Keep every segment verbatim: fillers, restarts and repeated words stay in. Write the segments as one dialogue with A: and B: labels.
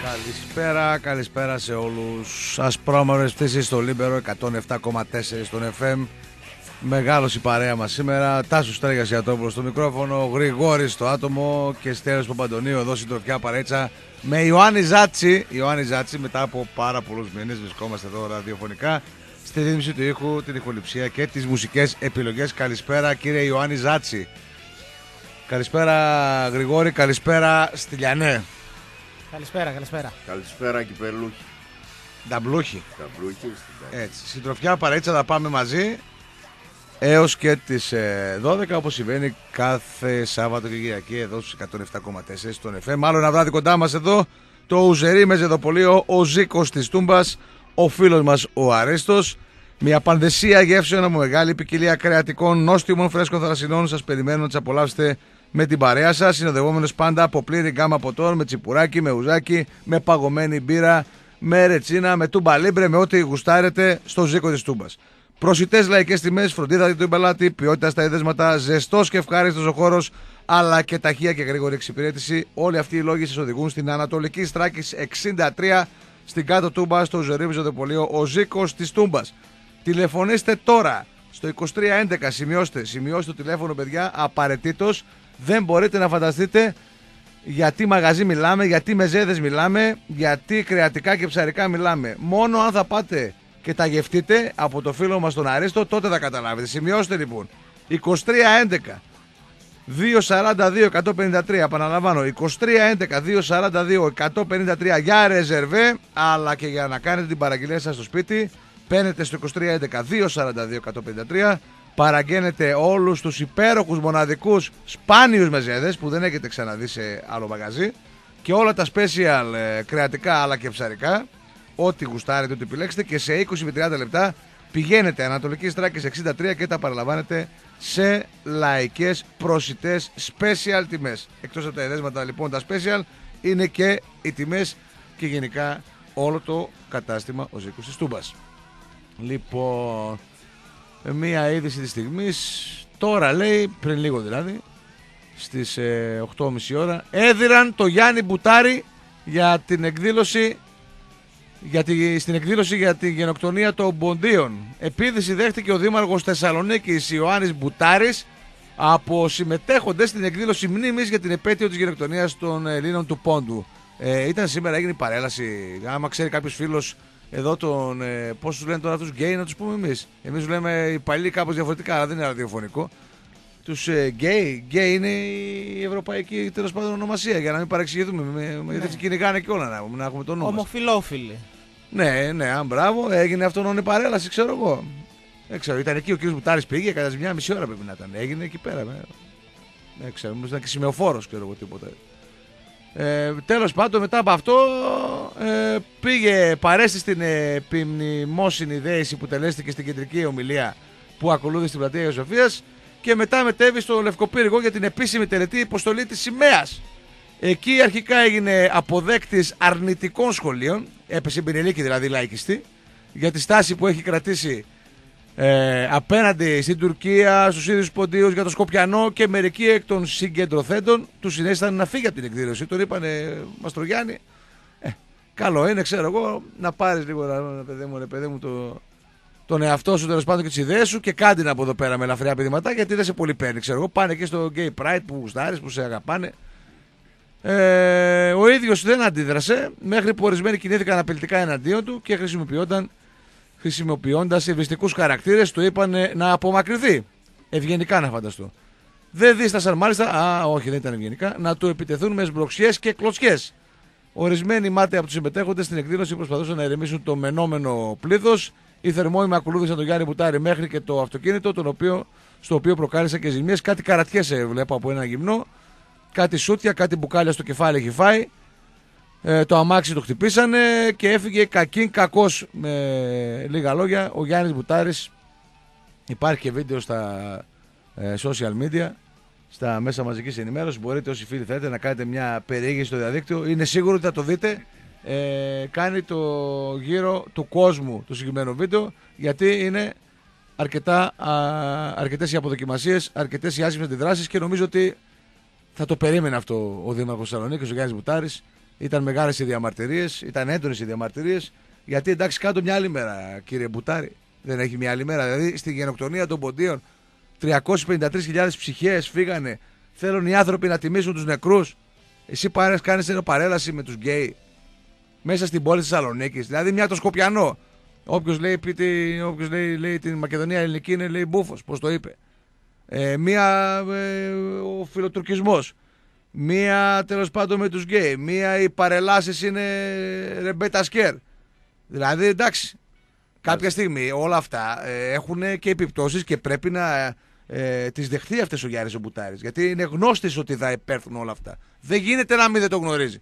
A: Καλησπέρα, καλησπέρα σε όλους. Ασπρόμαυρες πτήσεις στο Λίμπερο εκατόν επτά κόμμα τέσσερα στον εφ εμ. Μεγάλος η παρέα μας σήμερα. Τάσος Στέργας Ιατρόπουλος στο μικρόφωνο, Γρηγόρης στο άτομο και Στέλιος Παπαντονίου εδώ συντροφιά παρέτσα με Ιωάννη Ζάτσι. Ιωάννη Ζάτσι, μετά από πάρα πολλούς μήνες βρισκόμαστε εδώ ραδιοφωνικά στη ρύθμιση του ήχου, την ηχοληψία και τις μουσικές επιλογές. Καλησπέρα κύριε Ιωάννη Ζάτσι. Καλησπέρα Γρηγόρη, καλησπέρα Στυλιανέ.
B: Καλησπέρα, καλησπέρα.
C: Καλησπέρα Κυπελούχη.
A: Νταμπλούχη.
C: Νταμπλούχη.
A: Έτσι, συντροφιά παρέτσα θα πάμε μαζί έως και τις ε, δώδεκα, όπως συμβαίνει κάθε Σάββατο και Κυριακή εδώ στους εκατόν επτά κόμμα τέσσερα στον εφ εμ. Άλλο ένα βράδυ κοντά μας εδώ το Ουζερί Μεζεδοπολείο, ο Ζήκος της Τούμπας, ο φίλος μας ο Αρέστος. Μια πανδεσία γεύσεων από μεγάλη ποικιλία κρεατικών, νόστιμων, φρέσκων θαλασσινών. Σας περιμένω να τις απολαύσετε με την παρέα σας, συνοδευόμενος πάντα από πλήρη γκάμα ποτών, με τσιπουράκι, με ουζάκι, με παγωμένη μπύρα, με ρετσίνα, με τούμπα λίμπρε, με ό,τι γουστάρετε στο Ζήκο της Τούμπας. Προσιτές λαϊκές τιμές, φροντίδα του πελάτη, ποιότητα στα εδέσματα, ζεστός και ευχάριστος ο χώρος, αλλά και ταχεία και γρήγορη εξυπηρέτηση. Όλοι αυτοί οι λόγοι σας οδηγούν στην Ανατολική Στράκης εξήντα τρία, στην κάτω Τούμπα, στο Ουζερί Μεζεδοπολείο, ο Ζήκος της Τούμπας. Τηλεφωνήστε τώρα στο είκοσι τρία έντεκα, σημειώστε, σημειώστε το τηλέφωνο παιδιά, απαραίτητος. Δεν μπορείτε να φανταστείτε γιατί μαγαζί μιλάμε, γιατί μεζέδες μιλάμε, γιατί κρεατικά και ψαρικά μιλάμε. Μόνο αν θα πάτε και τα γευτείτε από το φίλο μας τον Αρίστο, τότε θα καταλάβετε. Σημειώστε λοιπόν είκοσι τρία έντεκα διακόσια σαράντα δύο εκατόν πενήντα τρία, επαναλαμβάνω είκοσι τρία έντεκα διακόσια σαράντα δύο εκατόν πενήντα τρία για ρεζερβέ, αλλά και για να κάνετε την παραγγελία σας στο σπίτι. Παίρνετε στο είκοσι τρία έντεκα διακόσια σαράντα δύο εκατόν πενήντα τρία, παραγγέλνετε όλους τους υπέροχους, μοναδικούς, σπάνιους μεζέδες που δεν έχετε ξαναδεί σε άλλο μαγαζί και όλα τα special ε, κρεατικά αλλά και ψαρικά, ό,τι γουστάρετε, ό,τι επιλέξετε, και σε είκοσι με τριάντα λεπτά πηγαίνετε Ανατολική Στράκης εξήντα τρία και τα παραλαμβάνετε σε λαϊκές προσιτές special τιμές. Εκτός από τα εδέσματα λοιπόν τα special, είναι και οι τιμές και γενικά όλο το κατάστημα ο Ζήκος της Τούμπας. Λοιπόν, μία είδηση της στιγμής, τώρα λέει, πριν λίγο δηλαδή, στις ε, οκτώ και μισή ώρα, έδιραν το Γιάννη Μπουτάρη για την εκδήλωση, για τη, στην εκδήλωση για την γενοκτονία των Ποντίων. Επίδυση δέχτηκε ο δήμαρχος Θεσσαλονίκης Ιωάννης Μπουτάρης από συμμετέχοντες στην εκδήλωση μνήμης για την επέτειο της γενοκτονίας των Ελλήνων του Πόντου. Ε, ήταν σήμερα, έγινε η παρέλαση. Άμα ξέρει κάποιος φίλος εδώ τον, ε, πώς τους λένε τώρα αυτούς, γκέι, να τους πούμε εμείς. Εμείς τους λέμε οι παλιοί κάπως διαφορετικά, αλλά δεν είναι ραδιοφωνικό. Τους ε, γκέι, γκέι είναι η ευρωπαϊκή τέλος πάντων ονομασία, για να μην παρεξηγηθούμε. Ναι. Γιατί κυνηγάνε και όλα να, να έχουμε τον νόμο.
B: Ομοφιλόφιλοι.
A: Ναι, ναι, αν μπράβο, έγινε αυτόν η παρέλαση, ξέρω εγώ. Δεν ξέρω, ήταν εκεί ο κύριος Μπουτάρης, πήγε κατά μια μισή ώρα πρέπει να ήταν. Έγινε εκεί πέρα. Δεν ξέρω, μήπως ήταν και σημεοφόρος, ξέρω εγώ τίποτα. Ε, τέλος πάντων, μετά από αυτό ε, πήγε παρέστη στην επιμνημόσυνη δέηση που τελέστηκε στην κεντρική ομιλία που ακολούθησε στην πλατεία Αγίας Σοφίας και μετά μετέβη στο Λευκοπύργο για την επίσημη τελετή υποστολή της σημαίας. Εκεί αρχικά έγινε αποδέκτης αρνητικών σχολείων, έπεσε μπινελίκη δηλαδή λαϊκιστή, για τη στάση που έχει κρατήσει Ε, απέναντι στην Τουρκία, στους ίδιους Ποντίους, για το Σκοπιανό, και μερικοί εκ των συγκεντρωθέντων του συνέστησαν να φύγει από την εκδήλωση. Τον είπανε, Μαστρογιάννη, ε, καλό είναι, ξέρω εγώ, να πάρεις λίγο ρε παιδί μου, ρε παιδί μου το, τον εαυτό σου τέλος πάντων και τις ιδέες σου και κάντε από εδώ πέρα με ελαφριά παιδηματά, γιατί δεν σε πολύ παίρνει, ξέρω εγώ. Πάνε και στο Gay Pride που γουστάρεις, που σε αγαπάνε. Ε, ο ίδιος δεν αντίδρασε, μέχρι που ορισμένοι κινήθηκαν απειλητικά εναντίον του και χρησιμοποιούνταν. Χρησιμοποιώντας ευαισθητικούς χαρακτήρες, του είπαν να απομακρυνθεί. Ευγενικά να φανταστώ. Δεν δίστασαν μάλιστα, α, όχι, δεν ήταν ευγενικά, να του επιτεθούν με σμπροξιές και κλωτσιές. Ορισμένοι μάτια από τους συμμετέχοντες στην εκδήλωση προσπαθούσαν να ηρεμήσουν το μενόμενο πλήθος. Οι θερμόιμοι ακολούθησαν τον Γιάννη Μπουτάρη μέχρι και το αυτοκίνητο, τον οποίο, στο οποίο προκάλεσαν και ζημιές. Κάτι καρατιές βλέπω από ένα γυμνό. Κάτι σούτια, κάτι μπουκάλια στο κεφάλι έχει φάει. Ε, το αμάξι το χτυπήσανε και έφυγε κακήν κακός, με λίγα λόγια, ο Γιάννης Μπουτάρης. Υπάρχει και βίντεο στα ε, social media, στα μέσα μαζικής ενημέρωσης. Μπορείτε όσοι φίλοι θέλετε να κάνετε μια περιήγηση στο διαδίκτυο. Είναι σίγουρο ότι θα το δείτε. Ε, κάνει το γύρο του κόσμου το συγκεκριμένο βίντεο, γιατί είναι αρκετά, α, αρκετές οι αποδοκιμασίες, αρκετές οι άσχημες αντιδράσεις και νομίζω ότι θα το περίμενε αυτό ο Δήμαρχος Θεσσαλονίκης, ο Γιάννης Μπουτάρης. Ήταν μεγάλες οι διαμαρτυρίες, ήταν έντονες οι διαμαρτυρίες. Γιατί εντάξει, κάτω μια άλλη μέρα, κύριε Μπουτάρη. Δεν έχει μια άλλη μέρα. Δηλαδή στη γενοκτονία των Ποντίων τριακόσιες πενήντα τρεις χιλιάδες ψυχές φύγανε. Θέλουν οι άνθρωποι να τιμήσουν τους νεκρούς. Εσύ πάρες, κάνεις ένα παρέλαση με τους γκέι μέσα στην πόλη της Θεσσαλονίκης. Δηλαδή μια το Σκοπιανό. Όποιος λέει, πείτε, όποιος λέει, λέει την Μακεδονία ελληνική είναι λέει μπούφος, πώς το είπε. Ε, μία ε, ο φιλοτουρκισμός. Μία τέλος πάντων με τους γκέι. Μία οι παρελάσεις είναι ρεμπέτα σκέρ. Δηλαδή εντάξει. Κάποια στιγμή όλα αυτά ε, έχουν και επιπτώσεις και πρέπει να ε, τις δεχθεί αυτές ο Γιάννης ο Μπουτάρης. Γιατί είναι γνώστης ότι θα υπέρθουν όλα αυτά. Δεν γίνεται να μην δεν το γνωρίζει.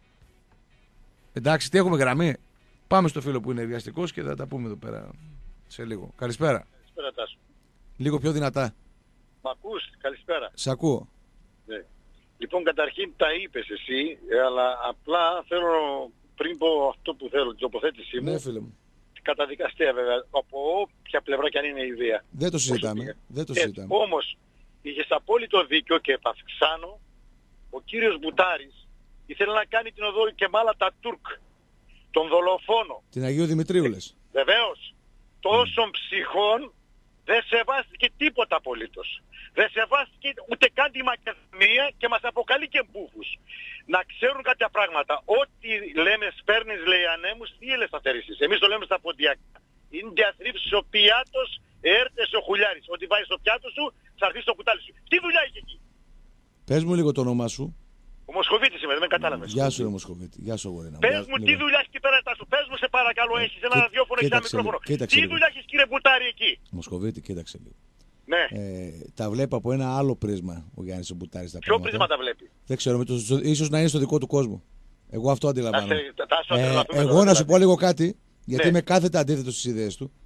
A: Εντάξει, τι έχουμε γραμμή. Πάμε στο φίλο που είναι βιαστικός και θα τα πούμε εδώ πέρα σε λίγο. Καλησπέρα.
C: Καλησπέρα, Τάσο.
A: Λίγο πιο δυνατά.
C: Μ' ακούς, καλησπέρα.
A: Σ' ακούω.
C: Ναι. Λοιπόν, καταρχήν τα είπες εσύ, αλλά απλά θέλω πριν πω αυτό που θέλω, την τοποθέτησή μου.
A: Ναι, φίλε μου.
C: Καταδικαστέα βέβαια, από όποια πλευρά κι αν είναι η ιδέα.
A: Δεν το συζητάμε. Δεν το συζητάμε.
C: Όμως, είχες απόλυτο δίκιο και επαυξάνω, ο κύριος Μπουτάρης ήθελε να κάνει την οδό Κεμάλ Ατατούρκ, τον δολοφόνο.
A: Την Αγίου Δημητρίου λες.
C: Βεβαίως. Τόσων mm. ψυχών δεν σεβάστηκε τίποτα απολύτως. Δεν σεβάστηκε ούτε καν τη Μακεδονία και μας αποκαλεί και μπούφους. Να ξέρουν κάποια πράγματα. Ό,τι λέμε σπέρνεις λέει ανέμους, τι έλες θα θερήσεις. Εμείς το λέμε στα ποντιακά. Είναι διαθρύψης ο πιάτος, έρθες ο χουλιάρης. Ό,τι βάζεις στο πιάτο σου, θα έρθει στο κουτάλι σου. Τι δουλειά έχει εκεί.
A: Πες μου λίγο το όνομά σου.
C: Ο Μοσχοβίτης είμαι, δεν με κατάλαβες.
A: Γεια σου, ρε Μοσχοβίτη. Γεια σου, αγόρι.
C: Πες μου τι δουλειά έχει εκεί πέρα, Τάσο. Πες μου σε παρακαλώ, έχεις ένα ραδιόφωνο, έχεις ένα μικρόφωνο. Τι δουλειά έχεις κύριε Μπουτάρη εκεί.
A: Μοσχοβίτη, κοίταξε λίγο.
C: Ναι.
A: Ε, τα βλέπω από ένα άλλο πρίσμα ο Γιάννης ο Μπουτάρης. Τα
C: Ποιο
A: πράγματα.
C: πρίσμα τα βλέπει.
A: Δεν ξέρω, με το, ίσως να είναι στο δικό του κόσμο. Εγώ αυτό αντιλαμβάνομαι.
C: Ε,
A: εγώ να σου πω λίγο κάτι, γιατί ναι. είμαι κάθετα αντίθετος στις ιδέες του.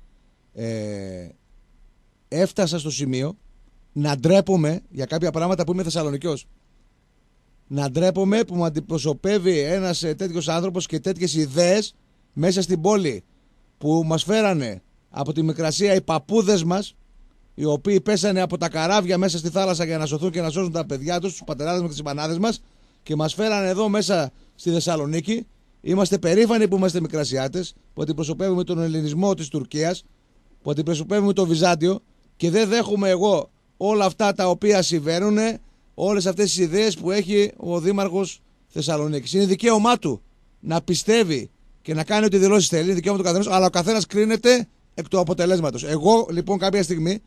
A: Ε, έφτασα στο σημείο να ντρέπομαι για κάποια πράγματα που είμαι Θεσσαλονικιός. Να ντρέπομαι που μου αντιπροσωπεύει ένας τέτοιος άνθρωπος και τέτοιες ιδέες μέσα στην πόλη που μας φέρανε από τη Μικρασία οι παππούδες μας, οι οποίοι πέσανε από τα καράβια μέσα στη θάλασσα για να σωθούν και να σώσουν τα παιδιά τους, τους πατεράδες μας και τις μανάδες μας, και μας φέρανε εδώ μέσα στη Θεσσαλονίκη. Είμαστε περήφανοι που είμαστε Μικρασιάτες, που αντιπροσωπεύουμε τον ελληνισμό της Τουρκίας, που αντιπροσωπεύουμε το Βυζάντιο, και δεν δέχομαι εγώ όλα αυτά τα οποία συμβαίνουν, όλες αυτές τις ιδέες που έχει ο Δήμαρχος Θεσσαλονίκης. Είναι δικαίωμά του να πιστεύει και να κάνει ό,τι δηλώσεις θέλει, είναι δικαίωμα του καθενός, αλλά ο καθένας κρίνεται εκ του αποτελέσματος. Εγώ λοιπόν κάποια στιγμή,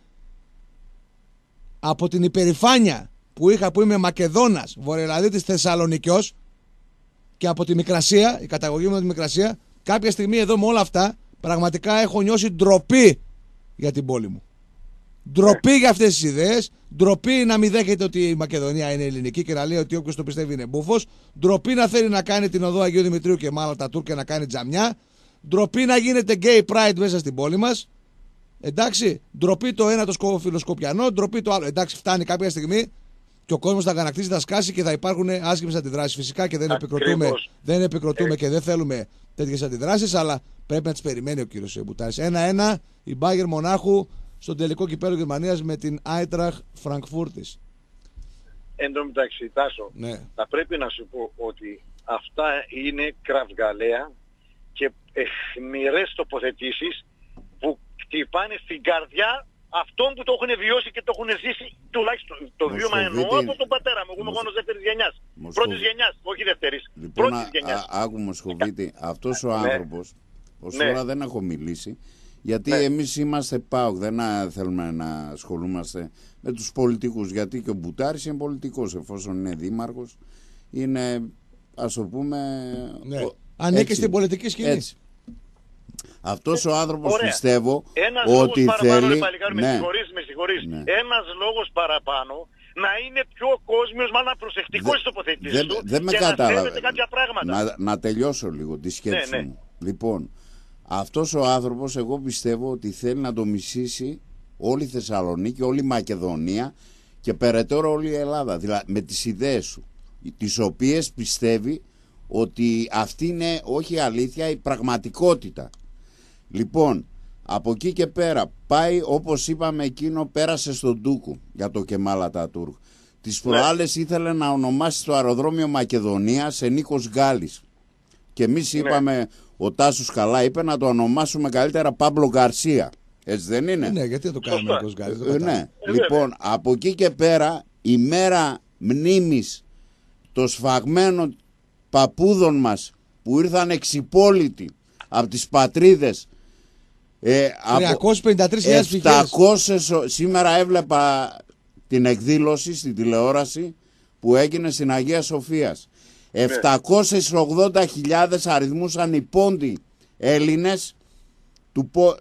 A: από την υπερηφάνεια που είχα που είμαι Μακεδόνας, Βορειοελλαδίτης Θεσσαλονικιός, και από τη Μικρασία, η καταγωγή μου από τη Μικρασία, κάποια στιγμή εδώ με όλα αυτά πραγματικά έχω νιώσει ντροπή για την πόλη μου. Ντροπή για αυτές τις ιδέες, ντροπή να μην δέχεται ότι η Μακεδονία είναι ελληνική και να λέει ότι όποιος το πιστεύει είναι μπούφος, ντροπή να θέλει να κάνει την οδό Αγίου Δημητρίου και Κεμάλ Ατατούρκ και να κάνει τζαμιά, ντροπή να γίνεται gay pride μέσα στην πόλη μας. Εντάξει, ντροπή το ένα το φιλοσκοπιανό, ντροπή το άλλο. Εντάξει, φτάνει κάποια στιγμή και ο κόσμος θα αγανακτήσει, θα σκάσει και θα υπάρχουν άσχημες αντιδράσεις. Φυσικά και δεν επικροτούμε, δεν επικροτούμε και δεν θέλουμε τέτοιες αντιδράσεις, αλλά πρέπει να τις περιμένει ο κύριος Μπουτάρης. ένα-ένα η Μπάγερ Μονάχου στον τελικό κυπέλλο Γερμανίας με την Άιτραχ Φραγκφούρτης.
C: Εν τω μεταξύ, Τάσο,
A: ναι.
C: θα πρέπει να σου πω ότι αυτά είναι κραυγαλαία και αιχμηρές τοποθετήσεις που χτυπάνε στην καρδιά αυτών που το έχουν βιώσει και το έχουν ζήσει, τουλάχιστον το βίωμα εννοώ από τον πατέρα μου. Εγώ είμαι γόνος δεύτερης γενιάς. Πρώτης γενιάς, όχι δεύτερης.
D: Λοιπόν,
C: πρώτης γενιάς.
D: Άκου Μοσχοβίτη, αυτός ο άνθρωπος, ως
C: ναι.
D: τώρα δεν έχω μιλήσει, γιατί
C: ναι.
D: εμείς είμαστε ΠΑΟΚ, δεν θέλουμε να ασχολούμαστε με τους πολιτικούς, γιατί και ο Μπουτάρης είναι πολιτικός, εφόσον είναι δήμαρχος, είναι, ας το πούμε...
A: Ναι. Ανήκει στην πολιτική σκηνή.
D: Έτσι. Αυτός ο άνθρωπος
C: Ωραία.
D: πιστεύω
C: ένας
D: ότι
C: λόγος
D: θέλει...
C: παραπάνω, παλικάρι,
D: ναι.
C: με συγχωρείς, με συγχωρείς.
D: Ναι.
C: Ένας λόγος παραπάνω να είναι πιο κόσμιος, μάλλον προσεκτικός στις τοποθετήσεις
D: δεν,
C: του
D: δεν με
C: και
D: κατάλαβε.
C: να φαίνεται κάποια πράγματα.
D: Να, να τελειώσω λίγο τη σκέψη
C: ναι, ναι.
D: μου. Λοιπόν, αυτός ο άνθρωπος εγώ πιστεύω ότι θέλει να το μισήσει όλη η Θεσσαλονίκη, όλη η Μακεδονία και περαιτέρω όλη η Ελλάδα. Δηλαδή με τις ιδέες σου, τις οποίες πιστεύει ότι αυτή είναι όχι αλήθεια, η πραγματικότητα. Λοιπόν, από εκεί και πέρα πάει, όπως είπαμε, εκείνο πέρασε στον Τούκου για το Κεμάλ Ατατούρκ. Τις προάλλες ήθελε να ονομάσει το αεροδρόμιο Μακεδονία σε Νίκος Γκάλης. Και εμείς είπαμε, ναι. ο Τάσος καλά είπε να το ονομάσουμε καλύτερα Πάμπλο Γκαρσία. Έτσι δεν είναι?
A: Ναι, γιατί δεν το κάνουμε Νίκος Γκάλης.
D: Ε, ναι. Ε, λοιπόν, από εκεί και πέρα, η μέρα μνήμης των σφαγμένων παππούδων μας που ήρθαν εξυπόλοιτοι από τις πατρίδες. Ε,
A: τριακόσιες πενήντα τρεις χιλιάδες
D: επτακόσιες, σήμερα έβλεπα την εκδήλωση στην τηλεόραση που έγινε στην Αγία Σοφίας. επτακόσιες ογδόντα χιλιάδες αριθμούσαν οι πόντοι Έλληνες. Του πο...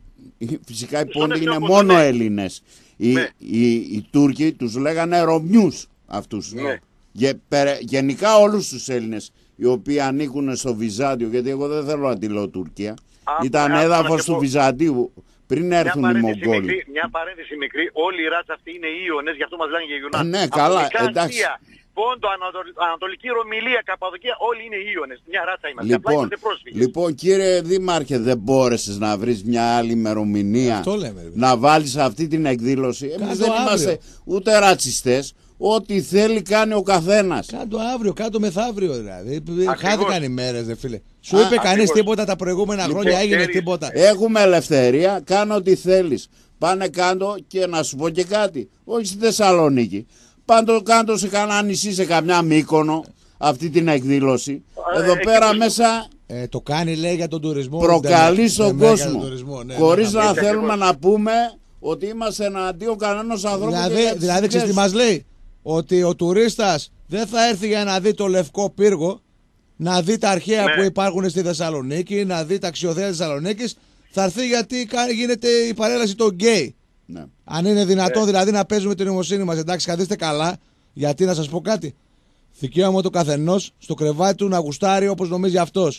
D: Φυσικά οι πόντοι είναι μόνο ναι. Έλληνες. Οι, ναι. οι, οι Τούρκοι τους λέγανε Ρωμιούς αυτούς. Ναι. Γε, πε, γενικά όλους τους Έλληνες οι οποίοι ανήκουν στο Βυζάντιο, γιατί εγώ δεν θέλω να τη λέω Τουρκία, α, ήταν α, έδαφος του πω... Βυζαντίου πριν έρθουν οι Μογγόλοι.
C: Μια παρένθεση μικρή, όλοι οι ράτς αυτοί είναι Ιωνές, γι' αυτό μας λένε για Ιουνά.
D: Ε, ναι, καλά, εντάξει.
C: Πόντο, Ανατολική Ρωμιλία, Καπαδοκία, όλοι είναι Ιωνες. Μια ράτσα είμαστε.
D: Λοιπόν,
C: απλά είμαστε πρόσφυγες.
D: Λοιπόν, κύριε Δήμαρχε, δεν μπόρεσες να βρεις μια άλλη ημερομηνία να βάλεις αυτή την εκδήλωση? Εμείς δεν αύριο. Είμαστε ούτε ρατσιστές. Ό,τι θέλει κάνει ο καθένας.
A: Κάντο αύριο, κάτω μεθαύριο δηλαδή. Χάθηκαν οι μέρες, δε φίλε. Σου είπε κανείς τίποτα τα προηγούμενα λοιπόν, χρόνια, έγινε ξέρεις, τίποτα.
D: Έχουμε ελευθερία, κάνω ό,τι θέλεις. Πάνε κάτω και να σου πω και κάτι. Όχι στη Θεσσαλονίκη. Πάντο κάτω σε κανένα νησί, σε καμιά Μύκονο, αυτή την εκδήλωση. Εδώ ε, πέρα ε, μέσα.
A: Ε, το κάνει λέει για τον τουρισμό.
D: Προκαλεί στον κόσμο. Ναι, χωρίς ναι, να ναι, θέλουμε να πούμε ότι είμαστε εναντίον κανένας ανθρώπου.
A: Δηλαδή, δηλαδή ξέρεις τι μας λέει? Ότι ο τουρίστας δεν θα έρθει για να δει το Λευκό Πύργο, να δει τα αρχαία ναι. που υπάρχουν στη Θεσσαλονίκη, να δει τα αξιοθέα της Θεσσαλονίκης. Θα έρθει γιατί γίνεται η παρέλαση των γκέι. Ναι. Αν είναι δυνατόν ναι. δηλαδή να παίζουμε την νοημοσύνη μας. Εντάξει, καθίστε καλά, γιατί να σας πω κάτι. Δικαίωμα του καθενός στο κρεβάτι του να γουστάρει όπως νομίζει αυτός.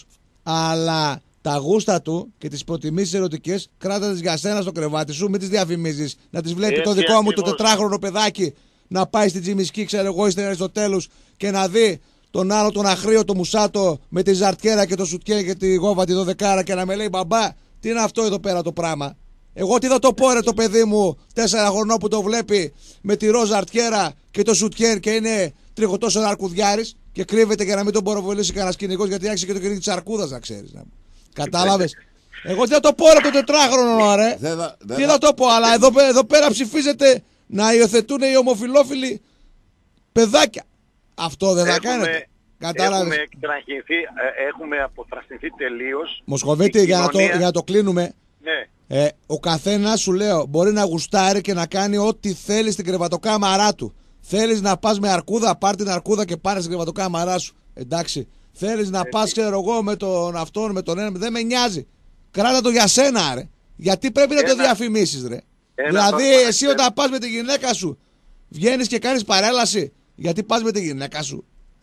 A: Αλλά τα γούστα του και τις προτιμήσεις ερωτικές κράτα τις για σένα στο κρεβάτι σου, μην τις διαφημίζεις. Να τις βλέπει το δικό μου το τετράχρονο παιδάκι να πάει στην Τζιμισκή, ξέρω εγώ, στην Αριστοτέλους και να δει τον άλλο τον αχρίο, το μουσάτο με τη ζαρτιέρα και το σουτιέ και τη γόβα τη δωδεκάρα και να με λέει μπαμπά, τι είναι αυτό εδώ πέρα το πράγμα. Εγώ τι θα το πω ρε το παιδί μου, τέσσερα χρονών που το βλέπει με τη ροζ αρτιέρα και το σουτιέρ και είναι τριχωτός ο αρκουδιάρης και κρύβεται για να μην τον ποροβολήσει κανένα κυνηγός γιατί άρχισε και το κυνήγι της αρκούδας να ξέρεις. Κατάλαβες. Εγώ τι θα το πω ρε το τετράχρονο ρε. Δεν θα, δεν τι θα, θα το πω, αλλά εδώ, εδώ πέρα ψηφίζεται να υιοθετούν οι ομοφυλόφιλοι παιδάκια. Αυτό δεν θα κάνετε. Κατάλαβες.
C: Έχουμε εκτραχυνθεί, έχουμε αποθραστηθεί τελείως.
A: Μοσχοβίτη, για, να το, για να το κλείνουμε.
C: Ναι.
A: Ε, ο καθένας σου λέω μπορεί να γουστάρει και να κάνει ό,τι θέλει στην κρεβατοκάμαρά του. Θέλεις να πας με αρκούδα, πάρ' την αρκούδα και πάρε στην κρεβατοκάμαρά σου. Εντάξει. Θέλεις να πας, ξέρω εγώ, με τον αυτόν, με τον ένα, δεν με νοιάζει. Κράτα το για σένα, ρε. Γιατί πρέπει ένα, να το διαφημίσεις, ρε. Δηλαδή, εσύ ένα. Όταν πας με τη γυναίκα σου, βγαίνεις και κάνεις παρέλαση. Γιατί πας με τη γυναίκα σου.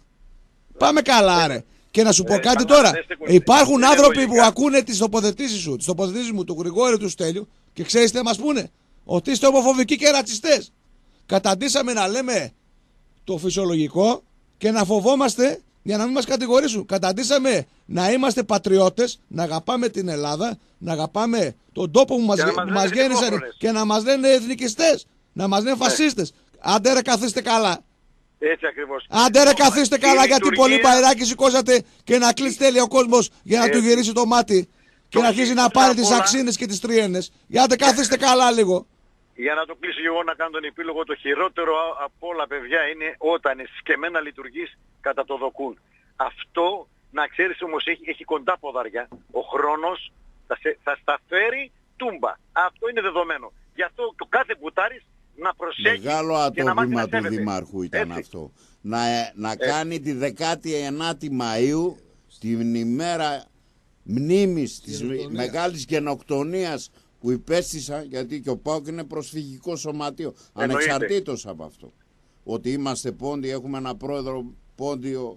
A: Πάμε καλά, ρε. Και να σου πω κάτι τώρα. Υπάρχουν άνθρωποι που ακούνε τις τοποθετήσεις σου, τις τοποθετήσεις μου του Γρηγόρη του Στέλιου και ξέρεις τι μας πούνε? Ότι είστε ομοφοβικοί και ρατσιστές. Καταντήσαμε να λέμε το φυσιολογικό και να φοβόμαστε για να μην μας κατηγορήσουν. Καταντήσαμε να είμαστε πατριώτες, να αγαπάμε την Ελλάδα, να αγαπάμε τον τόπο που μας, που μας γέννησαν και να μας λένε εθνικιστές, να μας λένε φασίστες. Άντε ρε καθίστε καλά.
C: Έτσι ακριβώς.
A: Άντε ρε καθίστε καλά η γιατί λειτουργία... πολύ μπαϊράκι σηκώσατε και να κλείσει τέλεια ο κόσμος για να ε... του γυρίσει το μάτι και να αρχίσει να πάρει τις αξίνες και τις τριένες. Άντε καθίστε καλά λίγο.
C: Για να το κλείσω εγώ να κάνω τον επίλογο, το χειρότερο από όλα παιδιά είναι όταν συσκεμμένα λειτουργείς κατά το δοκούν. Αυτό να ξέρεις όμως έχει, έχει κοντά ποδαριά. Ο χρόνος θα, σε, θα στα φέρει τούμπα. Αυτό είναι δεδομένο. Γι' αυτό το κάθε μπουτάρης να προσέχει.
D: Μεγάλο ατόμημα του Δημάρχου ήταν
C: έτσι.
D: Αυτό. Να, να κάνει τη δεκάτη ενάτη Μαΐου, την ημέρα μνήμης της μεγάλης γενοκτονίας που υπέστησαν, γιατί και ο ΠΑΟΚ είναι προσφυγικό σωματείο. Εννοείται. Ανεξαρτήτως από αυτό. Ότι είμαστε πόντιοι, έχουμε ένα πρόεδρο πόντιο.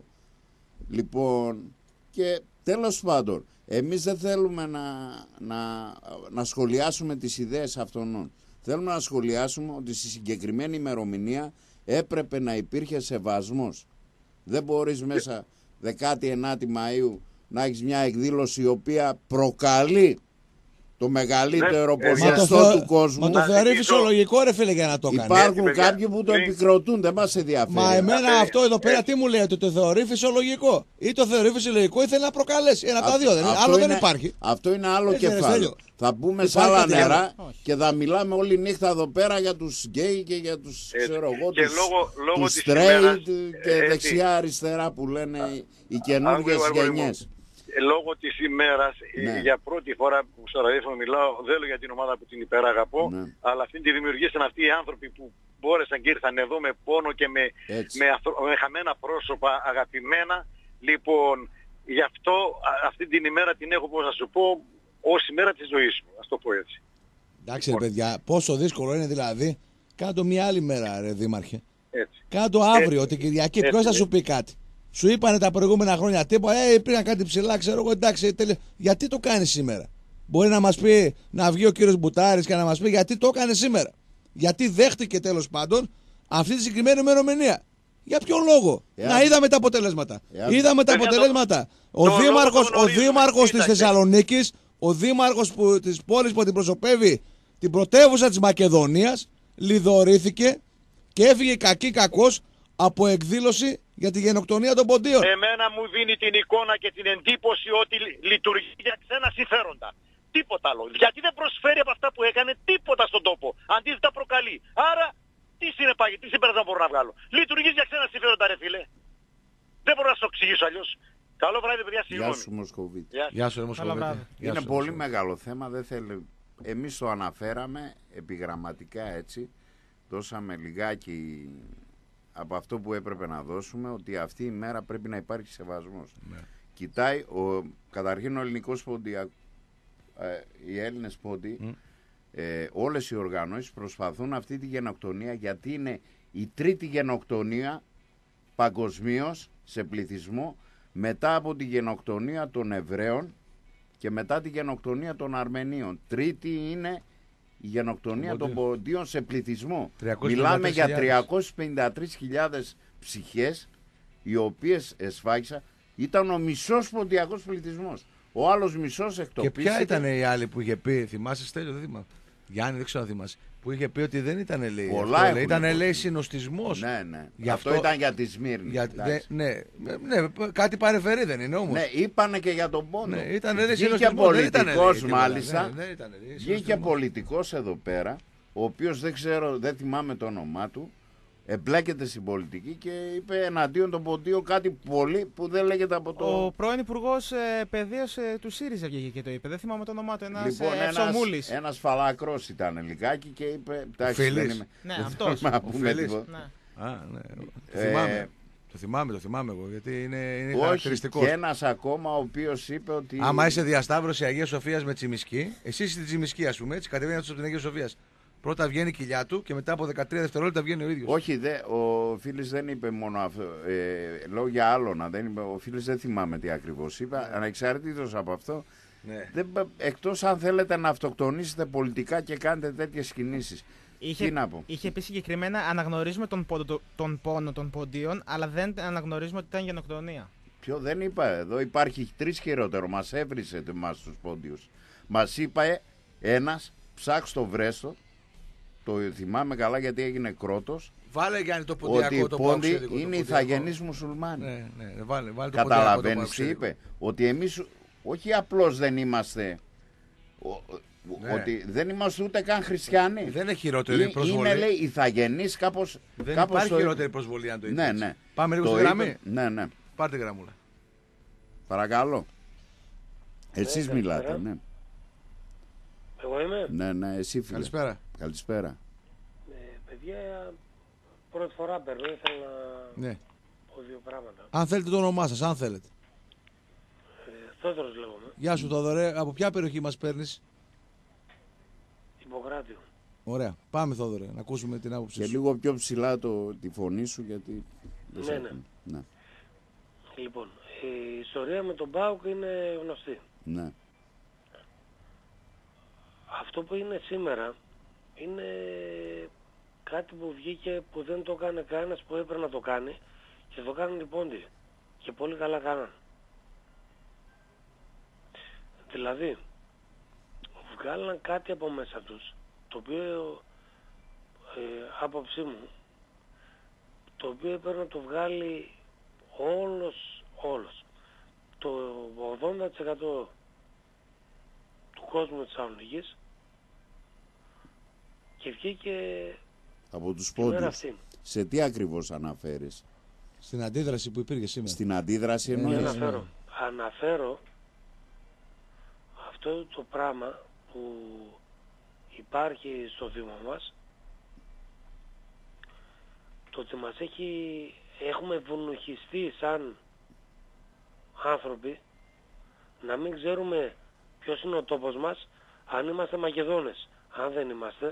D: Λοιπόν, και τέλος πάντων, εμείς δεν θέλουμε να, να, να σχολιάσουμε τις ιδέες αυτών. Θέλουμε να σχολιάσουμε ότι στη συγκεκριμένη ημερομηνία έπρεπε να υπήρχε σεβασμός. Δεν μπορείς μέσα δεκάτη ενάτη Μαΐου να έχεις μια εκδήλωση η οποία προκαλεί το μεγαλύτερο
C: Ναι,
D: ποσοστό
A: μα το
D: του κόσμου.
A: Μα το
C: Να
A: θεωρεί
C: ζητήσω-
A: φυσιολογικό, ρε φίλε, για να το κάνει.
D: Υπάρχουν
C: παιδιά,
D: κάποιοι που το
C: πριν-
D: επικροτούν, δεν μας ενδιαφέρει.
A: Μα εμένα
C: Ε,
A: αυτό εδώ πέρα
C: ε,
A: τι μου λέει, ότι το θεωρεί φυσιολογικό. Ή το θεωρεί φυσιολογικό ή θέλει να προκαλέσει. Ένα από τα
D: Αυτό-
A: δύο δεν είναι.
D: αυτό
A: Άλλο δεν
D: είναι-
A: υπάρχει.
D: Αυτό είναι άλλο
A: Έτσι, ρε,
D: κεφάλαιο.
A: Στέλιο.
D: Θα μπούμε σε
A: Υπάρχει
D: άλλα
A: κάτι άλλο.
D: νερά
B: Όχι.
D: και θα μιλάμε όλη νύχτα εδώ πέρα για τους γκέι και για τους,
C: Έτσι.
D: ξέρω εγώ,
C: Και
D: τους,
C: λόγω- λόγω
D: τους
C: της
D: straight
C: ημέρας,
D: και
C: ε, έτσι.
D: δεξιά-αριστερά που λένε οι καινούργιες
C: Άκου, αγόρι μου.
D: γενιές.
C: Ε, Λόγω της ημέρας, ε,
D: Ναι.
C: για πρώτη φορά που στο ραδιόφωνο μιλάω, δεν λέω για την ομάδα που την υπεραγαπώ,
D: Ναι.
C: αλλά αυτή τη δημιουργήσαν αυτοί οι άνθρωποι που μπόρεσαν και ήρθαν εδώ με πόνο και με,
D: Έτσι.
C: με, αθρο- με χαμένα πρόσωπα αγαπημένα. Λοιπόν, γι' αυτό α, αυτή την ημέρα την έχω, πώς να σου πω, ως ημέρα της ζωής μου, ας το πω έτσι.
A: Εντάξει, ρε παιδιά, πόσο δύσκολο είναι δηλαδή. Κάντο μια άλλη μέρα, ρε Δήμαρχε.
C: Έτσι.
A: Κάντο αύριο,
C: Έτσι.
A: την Κυριακή.
C: Έτσι,
A: Ποιο θα
C: ναι.
A: σου πει κάτι. Σου είπανε τα προηγούμενα χρόνια τίποτα, ε, πήγαν κάτι ψηλά, ξέρω εγώ, εντάξει, τέλε... γιατί το κάνει σήμερα. Μπορεί να μας πει, να βγει ο κύριος Μπουτάρης και να μας πει γιατί το έκανε σήμερα. Γιατί δέχτηκε τέλος πάντων αυτή τη συγκεκριμένη ημερομηνία. Για ποιον λόγο.
D: Εάν-
A: Να είδαμε τα αποτελέσματα.
D: Εάν-
A: Είδαμε τα
C: Παιδιά, το-
A: αποτελέσματα. Ο
C: το λόγο
A: δήμαρχος,
C: το
A: ο
C: γνωρίζουμε.
A: δήμαρχος της
C: Κοίταξε.
A: Θεσσαλονίκης, ο δήμαρχος που, της πόλης που αντιπροσωπεύει την πρωτεύουσα της Μακεδονίας, λιδωρήθηκε και έφυγε κακή κακός από εκδήλωση για τη γενοκτονία των ποντίων.
C: Εμένα μου δίνει την εικόνα και την εντύπωση ότι λει- λειτουργεί για ξένα συμφέροντα. Τίποτα άλλο. Γιατί δεν προσφέρει από αυτά που έκανε τίποτα στον τόπο. Αντίθετα προκαλεί. Άρα τι συνεπάγει, τι συμπέρασμα μπορώ να βγάλω. Λειτουργεί για ξένα συμφέροντα, ρε φίλε. Δεν μπορώ να σου το εξηγήσω αλλιώς. Καλό βράδυ, παιδιά,
D: Γεια
C: συγγνώμη.
D: σου Μοσκοβίτη.
C: Γεια.
A: Γεια σου, ρε
B: Καλό
A: Μοσχοβίτη.
B: βράδυ.
A: Γεια
D: Είναι
A: σου,
D: πολύ
A: Μοσχοβίτη.
D: μεγάλο θέμα, δεν θέλει. Εμείς το αναφέραμε επιγραμματικά έτσι, δώσαμε λιγάκι από αυτό που έπρεπε να δώσουμε, ότι αυτή η μέρα πρέπει να υπάρχει σεβασμός.
A: Ναι.
D: Κοιτάει, ο, καταρχήν ο ελληνικός πόντι, ε, οι Έλληνες πόντι,
A: Μμ.
D: ε, όλες οι οργανώσεις προσπαθούν αυτή τη γενοκτονία, γιατί είναι η τρίτη γενοκτονία παγκοσμίως σε πληθυσμό, μετά από τη γενοκτονία των Εβραίων και μετά τη γενοκτονία των Αρμενίων. Τρίτη είναι η γενοκτονία των ποντίων σε πληθυσμό.
A: τριακόσιες πενήντα τρεις
D: Μιλάμε για
A: χιλιάδες.
D: τριακόσιες πενήντα τρεις χιλιάδες ψυχές, οι οποίες εσφάγισαν. Ήταν ο μισός ποντιακός πληθυσμός. Ο άλλος μισός
A: Και
D: εκτοπίστηκε.
A: ποια ήταν η άλλη που είχε πει, θυμάσαι Στέλιο, δεν θυμάμαι. Γιάννη, δεν ξέρω αν θυμάσαι. Που είχε πει ότι δεν ήταν, λέει.
D: Πολλά
A: αυτό,
D: έχουν
A: λέει, ήταν,
D: πει.
A: λέει, συνοστισμός.
D: Ναι, ναι.
A: Γι'
D: αυτό...
A: αυτό-
D: ήταν για τη Σμύρνη.
A: Για,
D: εντάξει.
A: δε, ναι, ναι, κάτι παρεφερεί δεν είναι όμως.
D: Ναι, είπανε και για τον πόντο.
A: Ναι, ήταν, λέει,
D: Βγήκε
A: συνοστισμός, δεν ήτανε, λέει,
D: πολιτικός
A: τίποτα.
D: μάλιστα.
A: Ναι, δεν ήτανε, λέει,
D: Βγήκε
A: συνοστισμός.
D: πολιτικός εδώ πέρα, ο οποίος δεν ξέρω, δεν θυμάμαι το όνομά του, εμπλέκεται στην πολιτική και είπε εναντίον των ποντίων κάτι πολύ που δεν λέγεται από το...
B: Ο πρώην Υπουργό ε, Παιδείας ε, του ΣΥΡΙΖΑ βγήκε και το είπε. Δεν θυμάμαι το όνομά του. Ένα
D: Λοιπόν,
B: ε,
D: ένας,
B: Ευσομούλης.
D: ένας φαλακρός ήταν λιγάκι και είπε... Εντάξει,
A: Φίλης.
D: δεν είμαι...
B: Ναι,
D: δεν
B: αυτός.
D: θέλουμε να
A: Ο
D: πούμε
A: Φίλης.
D: τίποτα.
B: Ναι.
A: Α, ναι. Το
D: Ε,
A: θυμάμαι. Το θυμάμαι, το θυμάμαι εγώ, γιατί είναι, είναι
D: Όχι,
A: χαρακτηριστικός.
D: και ένας ακόμα ο οποίος είπε ότι...
A: Άμα είσαι διασταύρωση Αγίας Σοφίας με Τσιμισκή, εσύ είσαι στην Τσιμισκή, ας πούμε, έτσι, κατεβαίνει από την Αγία Σοφίας. Πρώτα βγαίνει η κοιλιά του και μετά από δεκατρία δευτερόλεπτα βγαίνει ο ίδιος.
D: Όχι, δε, ο Φίλης δεν είπε μόνο αυτό. Ε, λόγια άλλωνα. Δεν είπε, ο Φίλης δεν θυμάμαι τι ακριβώς είπε. Ανεξαρτήτως από αυτό,
A: Ναι.
D: δεν, εκτός αν θέλετε να αυτοκτονήσετε πολιτικά και κάνετε τέτοιες κινήσεις.
B: Είχε,
D: Τι να πω.
B: είχε πει συγκεκριμένα αναγνωρίζουμε τον, πόντο, τον πόνο των ποντίων, αλλά δεν αναγνωρίζουμε ότι ήταν γενοκτονία.
D: Ποιο δεν είπα, εδώ υπάρχει τρεις χειρότερο. Μας έβρισε εμάς τους πόντιους. Μας είπα ένας, ψάξ' το βρέστο. Το θυμάμαι καλά γιατί έγινε κρότος.
A: Βάλε Γιάννη το
D: Ότι
A: ποντιακό
D: οι
A: το
D: πόντιοι
A: παοξίδικο, το
D: είναι
A: ποντιακό.
D: ηθαγενείς μουσουλμάνοι.
A: Ναι, ναι, βάλε, βάλε το
D: Καταλαβαίνεις τι
A: ποντιακό, το
D: είπε. Ότι εμείς όχι απλώς δεν είμαστε, ο- ο-
A: Ναι.
D: ότι δεν είμαστε ούτε καν χριστιανοί.
A: Δεν είναι χειρότερη
D: Ε,
A: προσβολή.
D: είναι λέει ηθαγενείς κάπως.
A: Δεν
D: κάπως
A: υπάρχει
D: το-
A: χειρότερη προσβολή αν το είπες.
D: Ναι, ναι.
A: Πάμε λίγο
D: Το
A: στη
D: είπε-
A: γραμμή.
D: Ναι, ναι.
A: Πάρτε γραμμούλα.
D: Παρακαλώ. Εσείς
E: καλησπέρα.
D: μιλάτε, ναι.
E: Εγώ είμαι.
D: Ναι, ναι, εσύ φίλε.
A: Καλησπέρα.
D: Καλησπέρα.
E: Ε, παιδιά, πρώτη φορά παίρνω, ήθελα να
A: Ναι.
E: πω δύο πράγματα.
A: Αν θέλετε το όνομά σας, αν θέλετε.
E: Ε, Θόδωρος λέγομαι,
A: Γεια σου Θόδωρε, από ποια περιοχή μας παίρνεις?
E: Ιπποκράτιο.
A: Ωραία. Πάμε Θόδωρε, να ακούσουμε την άποψή
D: Και
A: σου.
D: λίγο πιο ψηλά το, τη φωνή σου γιατί. δεν σε
E: Ναι, ναι.
D: ακούμε. Ναι,
E: Λοιπόν, η ιστορία με τον ΠΑΟΚ είναι γνωστή.
D: ναι.
E: Αυτό που είναι σήμερα είναι κάτι που βγήκε που δεν το έκανε κανένας που έπρεπε να το κάνει και το κάνουν οι πόντιοι. Και πολύ καλά κάναν. Δηλαδή, βγάλαν κάτι από μέσα τους, το οποίο, ε, άποψή μου, το οποίο έπρεπε να το βγάλει όλος, όλος. Το ογδόντα τοις εκατό του κόσμου της Θεσσαλονίκης και βγήκε
D: Από τους
E: τη μέρα
D: πόντους.
E: αυτή.
D: Σε τι ακριβώς αναφέρεις?
A: Στην αντίδραση που υπήρχε σήμερα.
D: Στην αντίδραση
A: Ε,
E: Τι
D: εννοείς?
A: ναι.
E: αναφέρω? Αναφέρω αυτό το πράγμα που υπάρχει στο Δήμο μας, το ότι μας έχει, έχουμε βουνοχιστεί σαν άνθρωποι να μην ξέρουμε ποιος είναι ο τόπος μας, αν είμαστε Μακεδόνες. Αν δεν είμαστε,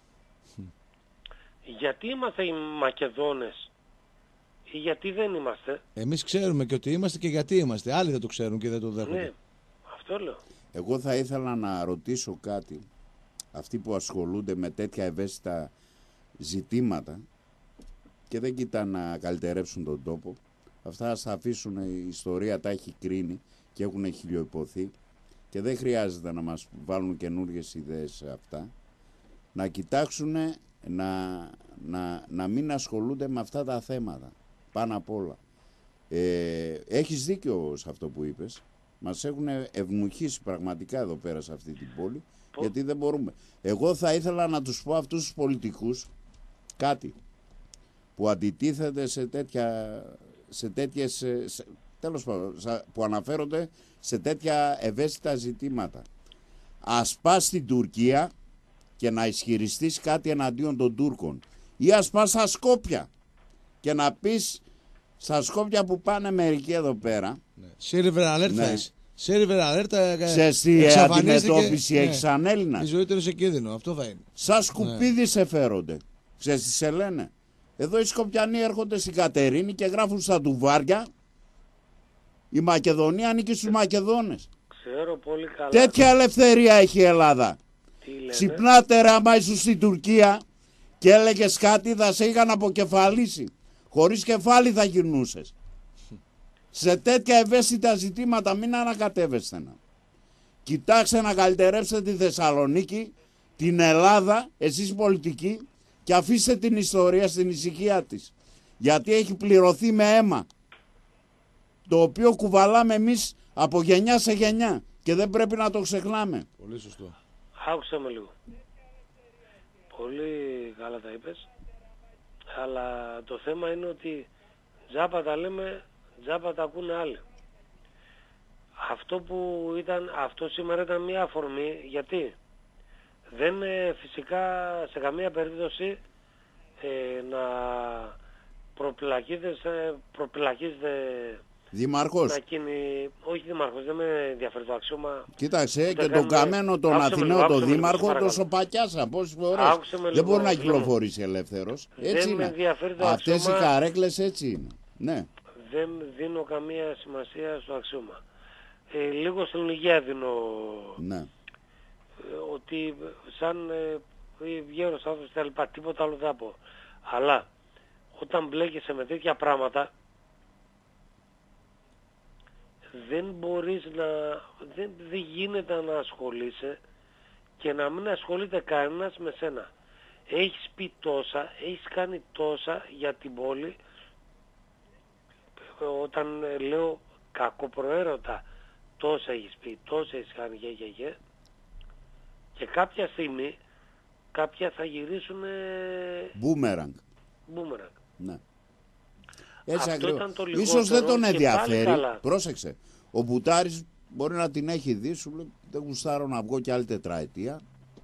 E: γιατί είμαστε οι Μακεδόνες ή γιατί δεν είμαστε?
A: Εμείς ξέρουμε και ότι είμαστε και γιατί είμαστε. Άλλοι δεν το ξέρουν και δεν το δέχονται.
E: Ναι, αυτό λέω.
D: Εγώ θα ήθελα να ρωτήσω κάτι. Αυτοί που ασχολούνται με τέτοια ευαίσθητα ζητήματα και δεν κοιτάνε να καλυτερέψουν τον τόπο, αυτά ας τα αφήσουν, η ιστορία τα έχει κρίνει και έχουν χιλιοϊπωθεί και δεν χρειάζεται να μας βάλουν καινούργιες ιδέες σε αυτά. Να κοιτάξουν να, να, να μην ασχολούνται με αυτά τα θέματα πάνω απ' όλα. Ε, έχεις δίκιο σε αυτό που είπες. Μας έχουν ευνοχήσει πραγματικά εδώ πέρα σε αυτή την πόλη, γιατί δεν μπορούμε. Εγώ θα ήθελα να τους πω αυτούς τους πολιτικούς κάτι που αντιτίθεται σε τέτοια, σε τέτοιες, σε, τέλος πάντων, που αναφέρονται σε τέτοια ευαίσθητα ζητήματα. Ας πας στην Τουρκία και να ισχυριστείς κάτι εναντίον των Τούρκων, ή ας πας στα Σκόπια και να πεις στα Σκόπια που πάνε μερικοί εδώ πέρα,
A: Silver alert
D: Ναι.
A: θες. Silver alert. ε,
D: ξέρεις τι
A: εξαφανίστηκε.
D: αντιμετώπιση
A: Ναι.
D: έχεις σαν Έλληνας?
A: Η ζωή του είναι σε κίνδυνο. Αυτό θα είναι.
D: Σαν σκουπίδι σε φέρονται. Ξέρεις τι σε λένε? Εδώ οι Σκοπιανοί έρχονται στην Κατερίνη και γράφουν στα τουβάρια η Μακεδονία ανήκει στους Μακεδόνες.
E: Ξέρω πολύ καλά.
D: Τέτοια ελευθερία έχει η Ελλάδα.
E: Τι λένε.
D: Ξυπνάτε ρε άμα ήσουν στην Τουρκία και έλεγες κάτι, θα σε είχαν αποκεφαλίσει. Χωρίς κεφάλι θα γυρνούσες. Σε τέτοια ευαίσθητα ζητήματα μην ανακατεύεστε να. Κοιτάξτε να καλυτερέψετε τη Θεσσαλονίκη, την Ελλάδα, εσείς πολιτικοί, και αφήστε την ιστορία στην ησυχία της. Γιατί έχει πληρωθεί με αίμα, το οποίο κουβαλάμε εμείς από γενιά σε γενιά και δεν πρέπει να το ξεχνάμε.
A: Πολύ σωστό.
E: Άκουσα με λίγο. Πολύ καλά τα είπες. Αλλά το θέμα είναι ότι τζάπα τα λέμε, τζάπα τα ακούνε άλλοι. Αυτό που ήταν, αυτό σήμερα ήταν μια αφορμή, γιατί δεν ε, φυσικά σε καμία περίπτωση ε, να προπυλακίζεται, προπυλακίζεται
D: Δήμαρχος,
E: να κινεί, όχι δήμαρχος, δεν με ενδιαφέρει το αξίωμα.
D: κοίταξε
E: Ούτε
D: και τον
E: κάνουμε-
D: καμένο τον
E: Άκουσε με
D: Αθηναίο,
E: λίγο,
D: τον
E: άκουσε με λίγο,
D: Δήμαρχο,
E: σε
D: τον
E: παρακαλώ.
D: Σοπακιάσα πόσες φορές.
E: Άκουσε με
D: Δεν
E: λίγο,
D: μπορεί να
E: φίλε μου.
D: κυκλοφορήσει ελεύθερος.
E: Δεν
D: Έτσι
E: με
D: είναι.
E: ενδιαφέρει το
D: Αυτές οι
E: αξίωμα.
D: καρέκλες έτσι είναι. Ναι.
E: Δεν δίνω καμία σημασία στο αξίωμα. Ε, λίγο στην υγεία δίνω
D: Ναι.
E: ε, ότι σαν ε, βγαίνος άνθρωπος τα λοιπά, τίποτα άλλο δεν θα πω. Αλλά όταν μπλέκεσαι με τέτοια πράγματα δεν μπορείς να, δεν, δεν γίνεται να ασχολείσαι και να μην ασχολείται κανένας με σένα. Έχεις πει τόσα, έχεις κάνει τόσα για την πόλη. Όταν ε, λέω κακοπροαίρετα, τόσα έχεις πει, τόσα έχεις κάνει γε, γε, γε. Και κάποια στιγμή κάποια θα γυρίσουν
D: Μπούμεραγκ.
E: μπούμεραγκ.
D: Ναι. Έτσι
E: Αυτό
D: ακριβώς.
E: ήταν το
D: Ίσως δεν τον
E: λιγότερο και
D: ενδιαφέρει.
E: πάλι καλά.
D: Πρόσεξε. Ο Μπουτάρης μπορεί να την έχει δει, σου λέει δεν γουστάρω να βγω και άλλη τετραετία.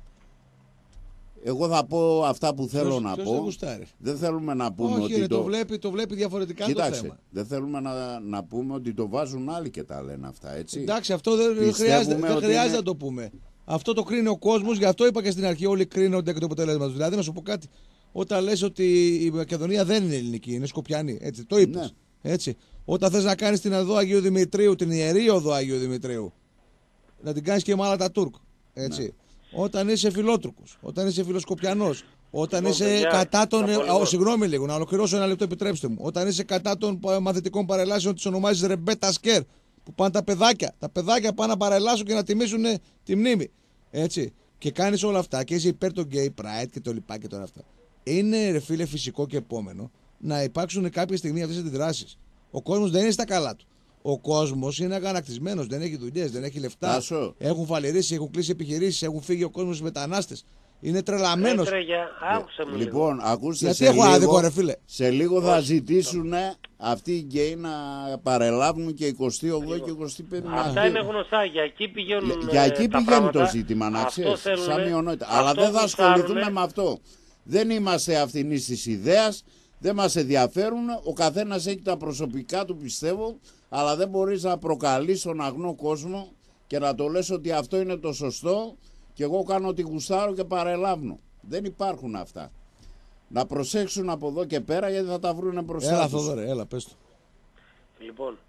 D: Εγώ θα πω αυτά που θέλω
A: Ποιος-
D: να
A: ποιος
D: πω.
A: δεν γουστάρει?
D: Δεν θέλουμε να πούμε
A: Όχι,
D: ότι
A: ρε, το...
D: το...
A: βλέπει, το βλέπει διαφορετικά το
D: Κοίταξε,
A: θέμα.
D: δεν θέλουμε να, να πούμε ότι το βάζουν άλλοι και τα λένε αυτά, έτσι.
A: Εντάξει, αυτό δεν
D: Πιστεύουμε
A: χρειάζεται, δεν
D: ότι
A: χρειάζεται
D: είναι-
A: να το πούμε. Αυτό το κρίνει ο κόσμο, γι' αυτό είπα και στην αρχή: όλοι κρίνονται εκ του αποτελέσματο. Δηλαδή, να σου πω κάτι. Όταν λες ότι η Μακεδονία δεν είναι ελληνική, είναι σκοπιανή. Έτσι, το είπες.
D: Ναι.
A: Έτσι. Όταν θες να κάνεις την οδό Αγίου Δημητρίου, την ιερή οδό Αγίου Δημητρίου, να την κάνεις και με άλλα τα Τούρκ. Έτσι.
D: Ναι.
A: Όταν είσαι φιλότουρκος, όταν είσαι φιλοσκοπιανός, όταν
E: Λοιπόν,
A: είσαι
E: παιδιά,
A: κατά των.
E: θα πω
A: Α,
E: λίγο.
A: συγγνώμη λίγο, να ολοκληρώσω ένα λεπτό, επιτρέψτε μου. Όταν είσαι κατά των πα- μαθητικών παρελάσεων, τις ονομάζεις ρεμπέτα σκέρ, που πάνε τα παιδάκια. Τα παιδάκια πάνε να παρελάσουν και να τιμήσουν τη μνήμη. Έτσι. Και κάνεις όλα αυτά και είσαι υπέρ των gay pride και το λοιπά και τώρα αυτά. Είναι ρε φίλε φυσικό και επόμενο να υπάρξουν κάποια στιγμή αυτές τις αντιδράσεις. Ο κόσμος δεν είναι στα καλά του. Ο κόσμος είναι αγανακτισμένος, δεν έχει δουλειές, δεν έχει λεφτά.
D: Τάσο.
A: Έχουν φαλυρίσει, έχουν κλείσει επιχειρήσεις, έχουν φύγει ο κόσμος στους μετανάστες. Είναι τρελαμένος.
E: Έτρεγε, άκουσε με λίγο.
D: Λοιπόν, ακούστε,
A: Γιατί
D: σε
A: έχω
D: λίγο,
A: άδικο, ρε φίλε.
D: σε λίγο θα ζητήσουν αυτοί οι γκέι να παρελάβουν και εικοστή όγδοη και εικοστή πέμπτη.
E: Αυτά είναι γνωστά, για εκεί πηγαίνουν.
D: Για εκεί
E: τα
D: πηγαίνει
E: πράγματα.
D: το ζήτημα, να
E: Αυτό
D: ξέρεις,
E: θέλουνε,
D: σαν μειονότητα.
E: αυτό
D: Αλλά δεν θα
E: γουστάρουνε.
D: ασχοληθούμε με αυτό. Δεν είμαστε αυτινής της ιδέας, δεν μας ενδιαφέρουν. Ο καθένας έχει τα προσωπικά του, πιστεύω, αλλά δεν μπορείς να προκαλείς τον αγνό κόσμο και να το λες ότι αυτό είναι το σωστό και εγώ κάνω ότι γουστάρω και παρελάβνω. Δεν υπάρχουν αυτά. Να προσέξουν από εδώ και πέρα γιατί θα τα βρούνε μπροστά
A: Έλα
D: τους.
A: Θόδωρε, έλα πες το.
E: Λοιπόν,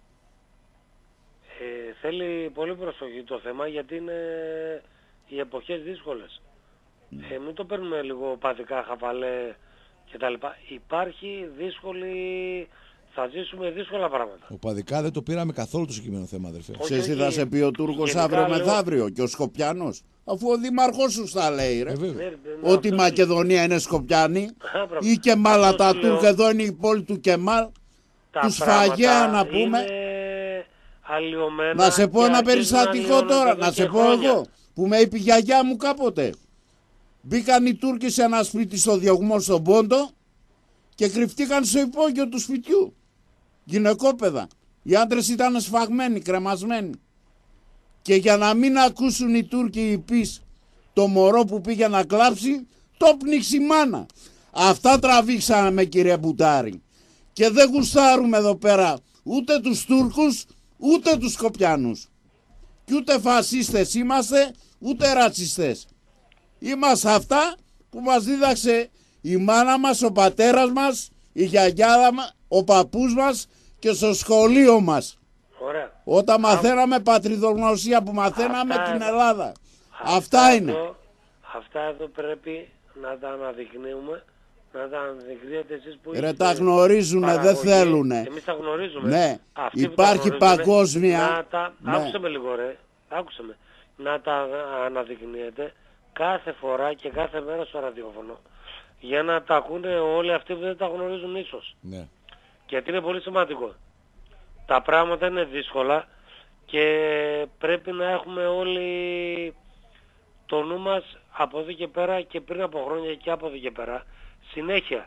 E: ε, θέλει πολύ προσοχή το θέμα γιατί είναι οι εποχές δύσκολες. Ε, μην το παίρνουμε λίγο παδικά, χαβαλέ κτλ. Υπάρχει δύσκολη... Θα ζήσουμε δύσκολα πράγματα.
A: Οπαδικά δεν το πήραμε καθόλου το συγκεκριμένο θέμα, αδερφέ.
E: Όχι,
D: Ξέρεις τι
E: όχι,
D: θα σε πει ο Τούρκος
E: γενικά
D: αύριο
E: λέω-
D: μεθαύριο και ο Σκοπιάνος. Αφού ο Δήμαρχός σου στα λέει, ρε.
A: Ε, βέβαια.
E: Ναι, ναι,
D: Ότι η
E: αυτό-
D: Μακεδονία είναι Σκοπιάνη.
E: Α, μπράβο.
D: Ή Κεμάλ
E: Αυτό σου
D: Ατατούρκ,
E: λέω.
D: εδώ είναι η πόλη του Κεμάλ.
E: Τα
D: τους
E: πράγματα
D: Φαγέα, να πούμε.
E: είναι αλλοιωμένα
D: Να σε πω
E: και
D: ένα
E: αρχίζουν
D: περιστατικό
E: να αλλοιώνονται
D: τώρα,
E: εδώ
D: να
E: και
D: σε πω
E: χρόνια.
D: εγώ. Που με είπε η γιαγιά μου κάποτε. Μπήκαν οι Τούρκοι σε ένα σπίτι στο διωγμό στον Πόντο και κρυφτήκαν στο υπόγειο του σπιτιού. Γυναικόπαιδα. Οι άντρες ήταν σφαγμένοι, κρεμασμένοι. Και για να μην ακούσουν οι Τούρκοι οι πεις το μωρό που πήγε να κλάψει, το πνίξει η μάνα. Αυτά τραβήξαμε, κύριε Μπουτάρη. Και δεν γουστάρουμε εδώ πέρα ούτε τους Τούρκους ούτε τους Σκοπιανούς. Και ούτε φασίστες είμαστε ούτε ρατσιστές. Είμαστε αυτά που μας δίδαξε η μάνα μας, ο πατέρας μας, η γιαγιάδα μας, ο παππούς μας και στο σχολείο μας.
E: Ωραία.
D: Όταν μαθαίναμε πατριδογνωσία που μαθαίναμε
E: Αυτά
D: την
E: εδώ-
D: Ελλάδα. Αυτά είναι.
E: Εδώ, αυτά εδώ πρέπει να τα αναδεικνύουμε, να τα αναδεικνύετε εσείς που
D: Ρε,
E: είστε
D: τα γνωρίζουνε, δεν
E: παραγωγή.
D: θέλουνε.
E: Εμείς τα γνωρίζουμε.
D: Ναι,
E: Αυτοί που
D: υπάρχει
E: τα γνωρίζουνε,
D: παγκόσμια-
E: Να τα...
D: Ναι.
E: Άκουσε με λίγο ρε, άκουσε με. Να τα αναδεικνύετε κάθε φορά και κάθε μέρα στο ραδιόφωνο. Για να τα ακούνε όλοι αυτοί που δεν τα γνωρίζουν ίσως.
A: Ναι.
E: Γιατί είναι πολύ σημαντικό. Τα πράγματα είναι δύσκολα και πρέπει να έχουμε όλοι το νου μας από εδώ και πέρα και πριν από χρόνια και από εδώ και πέρα. Συνέχεια.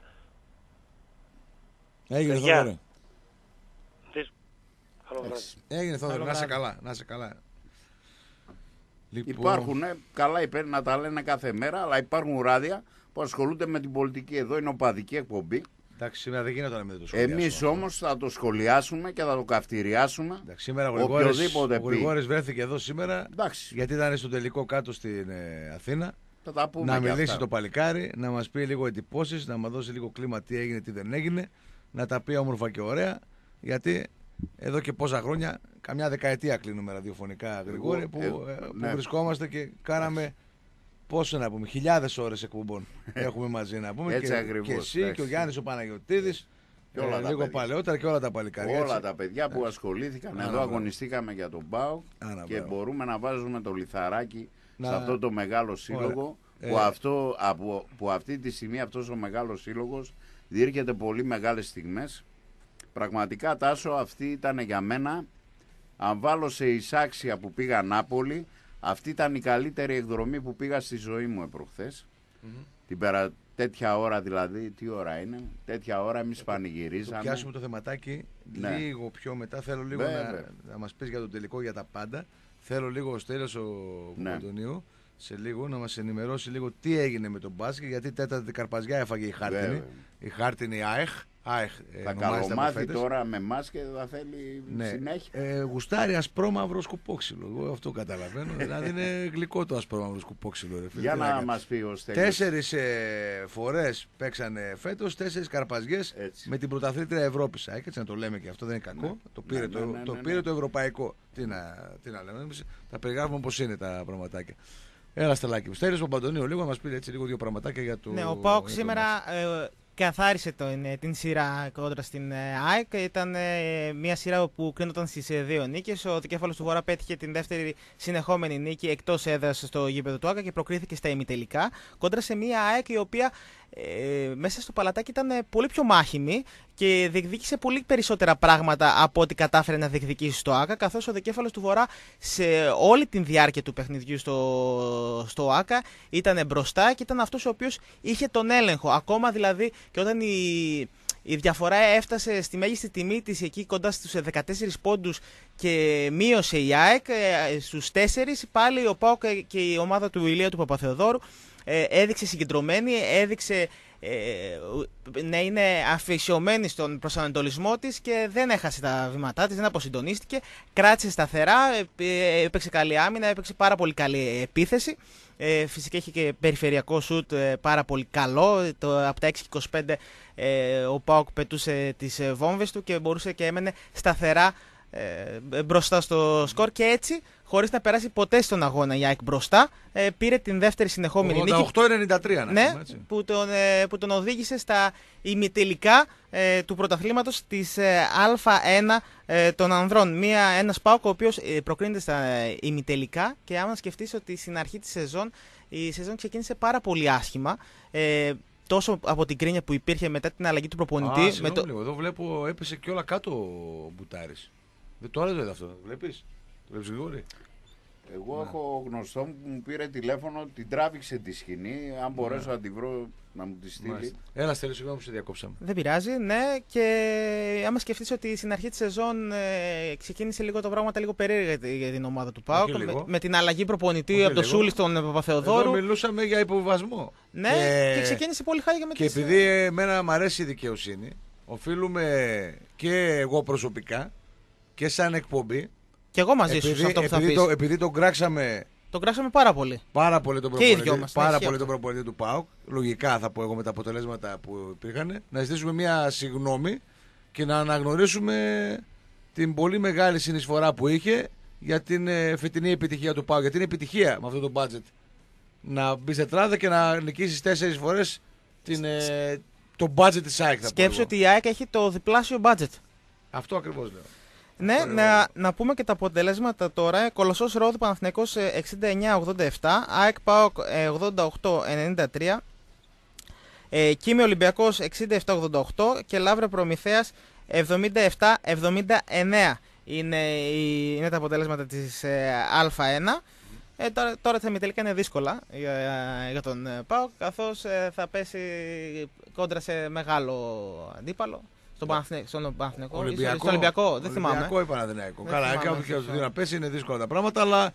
A: Έγινε
E: Παιδιά.
A: Θόδωρε.
E: Δύσκολο. Καλό βράδυ.
A: Έγινε Θόδωρε,
B: Καλό
A: να σε
B: βράδυ.
A: καλά, να σε καλά. Λοιπόν,
D: Υπάρχουν, ε, καλά υπέρ να τα λένε κάθε μέρα, αλλά υπάρχουν ράδια που ασχολούνται με την πολιτική. Εδώ είναι οπαδική εκπομπή.
A: εντάξει, σήμερα δεν γίνεται να μην το σχολιάσουμε.
D: Εμείς όμως θα το σχολιάσουμε και θα το καυτηριάσουμε.
A: Εντάξει, σήμερα ο Γρηγόρης,
D: Οποιοδήποτε
A: ο
D: πει.
A: Γρηγόρης βρέθηκε εδώ σήμερα
D: Εντάξει,
A: γιατί ήταν στο τελικό κάτω στην ε, Αθήνα.
D: θα τα πούμε
A: Να
D: και
A: μιλήσει
D: αυτά.
A: το παλικάρι, να μας πει λίγο εντυπώσεις, να μας δώσει λίγο κλίμα τι έγινε, τι δεν έγινε, να τα πει όμορφα και ωραία, γιατί εδώ και πόσα χρόνια, καμιά δεκαετία κλείνουμε ραδιοφωνικά, Γρηγόρη, που,
D: ε,
A: ε, που
D: ναι.
A: βρισκόμαστε και κάναμε πόσο να πούμε, χιλιάδες ώρες εκπομπών έχουμε μαζί να πούμε.
D: Έτσι
A: και,
D: ακριβώς,
A: και εσύ
D: εντάξει.
A: και ο Γιάννης ο Παναγιωτίδης,
D: Και όλα
A: ε,
D: τα
A: λίγο
D: παιδιά.
A: παλαιότερα και όλα τα παλικάρια.
D: Όλα
A: έτσι.
D: τα παιδιά που ασχολήθηκαν
A: Άρα,
D: εδώ
A: μπράβο.
D: αγωνιστήκαμε για τον ΠΑΟΚ
A: Άρα,
D: και
A: μπράβο.
D: μπορούμε να βάζουμε το λιθαράκι
A: Να-
D: σε αυτό το μεγάλο σύλλογο που,
A: Ε.
D: αυτό, από, που αυτή τη στιγμή αυτός ο μεγάλος σύλλογος διήρκεται πολύ μεγάλες στιγμές. Πραγματικά, Τάσο, αυτή ήταν για μένα, αν βάλω σε εισάξια που πήγα Νάπολη, αυτή ήταν η καλύτερη εκδρομή που πήγα στη ζωή μου προχθές. Την περα... Τέτοια ώρα δηλαδή, τι ώρα είναι, τέτοια ώρα εμείς
A: Το
D: πανηγυρίζαμε.
A: πιάσουμε το θεματάκι
D: Ναι.
A: λίγο πιο μετά. Θέλω λίγο
D: Βέβαια.
A: να, να μας πεις για τον τελικό για τα πάντα. Θέλω λίγο ο Στέλιος ο
D: Ναι.
A: Παπαντονίου σε λίγο να μας ενημερώσει λίγο τι έγινε με τον μπάσκετ. Γιατί τέταρτη καρπαζιά έφαγε η χάρτινη.
D: Βέβαια.
A: Η χάρτινη ΑΕΧ. ΑΕΧ ε,
D: Θα
A: ονομάζεται από
D: καλομάθει
A: φέτες.
D: τώρα με μας και θα θέλει
A: Ναι.
D: συνέχεια.
A: Ε, γουστάρει ασπρόμαυρο σκουπόξυλο. Εγώ αυτό καταλαβαίνω. Δηλαδή είναι γλυκό το ασπρόμαυρο σκουπόξυλο. Ρε, φίλε.
D: Για
A: Τι
D: να
A: κάνεις.
D: μας πει ο Στέλιος.
A: Τέσσερις ε, φορές παίξανε φέτος, τέσσερις καρπαζιές
D: Έτσι.
A: με την πρωταθλήτρια Ευρώπης. Α, έτσι να το λέμε και αυτό δεν είναι κακό.
D: Ναι.
A: Το πήρε,
D: Ναι,
A: το,
D: ναι, ναι,
A: το,
D: ναι,
A: πήρε
D: ναι.
A: το ευρωπαϊκό. Τι να, τι να λέμε, εμείς τα περιγράφουμε όπως είναι τα πραγματάκια. Έλα Στελάκη μου. Στέλιος Παπαντονίου, λίγο να μας πει έτσι λίγο δύο πραγματάκια για το.
B: Ναι, ο ΠΑΟΚ
A: για το
B: σήμερα
A: μάτς.
B: ε, καθάρισε τον, την σειρά κόντρα στην ΑΕΚ. Ήταν ε, μια σειρά που κρίνονταν στις ε, δύο νίκες. Ο δικέφαλος του Βορρά πέτυχε την δεύτερη συνεχόμενη νίκη εκτός έδρας στο γήπεδο του ΆΚΑ και προκρίθηκε στα ημιτελικά. Κόντρα σε μια ΑΕΚ η οποία ε, μέσα στο παλατάκι ήταν ε, πολύ πιο μάχημη και διεκδίκησε πολύ περισσότερα πράγματα από ό,τι κατάφερε να διεκδικήσει στο ΆΚΑ, καθώς ο δικέφαλος του Βορρά σε όλη τη διάρκεια του παιχνιδιού στο, στο ΆΚΑ ήταν μπροστά και ήταν αυτός ο οποίος είχε τον έλεγχο. Ακόμα δηλαδή και όταν η, η διαφορά έφτασε στη μέγιστη τιμή της εκεί κοντά στους δεκατέσσερις πόντους και μείωσε η ΑΕΚ στους τέσσερις, πάλι ο ΠΑΟΚ και η ομάδα του Ηλία του Παπαθεοδόρου έδειξε συγκεντρωμένη, έδειξε ε, να είναι αφησιωμένη στον προσανατολισμό της και δεν έχασε τα βήματά της, δεν αποσυντονίστηκε, κράτησε σταθερά, έπαιξε καλή άμυνα, έπαιξε πάρα πολύ καλή επίθεση. Ε, φυσικά είχε και περιφερειακό σουτ ε, πάρα πολύ καλό. Το, από τα έξι και είκοσι πέντε ε, ο ΠΑΟΚ πετούσε τις ε, βόμβες του και μπορούσε και έμενε σταθερά ε, μπροστά στο σκορ και έτσι, χωρίς να περάσει ποτέ στον αγώνα η ΑΕΚ μπροστά, ε, πήρε την δεύτερη συνεχόμενη νίκη.
A: ογδόντα οκτώ ενενήντα τρία,
B: ναι,
A: πούμε, έτσι.
B: Που, τον, ε, που τον οδήγησε στα ημιτελικά ε, του πρωταθλήματος της ε, Α1 ε, των ανδρών. Μια, ένας ΠΑΟΚ ο οποίος ε, προκρίνεται στα ε, ημιτελικά και άμα σκεφτείς ότι στην αρχή της σεζόν η σεζόν ξεκίνησε πάρα πολύ άσχημα. Ε, τόσο από την κρίνια που υπήρχε μετά την αλλαγή του προπονητή.
A: Α,
B: με
A: συγγνώμη
B: το...
A: λίγο, εδώ βλέπω έπεσε και όλα κάτω ο Μπουτάρης. Δεν το άλλο το είδα αυτό, το βλέπεις. Το βλέπεις Γρηγόρη.
D: Εγώ
A: Ναι.
D: έχω γνωστό μου που μου πήρε τηλέφωνο, την τράβηξε τη σκηνή. Αν μπορέσω να τη βρω να μου τη στείλει.
A: Μάλιστα. Έλα Στέλιο, συγγνώμη που σε διακόψαμε.
B: Δεν πειράζει, ναι. Και άμα σκεφτείς ότι στην αρχή της σεζόν ε, ξεκίνησε λίγο το πράγματα λίγο περίεργα για την ομάδα του ΠΑΟΚ.
A: Όχι
B: Με,
A: λίγο.
B: με την αλλαγή προπονητή
A: Όχι
B: από τον
A: λίγο.
B: Σούλη στον Παπαθεοδόρου.
A: Εδώ μιλούσαμε για υποβιβασμό.
B: Ναι,
A: και...
B: και ξεκίνησε πολύ χάρη με
A: Και
B: τις...
A: επειδή εμένα μου αρέσει η δικαιοσύνη, οφείλουμε και εγώ προσωπικά και σαν εκπομπή.
B: Και εγώ μαζί σου
A: επειδή,
B: σε αυτό που θα
A: επειδή,
B: πεις.
A: το, επειδή τον κράξαμε
B: Τον κράσαμε πάρα πολύ.
A: πάρα πολύ τον
B: Και οι δυο
A: προπονητή,
B: μας, ναι,
A: πάρα
B: ισχύει
A: πολύ
B: αυτό.
A: τον προπονητή του ΠΑΟΚ, λογικά θα πω εγώ με τα αποτελέσματα που υπήρχαν, να ζητήσουμε μια συγγνώμη και να αναγνωρίσουμε την πολύ μεγάλη συνεισφορά που είχε για την ε, φετινή επιτυχία του ΠΑΟΚ. Γιατί είναι επιτυχία με αυτό το budget να μπει σε τράδα και να νικήσεις τέσσερις φορές την, ε, το budget της ΑΕΚ.
B: Σκέψου ότι η ΑΕΚ έχει το διπλάσιο budget.
A: Αυτό ακριβώς λέω.
B: Ναι,
A: Αυτό
B: να,
A: λέω.
B: να πούμε και τα αποτελέσματα τώρα. Κολοσσός Ρόδου Παναθηναϊκός ε, εξήντα εννιά ογδόντα επτά, ΑΕΚ ΠΑΟΚ ε, ογδόντα οκτώ ενενήντα τρία, ε, Κίμη Ολυμπιακός εξήντα επτά ογδόντα οκτώ και Λαύριο Προμηθέας εβδομήντα επτά εβδομήντα εννέα. Είναι, η- είναι τα αποτελέσματα της ε, Α1. Ε, τώρα, τώρα τα ημιτελικά είναι δύσκολα για, για τον ε, ΠΑΟΚ, καθώς ε, θα πέσει κόντρα σε μεγάλο αντίπαλο. Στον Παναθηναϊκό, στον Παναθηναϊκό,
A: Ολυμπιακό,
B: στον Ολυμπιακό, δεν θυμάμαι.
A: Ολυμπιακό ή Παναθηναϊκό.
B: Δεν
A: Καλά,
B: θυμάμαι,
A: κάπου
B: δεν
A: και
B: θυμάμαι.
A: να πέσει είναι δύσκολα τα πράγματα, αλλά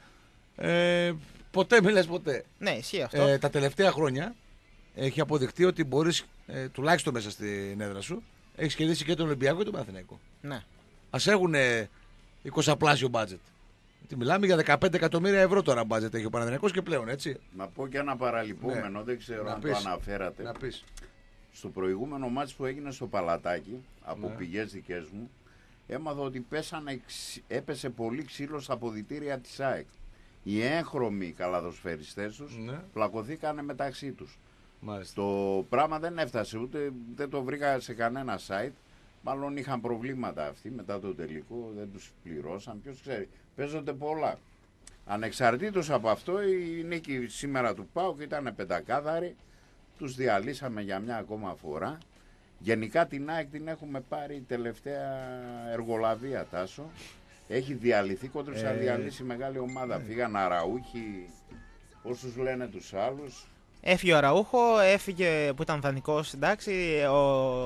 A: ε, ποτέ μιλες ποτέ.
B: Ναι, ισχύει αυτό.
A: Ε, τα τελευταία χρόνια έχει αποδειχτεί ότι μπορείς, ε, τουλάχιστον μέσα στην έδρα σου, έχεις κερδίσει και τον Ολυμπιακό και τον Παναθηναϊκό.
B: Ναι.
A: Ας έχουν εικοσαπλάσιο budget. Τι μιλάμε για δεκαπέντε εκατομμύρια ευρώ τώρα budget έχει ο Παναθηναϊκός και πλέον, έτσι.
D: Να πω και ένα παραλυπόμενο,
A: Ναι.
D: δεν ξέρω
A: Να
D: αν
A: πεις.
D: το αναφέρατε.
A: Να πεις.
D: Στο προηγούμενο μάτς που έγινε στο Παλατάκι, από
A: Ναι.
D: πηγές δικές μου, έμαθα ότι πέσανε, ξ- έπεσε πολύ ξύλο στα αποδυτήρια της ΑΕΚ. Οι έγχρωμοι καλαδοσφαιριστές τους
A: Ναι.
D: πλακωθήκανε μεταξύ τους.
A: Μάλιστα.
D: Το πράγμα δεν έφτασε, ούτε δεν το βρήκα σε κανένα site. Μάλλον είχαν προβλήματα αυτοί μετά το τελικό, δεν τους πληρώσαν, ποιος ξέρει. Παίζονται πολλά. Ανεξαρτήτως από αυτό, η νίκη σήμερα του ΠΑΟΚ ήταν πεντακάθαρη. Τους διαλύσαμε για μια ακόμα φορά. Γενικά την ΑΕΚ την έχουμε πάρει τελευταία εργολαβία, Τάσο. Έχει διαλυθεί, κόντρος θα
A: Ε,
D: διαλύσει μεγάλη ομάδα. Φύγαν αραούχοι, όσους λένε τους άλλους.
B: Έφυγε ο Αραούχο, έφυγε που ήταν δανεικός, εντάξει, ο,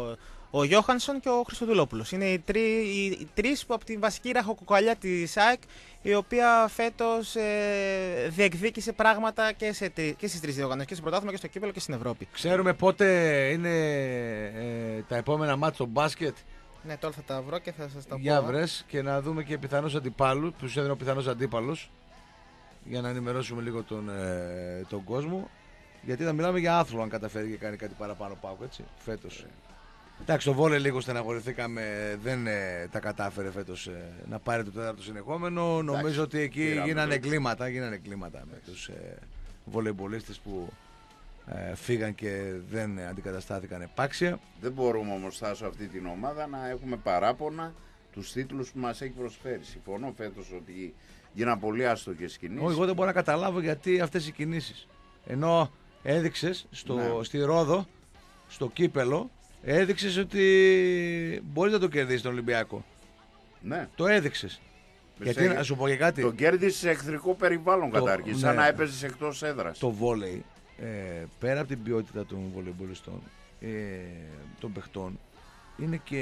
B: ο Γιώχανσον και ο Χριστοδουλόπουλος. Είναι οι, τρει, οι, οι τρεις που από την βασική ραχοκοκαλιά της ΑΕΚ, η οποία φέτος ε, διεκδίκησε πράγματα και, σε, τρι- και στις τρεις διοργανώσεις, και στο πρωτάθλημα και στο κύπελλο και στην Ευρώπη.
A: Ξέρουμε πότε είναι ε, τα επόμενα μάτια στο μπάσκετ.
B: Ναι, τώρα θα τα βρω και θα σας τα
A: Για
B: πω.
A: βρες και να δούμε και πιθανούς αντιπάλους, τους έδινε ο πιθανός αντίπαλος, για να ενημερώσουμε λίγο τον, ε, τον κόσμο. Γιατί θα μιλάμε για άθλο αν καταφέρει και κάνει κάτι παραπάνω πάω, έτσι, φέτος. Εντάξει, το βόλε λίγο στεναχωρηθήκαμε, δεν ε, τα κατάφερε φέτος ε, να πάρει το τέταρτο συνεχόμενο. Νομίζω ότι εκεί
D: πήραμε
A: γίνανε
D: το-
A: κλίματα, γίνανε κλίματα με τους ε, βολεϊμπολίστες που ε, φύγαν και δεν αντικαταστάθηκαν επάξια.
D: Δεν μπορούμε όμως, Θάσο, αυτή την ομάδα να έχουμε παράπονα τους τίτλους που μας έχει προσφέρει. Συμφωνώ φέτος ότι γίναν πολύ άστοχες κινήσεις.
A: Όχι, εγώ δεν μπορώ να καταλάβω γιατί αυτές οι κινήσεις. Ενώ έδειξες στο,
D: Ναι.
A: στη Ρόδο, στο κύπελο, έδειξες ότι μπορείς να το κερδίσεις τον Ολυμπιακό.
D: Ναι.
A: Το έδειξες. Γιατί
D: Σε-
A: να σου πω και κάτι.
D: Το κέρδισε σε εχθρικό περιβάλλον
A: Το-
D: καταρχήν,
A: ναι.
D: σαν να έπαιζες εκτός έδρας.
A: Το βόλεϊ, ε, πέρα από την ποιότητα των βολεμπολιστών, ε, των παιχτών, είναι και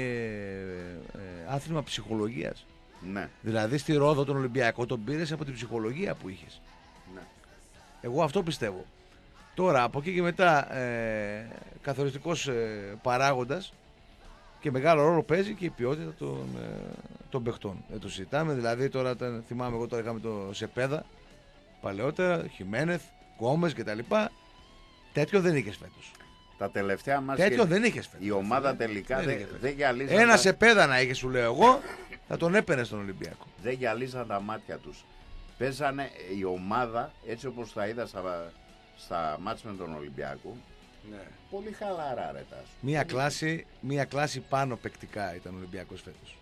A: ε, άθλημα ψυχολογίας.
D: Ναι,
A: Δηλαδή στη Ρόδο τον Ολυμπιακό τον πήρες από την ψυχολογία που είχες.
D: ναι.
A: Εγώ αυτό πιστεύω. Τώρα από εκεί και μετά ε, καθοριστικός ε, παράγοντας και μεγάλο ρόλο παίζει και η ποιότητα των, ε, των παιχτών. Δεν το συζητάμε. Δηλαδή τώρα όταν θυμάμαι εγώ τώρα είχαμε το Σεπέδα παλαιότερα, Χιμένεθ, Γκόμες κτλ. Τέτοιο δεν είχες φέτος.
D: Τα τελευταία μας
A: Τέτοιο δεν είχες φέτος.
D: η ομάδα τελικά
A: Δεν
D: δεν
A: είχε φέτος.
D: δεν γυαλίζαν,
A: Ένα
D: τα...
A: Σεπέδα να είχε, σου λέω εγώ, θα τον έπαιρνε στον Ολυμπιακό.
D: δεν γυαλίζαν τα μάτια τους. Παίζανε η ομάδα έτσι όπως τα είδα στα, στα μάτς με τον Ολυμπιακό. Πολύ χαλαρά, ρε Τάσο.
A: Μία κλάση, μία κλάση πάνω παικτικά ήταν ο Ολυμπιακός φέτος.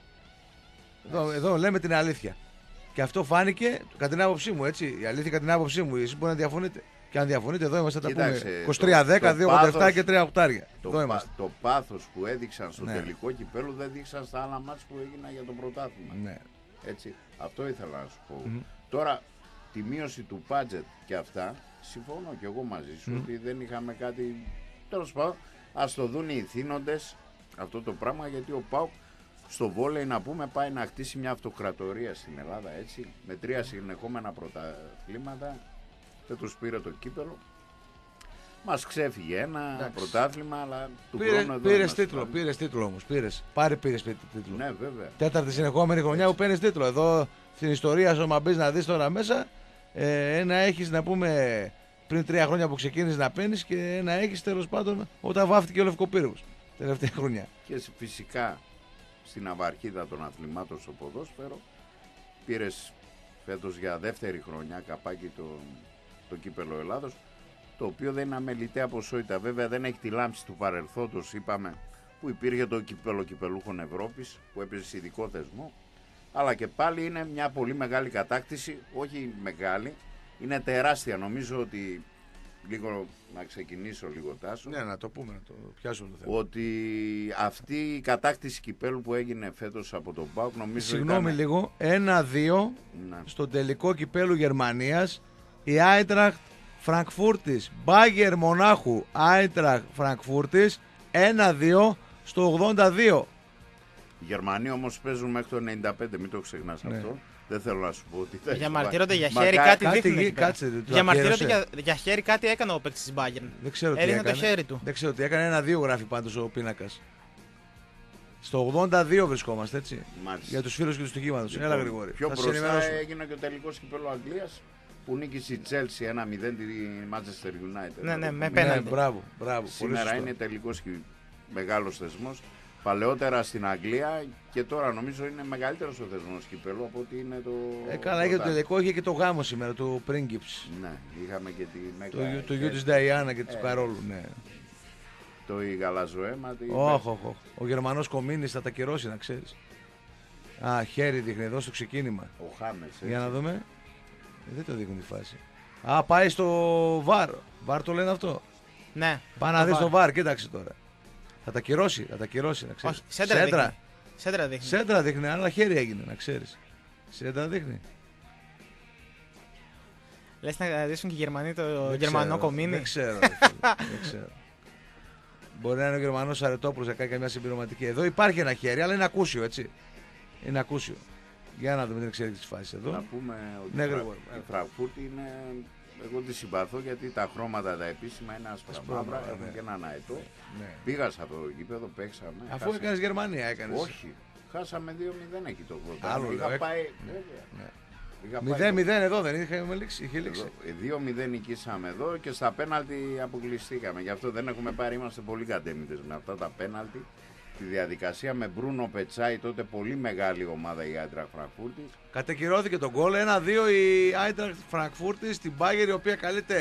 A: Εδώ, εδώ λέμε την αλήθεια. Και αυτό φάνηκε κατά την άποψή μου, έτσι. Η αλήθεια κατά την άποψή μου. Εσείς μπορεί να διαφωνείτε. Και αν διαφωνείτε, εδώ είμαστε. Θα τα
D: Κοίταξε,
A: πούμε
D: το-
A: είκοσι τρία δέκα,
D: το
A: δύο ογδόντα επτά
D: πάθος-
A: και τρία οχτάρια.
D: Το,
A: Εδώ
D: πα,
A: είμαστε.
D: το πάθος που έδειξαν στο
A: Ναι.
D: τελικό κυπέλο δεν δείξαν στα άλλα μάτς που έγιναν για το πρωτάθλημα.
A: Ναι.
D: Έτσι, αυτό ήθελα να σου πω.
A: Μμμ.
D: Τώρα, τη μείωση του budget και αυτά, συμφωνώ και εγώ μαζί σου ότι δεν είχαμε κάτι. Τέλος πάντων, ας το δουν οι ηθήνοντες αυτό το πράγμα, γιατί ο ΠΑΟΚ στο βόλεϊ, να πούμε, πάει να χτίσει μια αυτοκρατορία στην Ελλάδα, έτσι, με τρία συνεχόμενα πρωταθλήματα. Δεν τους πήρε το κύπελο. Μας ξέφυγε ένα
A: Εντάξει.
D: πρωτάθλημα, αλλά του
A: Πήρε,
D: χρόνου εδώ
A: πήρες
D: είμαστε
A: τίτλο,
D: πάλι.
A: πήρες τίτλο όμως. Πήρες. Πάρε πήρες τίτλο.
D: Ναι, βέβαια.
A: Τέταρτη συνεχόμενη χρονιά που παίρνει τίτλο. Εδώ στην ιστορία σου, άμα μπει να δει τώρα μέσα, ε, ένα έχει να πούμε πριν τρία χρόνια που ξεκίνησε να παίρνει και ένα έχει τέλο πάντων όταν βάφτηκε ο Λευκοπύργος. Τελευταία χρονιά.
D: Και φυσικά στην αυαρχίδα των αθλημάτων στο ποδόσφαιρο πήρες φέτος για δεύτερη χρονιά καπάκι το, το κύπελο Ελλάδος, το οποίο δεν είναι αμεληταία ποσότητα. Βέβαια δεν έχει τη λάμψη του παρελθόντος, είπαμε, που υπήρχε το κύπελο κυπελούχων Ευρώπης που έπαιζε σε ειδικό θεσμό, αλλά και πάλι είναι μια πολύ μεγάλη κατάκτηση, όχι μεγάλη, είναι τεράστια. Νομίζω ότι λίγο να ξεκινήσω λίγο, Τάσο.
A: Ναι, να το πούμε, να το πιάσουμε το θέμα.
D: Ότι αυτή η κατάκτηση κυπέλου που έγινε φέτος από τον ΠΑΟΚ, νομίζω
A: Συγγνώμη
D: ήταν...
A: λίγο, ένα δύο
D: Ναι.
A: στο τελικό κυπέλου Γερμανίας, η Άιντραχτ Φραγκφούρτης, Μπάγερ Μονάχου, Άιντραχτ Φραγκφούρτης, ένα δύο στο ογδόντα δύο.
D: Οι Γερμανοί όμως παίζουν μέχρι το ενενήντα πέντε, μην το ξεχνάς
A: Ναι.
D: αυτό. Δεν θέλω να σου πω ότι θα
B: Διαμαρτύρονται για
D: Μακά-
B: χέρι, κάτι
A: κάτι
B: δείχνει.
A: γη-
B: εκεί πέρα.
A: κάτσε, το
B: Διαμαρτύρονται
A: αφιέρωσε.
B: για, για χέρι, κάτι έκανε ο παίκτης της Bayern.
A: Δεν ξέρω τι
B: Έδειχνε
A: έκανε.
B: το χέρι του.
A: Δεν ξέρω τι έκανε. Ένα-δύο γράφει πάντως ο πίνακας. Στο ογδόντα δύο βρισκόμαστε, έτσι.
D: Μάλιστα.
A: Για τους φίλους και τους στοιχήματος.
D: Λοιπόν,
A: Έλα Γρηγόρη.
D: Πιο
A: Θα σε
D: μπροστά
A: ενημερώσουμε.
D: έγινε και ο τελικός κυπέλο Αγγλίας που νίκησε η Chelsea ένα μηδέν τη Manchester United.
B: Ναι, ναι, με
D: Ναι,
B: πέναλτι.
A: Ναι, μπράβο, μπράβο. Πολύ
D: Σήμερα
A: σωστό.
D: είναι τελικός και μεγάλος θεσμός. Παλαιότερα στην Αγγλία και τώρα νομίζω είναι μεγαλύτερος ο θεσμός κυπέλου από ότι είναι το.
A: Ε, καλά, είχε το
D: πρωτάθλημα.
A: τελικό, είχε και το γάμο σήμερα, το Πρίγκιψ.
D: Ναι, είχαμε και τη Μέγα.
A: Το, γιο- το γιο
D: και
A: της Νταϊάννα και της
D: Ε.
A: Καρόλου, ναι.
D: Το η Γαλαζοέμα. τη-
A: Όχι, όχι, όχι. Ο Γερμανός Κομίνης θα τα κυρώσει, να ξέρεις. Α, χέρι δείχνει εδώ στο ξεκίνημα.
D: Ο Χάμες. έτσι.
A: Για να δούμε. Ε, δεν το δείχνουν τη φάση. Α, πάει στο βαρ. Βαρ το λένε αυτό.
B: Ναι.
A: Πάει να δει το βαρ, κοίταξε τώρα. Θα τα κυρώσει, θα τα κυρώσει, να ξέρεις.
B: Όχι, σέντρα δείχνει. Σέντρα δείχνει.
A: Σέντρα δείχνει, αλλά χέρι έγινε, να ξέρεις. Σέντρα δείχνει.
B: Λες να δείσουν και οι Γερμανοί το
A: Δεν
B: γερμανό
A: ξέρω,
B: κομίνι.
A: Δεν ξέρω. ρε φίλε, δεν ξέρω. Μπορεί να είναι ο Γερμανός Αρετόπουλος να κάνει καμιά συμπληρωματική. Εδώ υπάρχει ένα χέρι, αλλά είναι ακούσιο, έτσι. Είναι ακούσιο. Για να δούμε την εξέλιξη της φάσης εδώ.
D: Να πούμε ότι
A: Ναι,
D: η Φρα-
A: γρήγορα.
D: η Φραγκφούρτη είναι. Εγώ τη συμπαθώ γιατί τα χρώματα τα επίσημα είναι άσπρα μαύρα,
A: μαύρα,
D: έχουν
A: ναι.
D: και έναν αετό.
A: Ναι.
D: Πήγα σε αυτό το γήπεδο, παίξαμε.
A: Αφού
D: χάσαμε-
A: έκανες Γερμανία, έκανες.
D: Όχι, χάσαμε δύο μηδέν εκεί το ογδόντα.
A: Άλλο
D: Είχα
A: λέω,
D: πάει.
A: ναι.
D: βέβαια.
A: Ναι.
D: Είχα πάει
A: μηδέν μηδέν εδώ δεν είχε λήξει. Είχε
D: εδώ.
A: λήξει.
D: Ε, δύο μηδέν νικήσαμε εδώ και στα πέναλτι αποκλειστήκαμε. Γι' αυτό δεν έχουμε πάρει, είμαστε πολύ κατέμητες με αυτά τα πέναλτι. Τη διαδικασία με Μπρούνο Πετσάι, τότε πολύ μεγάλη ομάδα η Άιντραχτ Φραγκφούρτης.
A: Κατεκυρώθηκε το γκολ. ένα δύο η Άιντραχτ Φραγκφούρτη στην Μπάγερ, η οποία καλείται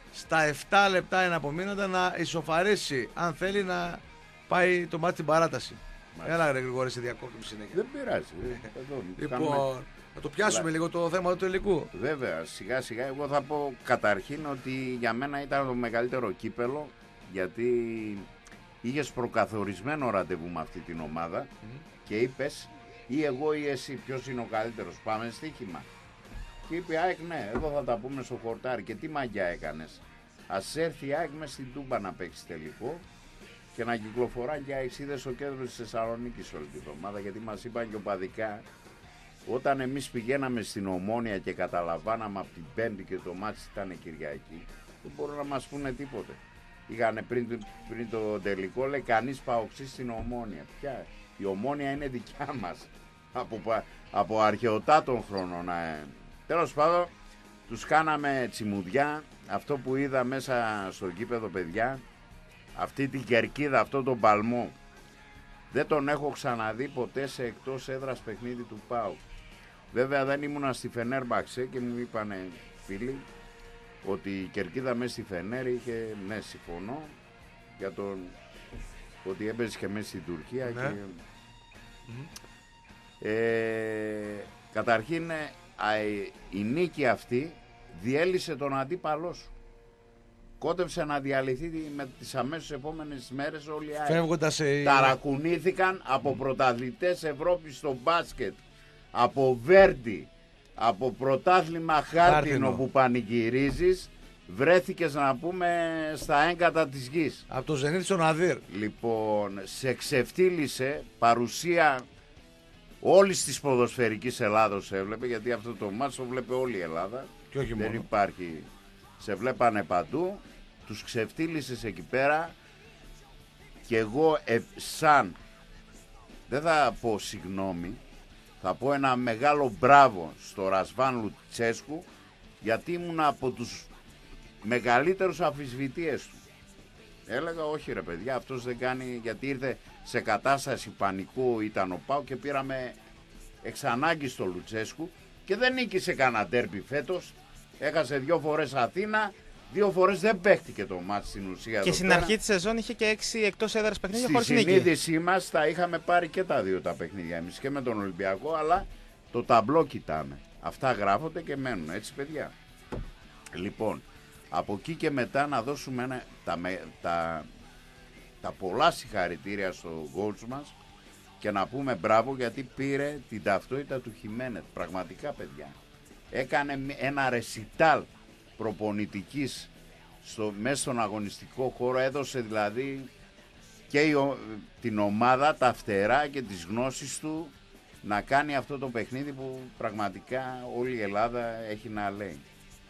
A: στα επτά λεπτά εναπομείνοντα να ισοφαρίσει, αν θέλει να πάει το μάτι στην παράταση. Μάλιστα. Έλα ρε Γρηγόρη, σε διακόπτουμε συνέχεια.
D: Δεν πειράζει. Εδώ,
A: λοιπόν,
D: κάνουμε...
A: θα το πιάσουμε Λά... λίγο το θέμα του τελικού.
D: Βέβαια, σιγά σιγά. Εγώ θα πω καταρχήν ότι για μένα ήταν το μεγαλύτερο κύπελο, γιατί είχες προκαθορισμένο ραντεβού με αυτή την ομάδα mm. και είπες ή εγώ ή εσύ ποιος είναι ο καλύτερος, πάμε στοίχημα. Και είπε ΑΕΚ, ναι, εδώ θα τα πούμε στο χορτάρι. Και τι μαγιά έκανες? Ας έρθει η ΑΕΚ μες στην Τούμπα να παίξει τελικό και να κυκλοφορά και αεξίδες στο κέντρο της Θεσσαλονίκης όλη την εβδομάδα, γιατί μας είπαν και οπαδικά, όταν εμείς πηγαίναμε στην Ομόνια και καταλαβάναμε από την Πέμπτη και το μάτς ήταν Κυριακή, δεν μπορούν να μας πούνε τίποτε. Είχανε πριν, πριν το τελικό, λέει κανείς παοξής στην Ομόνια. Ποια, η Ομόνια είναι δικιά μας από, από αρχαιοτά των χρόνων. Ε. Τέλος πάντων, τους κάναμε τσιμουδιά. Αυτό που είδα μέσα στο γήπεδο, παιδιά, αυτή την κερκίδα, αυτό τον παλμό, δεν τον έχω ξαναδεί ποτέ σε εκτός έδρας παιχνίδι του ΠΑΟΚ. Βέβαια δεν ήμουνα στη Φενέρμπαξε και μου είπανε φίλοι ότι η κερκίδα μέσα στη Φενέρ είχε, ναι, συμφωνώ, για τον ότι έμπαιζε και μέσα στην Τουρκία. Ναι. Και... Mm-hmm. ε, καταρχήν η νίκη αυτή διέλυσε τον αντίπαλό σου. Κότεψε να διαλυθεί με τις αμέσως επόμενες μέρες όλοι οι άλλοι. Σε... Ταρακουνήθηκαν από πρωταθλητές Ευρώπης στο μπάσκετ, από Βέρντι, από πρωτάθλημα χάρτινο που πανηγυρίζεις, βρέθηκες να πούμε στα έγκατα της γης.
A: Από το Ζενίτ στον Αδύρ.
D: Λοιπόν, σε ξεφτύλισε, παρουσία όλης της ποδοσφαιρικής Ελλάδος έβλεπε, γιατί αυτό το μάτς το βλέπει όλη η Ελλάδα.
A: Και όχι
D: δεν
A: μόνο.
D: υπάρχει, σε βλέπανε παντού, τους ξεφτύλισες εκεί πέρα και εγώ ε, σαν, δεν θα πω συγγνώμη, θα πω ένα μεγάλο μπράβο στο Ρασβάν Λουτσέσκου, γιατί ήμουν από τους μεγαλύτερους αμφισβητείες του. Έλεγα όχι ρε παιδιά, αυτός δεν κάνει, γιατί ήρθε σε κατάσταση πανικού, ήταν ο ΠΑΟ και πήραμε εξ ανάγκη στο Λουτσέσκου και δεν νίκησε κανένα ντέρμπι φέτος. Έχασε δύο φορές Αθήνα, δύο φορές δεν παίχτηκε το μάτς στην ουσία.
B: Και στην πέρα. Αρχή της σεζόν είχε και έξι εκτός έδρας παιχνίδια χωρίς νίκη.
D: Στη συνείδησή μας τα είχαμε πάρει και τα δύο τα παιχνίδια εμείς και με τον Ολυμπιακό, αλλά το ταμπλό κοιτάμε. Αυτά γράφονται και μένουν, έτσι παιδιά. Λοιπόν, από εκεί και μετά να δώσουμε ένα, τα, τα, τα πολλά συγχαρητήρια στο coach μας και να πούμε μπράβο, γιατί πήρε την ταυτότητα του Χιμένετ. Πραγματικά παιδιά. Έκανε ένα ρεσιτάλ προπονητικής στο, μέσα στον αγωνιστικό χώρο, έδωσε δηλαδή και η, την ομάδα τα φτερά και τις γνώσεις του να κάνει αυτό το παιχνίδι που πραγματικά όλη η Ελλάδα έχει να λέει.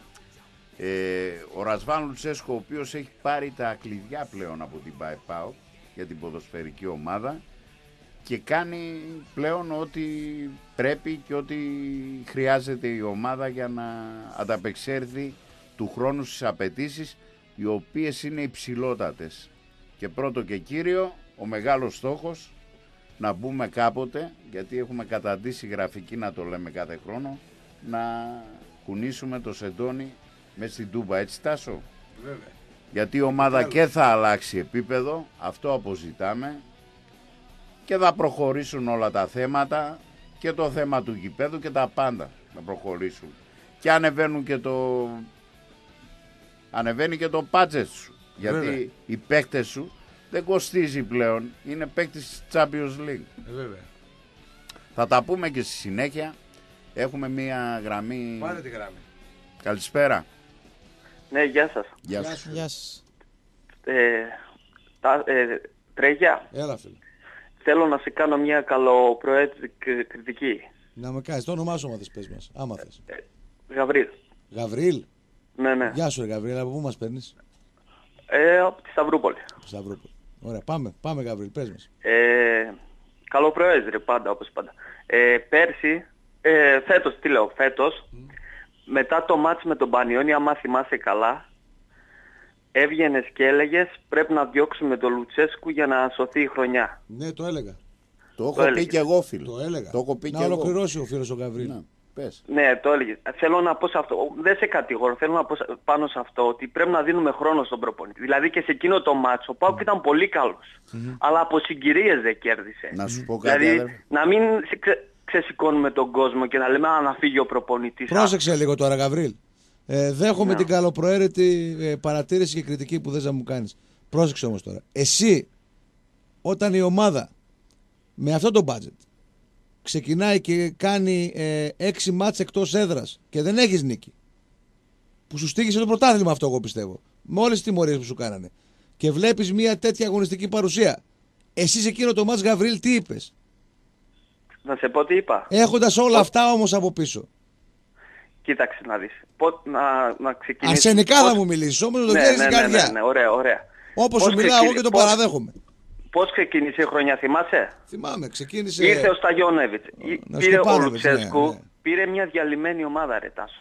D: Ε, ο Ρασβάν Λουτσέσκο, ο οποίος έχει πάρει τα κλειδιά πλέον από την ΠΑΕΠΑΟ για την ποδοσφαιρική ομάδα και κάνει πλέον ό,τι πρέπει και ό,τι χρειάζεται η ομάδα για να ανταπεξέλθει του χρόνου στις απαιτήσεις, οι οποίες είναι υψηλότατες. Και πρώτο και κύριο, ο μεγάλος στόχος, να μπούμε κάποτε, γιατί έχουμε καταντήσει γραφική να το λέμε κάθε χρόνο, να κουνήσουμε το σεντόνι μες στην Τούμπα, έτσι Τάσο?
A: Βέβαια.
D: Γιατί η ομάδα και θα αλλάξει επίπεδο, αυτό αποζητάμε, και θα προχωρήσουν όλα τα θέματα και το θέμα του γηπέδου και τα πάντα θα προχωρήσουν. Και ανεβαίνουν και το... ανεβαίνει και το budget σου. Γιατί βέβαια, οι παίκτες σου δεν κοστίζει πλέον, είναι παίκτης Champions League.
A: Ε, βέβαια.
D: Θα τα πούμε και στη συνέχεια. Έχουμε μία γραμμή.
A: Πάρε τη γραμμή.
D: Καλησπέρα.
F: Ναι, γεια σας.
D: Γεια σας.
B: Γεια σας.
F: Ε, τα, ε, Τρέγια.
A: Έλα φίλε.
F: Θέλω να σε κάνω μια καλοπροαίρετη κριτική.
A: Να με κάνεις το όνομά σου, άμα θες, πες μας, άμα θες.
F: Ε, Γαβρίλ.
A: Γαβρίλ.
F: Ναι, ναι.
A: Γεια σου ρε Γαβρίλ, από πού μας παίρνεις?
F: Ε, από τη Σταυρούπολη.
A: Σταυρούπολη. Ωραία, πάμε, πάμε Γαβρίλ, πες μας.
F: Ε, καλοπροαίρετη πάντα, όπως πάντα. Ε, πέρσι, ε, φέτος, τι λέω, φέτος, mm. μετά το μάτς με τον Πανιόνι, άμα θυμάσαι καλά, έβγαινες και έλεγες πρέπει να διώξουμε τον Λουτσέσκου για να σωθεί η χρονιά.
A: Ναι, το έλεγα.
D: Το έχω το πει και εγώ, φίλε.
A: Το έλεγα.
D: Το έχω πει
A: να
D: και
A: ολοκληρώσει εγώ. Ο φίλος ο Γαβρίλ.
D: Ναι. πες.
F: Ναι, το έλεγε. Θέλω να πω σε αυτό, δεν σε κατηγορώ, θέλω να πω πάνω σε αυτό ότι πρέπει να δίνουμε χρόνο στον προπονητή. Δηλαδή και σε εκείνο το μάτσο ο ΠΑΟΚ mm. ήταν πολύ καλός, mm-hmm. αλλά από συγκυρίες δεν κέρδισε.
D: Να σου πω κάτι,
F: δηλαδή
D: αδερφέ.
F: να μην ξε, ξεσηκώνουμε τον κόσμο και να λέμε να φύγει ο προπονητής.
A: Πρόσεξε λίγο τώρα, Γαβρίλ. Ε, δέχομαι
F: ναι.
A: την καλοπροαίρετη ε, παρατήρηση και κριτική που θες να μου κάνεις. Πρόσεξε όμως τώρα. Εσύ, όταν η ομάδα με αυτό το budget ξεκινάει και κάνει ε, έξι μάτς εκτός έδρας και δεν έχεις νίκη, που σου στήγησε το πρωτάθλημα αυτό, εγώ πιστεύω, με όλες τις τιμωρίες που σου κάνανε, και βλέπεις μια τέτοια αγωνιστική παρουσία, εσύ σε εκείνο το μάτς, Γαβρίλ, τι είπες?
F: Να σε πω τι είπα.
A: Έχοντας όλα αυτά όμως από πίσω.
F: Κοίταξε να δεις. Πο, να, να ξεκινήσεις.
A: Αρσενικά πώς... θα μου μιλήσεις, όμως το
F: ναι,
A: χέρι
F: ναι,
A: στην
F: ναι,
A: καρδιά.
F: Ναι, ναι, ωραία, ωραία.
A: Όπως σου μιλάω εγώ και το
F: πώς...
A: παραδέχομαι.
F: Πώς ξεκίνησε η χρονιά, θυμάσαι?
A: Θυμάμαι, ξεκίνησε...
F: Ήρθε ο Σταγιονέβιτς, πήρε ο Λουτσέσκου, ναι, ναι. πήρε μια διαλυμένη ομάδα, ρε Τάσο.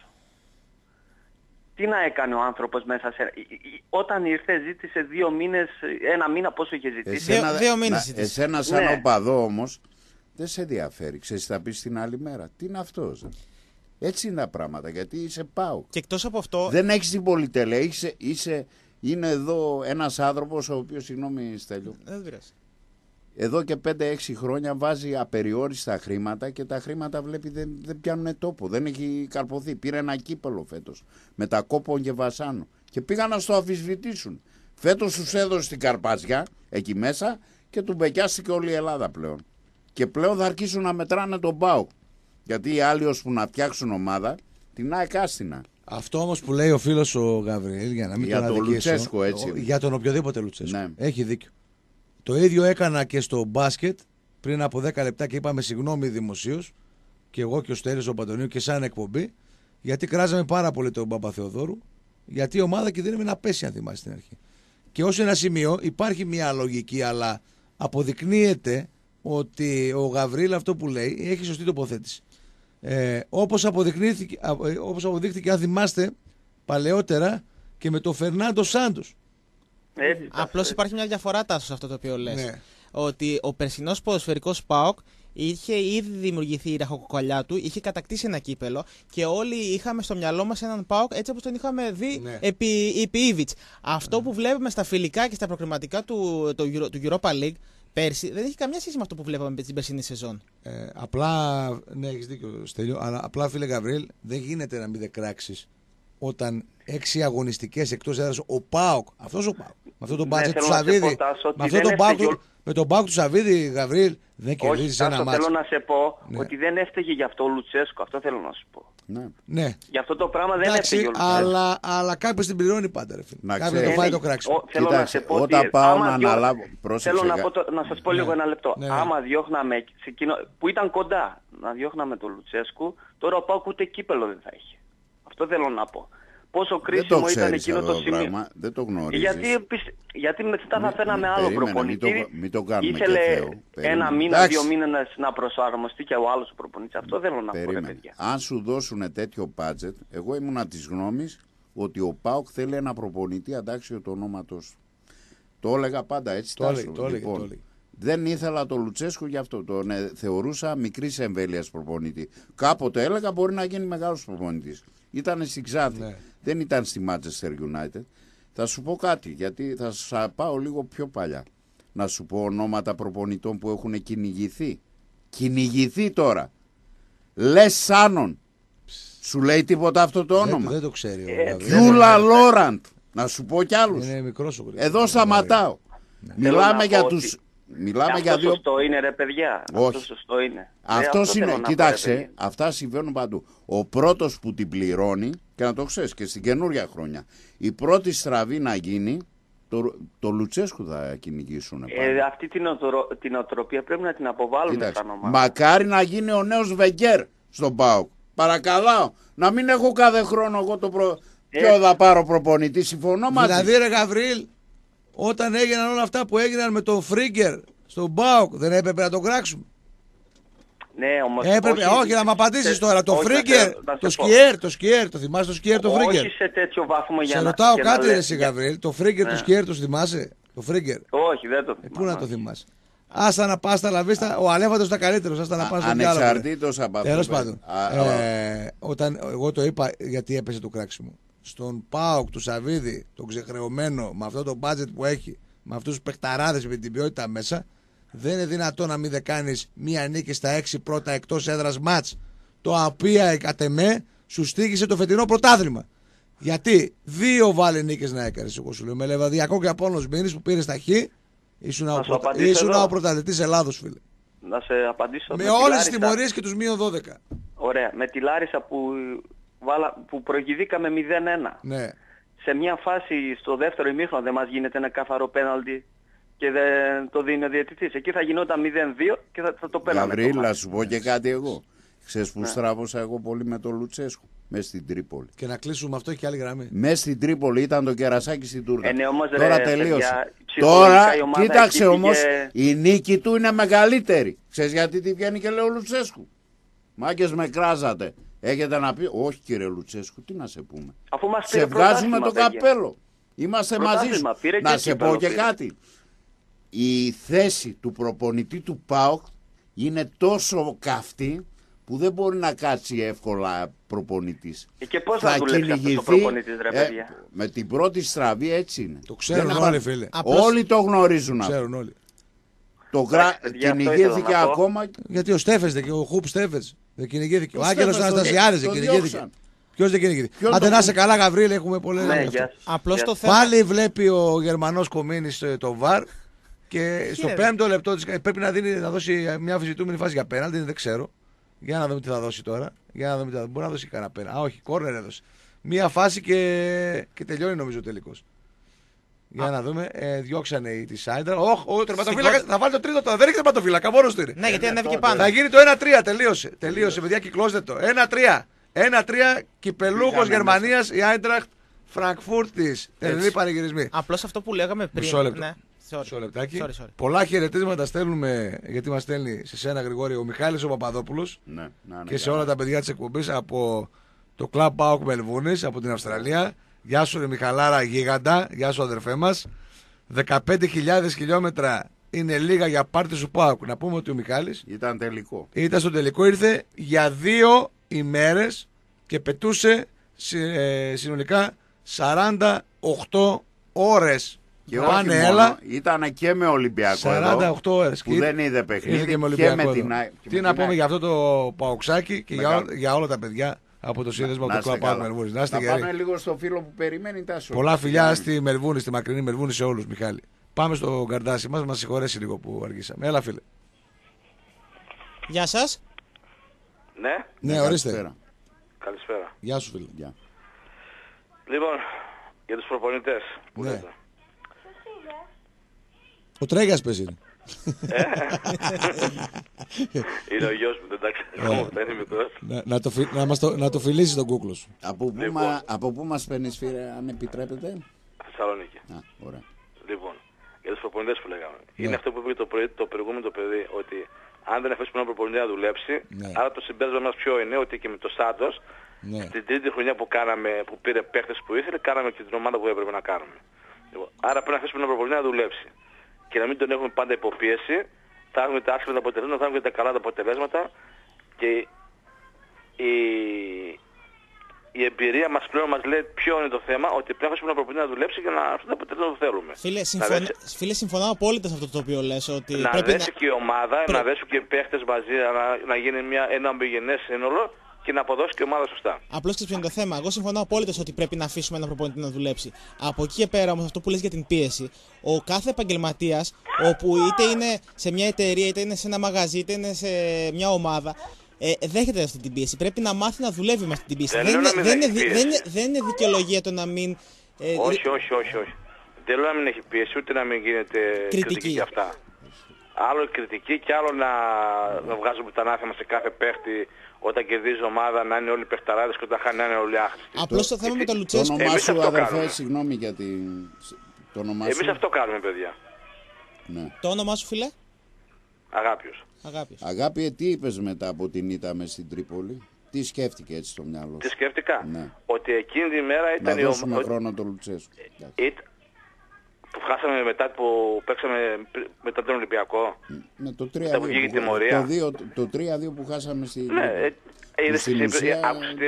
F: Τι να έκανε ο άνθρωπος μέσα σε... Όταν ήρθε ζήτησε δύο μήνες, ένα μήνα πόσο είχε ζητήσει.
B: Εσένα, δύο, δύο μήνες ζήτησε.
D: Εσένα σαν
F: ναι.
D: οπαδό όμως δεν σε ενδιαφέρει. Ξέρεις, θα πεις την άλλη μέρα. Τι είναι αυτός? Έτσι είναι τα πράγματα, γιατί είσαι ΠΑΟΚ.
B: Και εκτός από αυτό...
D: Δεν έχεις την πολυτέλεια, είσαι... είσαι... Είναι εδώ ένας άνθρωπος ο οποίος, συγγνώμη Στέλιο,
B: δεν πειράζει,
D: εδώ και πέντε έξι χρόνια βάζει απεριόριστα χρήματα και τα χρήματα βλέπει δεν, δεν πιάνουν τόπο. Δεν έχει καρποθεί. Πήρε ένα κύπελο φέτος με τα Κόπον και Βασάνο και πήγαν να στο αμφισβητήσουν. Φέτος τους έδωσε την Καρπάζια εκεί μέσα και του μπεκιάστηκε όλη η Ελλάδα πλέον. Και πλέον θα αρχίσουν να μετράνε τον ΠΑΟΚ. Γιατί οι άλλοι ώσπου να φτιάξουν ομάδα την ΑΕΚ άστινα.
A: Αυτό όμως που λέει ο φίλος ο Γαβριήλ, για να μην
D: για
A: τον αδικήσω,
D: Λουτσέσκο, έτσι.
A: Για τον οποιοδήποτε Λουτσέσκο.
D: Ναι.
A: Έχει δίκιο. Το ίδιο έκανα και στο μπάσκετ πριν από δέκα λεπτά και είπαμε συγγνώμη δημοσίως, και εγώ και ο Στέλιος ο Παντονίου και σαν εκπομπή, γιατί κράζαμε πάρα πολύ τον Παπαθεοδόρου, γιατί η ομάδα κινδύνευε να πέσει, αν θυμάσαι στην αρχή. Και ως ένα σημείο υπάρχει μια λογική, αλλά αποδεικνύεται ότι ο Γαβρίλ αυτό που λέει έχει σωστή τοποθέτηση. Ε, όπως, αποδεικνύθηκε, όπως αποδείχθηκε, αν θυμάστε, παλαιότερα και με τον Φερνάντο Σάντος.
B: Απλώς υπάρχει μια διαφορά, Τάσο, σε αυτό το οποίο λες.
A: Ναι.
B: Ότι ο περσινός ποδοσφαιρικός ΠΑΟΚ είχε ήδη δημιουργηθεί η ραχοκοκαλιά του, είχε κατακτήσει ένα κύπελο και όλοι είχαμε στο μυαλό μας έναν ΠΑΟΚ έτσι όπως τον είχαμε δει, ναι, επί, επί Ήβιτς. Αυτό, ναι, που βλέπουμε στα φιλικά και στα προκριματικά του, του, του Europa League πέρσι δεν έχει καμιά σχέση με αυτό που βλέπαμε την περσινή σεζόν.
A: Ε, απλά, ναι, έχεις δίκιο, Στέλιο, αλλά απλά, φίλε Γαβρίλ, δεν γίνεται να μην δεκράξεις όταν έξι αγωνιστικές εκτός έδρας ο ΠΑΟΚ, αυτός ο ΠΑΟΚ, με αυτό τον μπάτζετ του Σαββίδη, με αυτό τον ΠΑΟΚ, ο... με τον ΠΑΟΚ του Σαββίδη, Γαβρίλ, δεν κερδίζεις ένα μάτσο.
F: Θέλω να σε πω, ναι, ότι δεν έφταιγε γι' αυτό ο Λουτσέσκο, αυτό θέλω να σου πω.
D: Ναι.
A: Ναι.
F: Γι' αυτό το πράγμα δεν
A: εντάξει,
F: έφταιγε ο Λουτσέσκο.
A: Αλλά, αλλά κάποιος την πληρώνει πάντα, ρε φίλε. Κάποιος το φάει το κράξιμο.
F: Θέλω να σε πω
D: όταν
F: ότι
D: πάω να
F: διώ...
D: αναλάβω,
F: θέλω να, πω το... να σας πω, ναι, λίγο ένα λεπτό.
A: Ναι.
F: Άμα διώχναμε, κοινο... που ήταν κοντά, να διώχναμε τον Λουτσέσκου, τώρα ο ΠΑΟΚ ούτε κύπελο δεν θα έχει. Αυτό θέλω να πω. Πόσο κρίσιμο το ήταν εκείνο το σημείο.
D: Πράγμα, δεν το γνωρίζεις.
F: Γιατί, γιατί μετά θα φέρναμε άλλο προπονητή.
D: Μην το, μην το κάνουμε
F: ήθελε
D: και Θεό.
F: Ένα μήνα, εντάξει, δύο μήνες να προσαρμοστεί και ο άλλος προπονητής. Αυτό θέλω να πω, ρε παιδιά.
D: Αν σου δώσουν τέτοιο budget, εγώ ήμουνα της γνώμης ότι ο ΠΑΟΚ θέλει ένα προπονητή αντάξιο του ονόματος. Το έλεγα πάντα έτσι.
A: Το έλεγε, το έλεγε,
D: λοιπόν,
A: το έλεγε.
D: Δεν ήθελα τον Λουτσέσκο γι' αυτό. Τον ε, θεωρούσα μικρής εμβέλειας προπονητή. Κάποτε έλεγα μπορεί να γίνει μεγάλος προπονητής. Ήταν στην Ξάνθη. Ναι. Δεν ήταν στη Manchester United. Θα σου πω κάτι, γιατί θα σας πάω λίγο πιο παλιά. Να σου πω ονόματα προπονητών που έχουν κυνηγηθεί. Κυνηγηθεί τώρα. Λες Σάνον. Σου λέει τίποτα αυτό το όνομα?
A: Δεν, δεν το ξέρει.
D: Γιούλα Λόραντ. Να σου πω κι άλλους.
A: Είναι μικρός ο Γρήγορος.
D: Εδώ σταματάω. Ναι. Μιλάμε για
F: ότι...
D: τους... Μιλάμε
F: αυτό
D: για δύο...
F: σωστό είναι, ρε παιδιά.
D: Όχι.
F: Αυτό σωστό είναι.
D: Αυτός
F: ε,
D: είναι,
F: αυτό
D: κοίταξε,
F: πω,
D: αυτά συμβαίνουν παντού. Ο πρώτος που την πληρώνει, και να το ξέρεις και στην καινούρια χρόνια, η πρώτη στραβή να γίνει, το, το Λουτσέσκου θα κυνηγήσουν.
F: Ε, αυτή την, οτρο, την οτροπία πρέπει να την αποβάλουμε σαν ομάδα.
D: Μακάρι να γίνει ο νέος Βεγγέρ στον ΠΑΟΚ. Παρακαλάω, να μην έχω κάθε χρόνο εγώ το προ... ε. Ποιο θα πάρω προπονητή, συμφωνώ μαζί.
A: Δηλαδή, ρε Γαβρίλ, όταν έγιναν όλα αυτά που έγιναν με τον Φρίγκερ στον ΠΑΟΚ, δεν έπρεπε να τον κράξουμε?
F: Ναι, όμως
A: έπρεπε, όχι, όχι να μου απαντήσεις τώρα. Το Φρίγκερ, το Σκιέρ, το Σκιέρ, το θυμάσαι το Σκιέρ, το Φρίγκερ?
F: Όχι σε τέτοιο βαθμό για
A: σε
F: να...
A: Σε ρωτάω κάτι,
F: ρε
A: εσύ Γαβρίλ, το Φρίγκερ, ναι, το Σκιέρ, το θυμάσαι? Το Φρίγκερ.
F: Όχι, δεν το θυμάμαι.
A: Ε, πού να το θυμάσαι? Άστα να πας στα λαβίστα. Ο Αλέφαντος ήταν καλύτερος. Άστα να πας στον διάλογο.
D: Ανεξαρτήτως από αυτό.
A: Τέλος πάντων.
D: Α,
A: Ε, όταν εγώ το είπα γιατί έπεσε το κράξιμο. Στον ΠΑΟΚ του Σαββίδη, τον ξεχρεωμένο, με αυτό το budget που έχει, με αυτούς τους παιχταράδες με την ποιότητα μέσα, δεν είναι δυνατόν να μην δε κάνεις μία νίκη στα έξι πρώτα εκτός έδρας μάτς, το οποία κατ' εμέ σου στήγησε το φετινό πρωτάθλημα. Γιατί δύο βάλε νίκες να έκανες, εγώ σου λέω. Με Λεβαδιακό και Απόλλωνος Μήνης που πήρε στα χ, ήσουν, ο, πρωτα... ήσουν ο πρωταθλητής Ελλάδος, φίλε.
F: Να σε απαντήσω.
A: Με,
F: με
A: όλες τις τιμωρίες και τους μείον δώδεκα.
F: Ωραία. Με τη Λάρισα που, βάλα... που προηγηθήκαμε μηδέν ένα.
A: Ναι.
F: Σε μια φάση στο δεύτερο ημίχρονο δεν μας γίνεται ένα καθαρό πέναλτι και δεν το δίνει ο διαιτητής. Εκεί θα γινόταν μηδέν δύο και θα, θα το πέραμε.
D: Γαβρίλ, να σου πω και κάτι εγώ. Ξέρεις που
F: Ναι.
D: στράβωσα εγώ πολύ με τον Λουτσέσκου. Μέσα στην Τρίπολη.
A: Και να κλείσουμε αυτό και άλλη γραμμή.
D: Μέσα στην Τρίπολη ήταν το κερασάκι στην Τούρκα.
F: Ε, ναι, όμως, ρε,
D: Τώρα
F: παιδιά,
D: τελείωσε.
F: ψυχολογικά
D: Τώρα,
F: η ομάδα
D: κοίταξε
F: εκεί
D: όμως,
F: πήγε-
D: η νίκη του είναι μεγαλύτερη. Ξέρεις γιατί τη βγαίνει και λέει ο Λουτσέσκου. Μάγκες με κράζατε. Έχετε να πει, όχι κύριε Λουτσέσκου, τι να σε πούμε.
F: Αφού μας πήρε
D: Σε βγάζουμε το
F: πρωτάθλημα, παιδιά.
D: καπέλο. Είμαστε μαζί σου.
F: Πρωτάθλημα, πήρε
D: Να
F: και
D: σε
F: κύπελλο,
D: πω και
F: πήρε.
D: κάτι. Η θέση του προπονητή του ΠΑΟΚ είναι τόσο καυτή που δεν μπορεί να κάτσει εύκολα προπονητής.
F: Ε, και πώς θα δουλέψει αυτός ο προπονητής, ρε παιδιά.
D: με την πρώτη στραβή έτσι είναι.
A: Το ξέρουν
D: Δεν
A: όλοι,
D: απα-
A: φίλε.
B: Απλώς-
D: Όλοι το γνωρίζουν
A: Το
D: αυτό.
A: ξέρουν όλοι.
D: Το γρα...
F: Εντάξει, παιδιά, αυτό
D: κυνηγήθηκε
F: ήθελα να πω.
D: ακόμα.
A: Γιατί ο Στέφες δεν και ο Χουπ Στέφες δεν κυνηγήθηκε. Ο
D: Ο
A: Άγγελος
D: Στέφες τον-
A: Αναστασιάδης δεν
D: τον
A: κυνηγήθηκε.
D: διώξαν.
A: Ποιος δεν κυνηγήθηκε.
D: Ποιον
A: Άντε
D: τον-
A: να είσαι καλά, Γαβρίλ, έχουμε πολλές.
F: Ναι,
A: γι' αυτό.
F: γεια σας.
B: Απλώς
F: Γεια
B: το
F: σας.
B: θέμα.
A: Πάλι βλέπει ο Γερμανός Κομίνης ε, το βαρ και στο
B: ρε.
A: πέμπτο λεπτό της, ε, πρέπει να, δίνει, να δώσει μια αμφισβητούμενη φάση για πέναλτι, δεν ξέρω. Για να δούμε τι θα δώσει τώρα. Για να δούμε τι θα δώσει. Μπορεί να δώσει κανένα πέναλτι. Α, όχι, κόρνερ έδωσε. Μια φάση και, και τελειώνει νομίζω ο τελικός. Για να δούμε. Ε, διώξανε οι τη Σάιντρα. Όχι, ο τερματοφύλακα θα βάλει το τρίτο τώρα. Δεν έχει τερματοφύλακα, μόνο του είναι.
B: Ναι, γιατί ανέβηκε
D: τότε.
B: πάνω.
A: Θα γίνει το ένα τρία, τελείωσε. Τελείωσε, παιδιά, κυκλώστε το. ένα τρία. ένα τρία, κυπελούχος
D: Πήγαμε
A: Γερμανίας, η Άιντραχτ Φραγκφούρτης. Τελειώνει πανηγυρισμοί.
B: Απλώς αυτό που λέγαμε πριν.
A: Μισό λεπτό.
B: Ναι, sorry.
A: Μισό λεπτάκι.
B: Sorry, sorry.
A: Πολλά χαιρετίσματα στέλνουμε, γιατί μας στέλνει σε σένα Γρηγόρη ο Μιχάλης ο Παπαδόπουλος
D: Ναι, να είναι
A: και σε
D: καλά.
A: όλα τα παιδιά της εκπομπής από το Club Pauk Μελβούνης, από την Αυστραλία. Γεια σου ρε Μιχαλάρα γίγαντα, γεια σου αδερφέ μας. δεκαπέντε χιλιάδες χιλιόμετρα είναι λίγα για πάρτι σου Πάουκ. Να πούμε ότι ο Μιχάλης
D: Ήταν τελικό.
A: ήταν στο τελικό, ήρθε για δύο ημέρες και πετούσε συ- ε, συνολικά σαράντα οκτώ ώρες.
D: Και
A: Πάνε
D: όχι
A: έλα,
D: μόνο, ήταν και με Ολυμπιακό
A: σαράντα οκτώ
D: εδώ,
A: ώρες.
D: που
A: Και-
D: δεν είδε
A: Ήρθε
D: παιχνίδι
A: και με
D: και
A: Ολυμπιακό
D: με
A: εδώ.
D: την Α- και
A: Τι
D: με
A: να
D: την
A: πούμε
D: Α-
A: για αυτό το Παουξάκι και για,
D: Μεγάλο.
A: ό- για όλα τα παιδιά από το σύνδεσμο
D: Να
A: του
D: είστε
A: Club Pauk
D: καλά.
A: Μελβούνης. Να είστε
D: Να
A: γεροί.
D: πάμε λίγο στο φίλο που περιμένει Τάσο.
A: Πολλά φιλιά στη Μελβούνη, στη μακρινή Μελβούνη σε όλους, Μιχάλη. Πάμε στο καρδάσι μας, μας συγχωρέσει λίγο που αργήσαμε. Έλα φίλε.
B: Γεια σας.
C: Ναι,
A: Ναι, ορίστε.
D: Καλησπέρα.
C: καλησπέρα.
A: Γεια σου φίλε.
D: Γεια.
C: Λοιπόν, για τους προπονητές που
A: Ναι.
C: λέτε.
A: Ο Τρέγιας πες είναι.
C: Είναι ο γιος μου, εντάξει. Εγώ αυτά είναι μικρός.
A: Να, να, το, φι- να, μας το, να το φιλήσεις τον κούκλο σου.
D: Από πού,
C: Λοιπόν.
D: μα, από πού μας παίρνεις φίλε, αν επιτρέπετε.
C: Θεσσαλονίκη.
D: Α, ωραία.
C: Λοιπόν, για τους προπονητές που λέγαμε.
A: Ναι.
C: Είναι αυτό που είπε το, πρωί, το προηγούμενο το παιδί, ότι αν δεν αφήσουμε έναν προπονητή να δουλέψει,
A: Ναι.
C: άρα το συμπέρασμα μας ποιο είναι, ότι και με το Σάντος,
A: Ναι.
C: στην τρίτη χρονιά που, κάναμε, που πήρε παίχτες που ήθελε, κάναμε και την ομάδα που έπρεπε να κάνουμε. Λοιπόν, άρα πρέπει να αφήσουμε έναν προπονητή να δουλέψει. Και να μην τον έχουμε πάντα υποπίεση, θα έχουμε τα άσχημα τα αποτελέσματα, θα έχουμε και τα καλά τα αποτελέσματα και η, η εμπειρία μας πλέον μας λέει ποιο είναι το θέμα, ότι πρέπει να αφήσουμε έναν προπονητή να δουλέψει για να αυτό το αποτελέσμα που θέλουμε.
B: Φίλε,
C: Να
B: συμφωνώ,
C: δέσει-
B: φίλε, συμφωνώ απόλυτα σε αυτό το οποίο λες. Ότι
C: να
B: πρέπει
C: δέσει και η ομάδα, να δέσουν και οι παίχτες μαζί, να, να γίνει μια, ένα ομογενές σύνολο και να αποδώσει και η ομάδα σωστά.
B: Απλώς και ποιο είναι το θέμα. Εγώ συμφωνώ απόλυτα ότι πρέπει να αφήσουμε έναν προπονητή να δουλέψει. Από εκεί και πέρα όμως, αυτό που λες για την πίεση, ο κάθε επαγγελματίας, όπου είτε είναι σε μια εταιρεία, είτε είναι σε ένα μαγαζί, είτε είναι σε μια ομάδα, ε, δέχεται αυτή την πίεση. Πρέπει να μάθει να δουλεύει με αυτή την πίεση.
C: Δεν
B: Δεν,
C: λέω
B: είναι,
C: να μην
B: δεν, είναι,
C: έχει
B: δι-
C: πίεση.
B: δεν, είναι, δεν είναι δικαιολογία το να μην. Ε,
C: όχι, όχι, όχι, όχι. Δεν λέω να μην έχει πίεση, ούτε να μην γίνεται κριτική,
B: Κριτική.
C: για αυτά. Άλλο η κριτική και άλλο να, να βγάζουμε τα ανάθεμα σε κάθε παίχτη όταν κερδίζει ομάδα, να είναι όλοι παιχταράδες και όταν χάνει να είναι όλοι άχρηστοι.
B: Απλώς το θέμα με τον
D: Το
B: Λουτσέσκου.
D: όνομά
C: Εμείς
D: σου
C: αυτό
D: αδερφέ,
C: κάνουμε.
D: συγγνώμη για την... Το όνομά σου.
C: Εμείς αυτό κάνουμε, παιδιά.
D: Ναι.
B: Το όνομά σου, φίλε.
C: Αγάπιος.
B: Αγάπης.
D: Αγάπη, ε, τι είπες μετά από την ήττα μες στην Τρίπολη. Τι σκέφτηκε έτσι στο μυαλό
C: Τι
D: σου.
C: σκέφτηκα.
D: Ναι.
C: Ότι εκείνη τη μέρα
D: Να
C: ήταν η
D: δώσουμε
C: ομάδα.
D: χρόνο το Λουτσέσκου.
C: Ήτ...
G: που χάσαμε μετά που παίξαμε μετά τον Ολυμπιακό.
D: Ναι, το τρία δύο που, το, δύο, το τρία δύο που χάσαμε στη,
G: ναι, ε,
D: στην ουσία.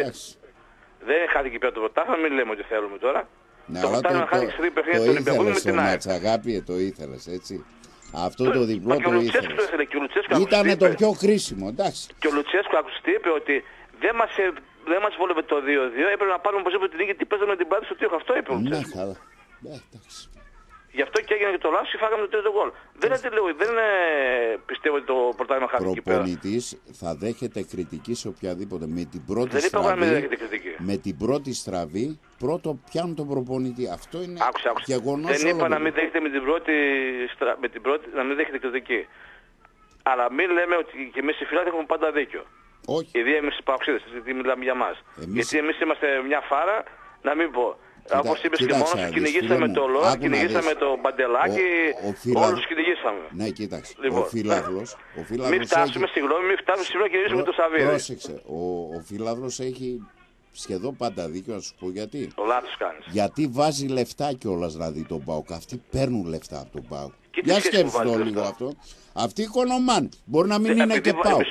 G: Δεν χάθηκε πια το πρωτάθλημα, μην λέμε ότι θέλουμε τώρα.
D: Ναι, το αλλά το, το, το, το ήθελες το μάτς, αγάπη, το ήθελες, έτσι. Αυτό το, το διπλό το, το ήθελες. Ήτανε το πιο χρήσιμο, εντάξει.
G: Και ο Λουτσέσκο άκουσε είπε ότι δεν μας, δεν μας βόλευε το δύο δύο, έπρεπε να πάρουμε οπωσδήποτε την νίκη γιατί παίζαμε την πάτη στο τείχο. Αυτό είπε ο Λουτσέσκο.
D: Ναι, καλά. Ναι, εντάξει.
G: Γι' αυτό και έγινε και το λάθος και φάγαμε το τρίτο γκολ. Δεν, δεν πιστεύω ότι το πρωτάθλημα χάθηκε εκεί πέρα.
D: Προπονητής θα δέχεται κριτική σε οποιαδήποτε. Με την πρώτη
G: δεν
D: στραβή,
G: είπα, δέχεται κριτική.
D: Με την πρώτη στραβή, πρώτο πιάνουν τον προπονητή. Αυτό είναι
G: άκουσα, άκουσα.
D: γεγονός.
G: Δεν είπα να μην δέχεται με την πρώτη, στρα... με την πρώτη να μην δέχεται κριτική. Αλλά μην λέμε ότι και εμείς οι φιλάθλοι έχουμε πάντα δίκιο.
D: Όχι.
G: Ιδίω εμείς οι παοξίδες, γιατί μιλάμε για μας. Εμείς... Γιατί εμείς είμαστε μια φάρα, να μην πω. Όπως είπες και μόνος, κυνηγήσαμε το Λόρα, κυνηγήσαμε το Μπαντελάκι, όλους κυνηγήσαμε.
D: Ναι, κοίταξε,
G: λοιπόν,
D: ο Φύλαυρος...
G: Μην φτάσουμε, έχει... συγγνώμη, μην φτάσουμε σήμερα και κυνηγήσουμε το Σαββίδι.
D: Πρόσεξε, ο, ο Φύλαυρος έχει σχεδόν πάντα δίκιο, να σου πω γιατί.
G: Το λάθος κάνεις.
D: Γιατί βάζει λεφτά κιόλας να δει τον ΠΑΟΚ. Αυτοί παίρνουν λεφτά από τον ΠΑΟΚ. Για σκέψου το λίγο αυτό. Αυτοί οικονομάνε. Μπορεί να μην είναι και ΠΑΟΚ.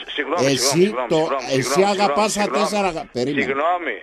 D: Εσύ αγαπάς τα τέσσερα...
G: Συγγνώμη.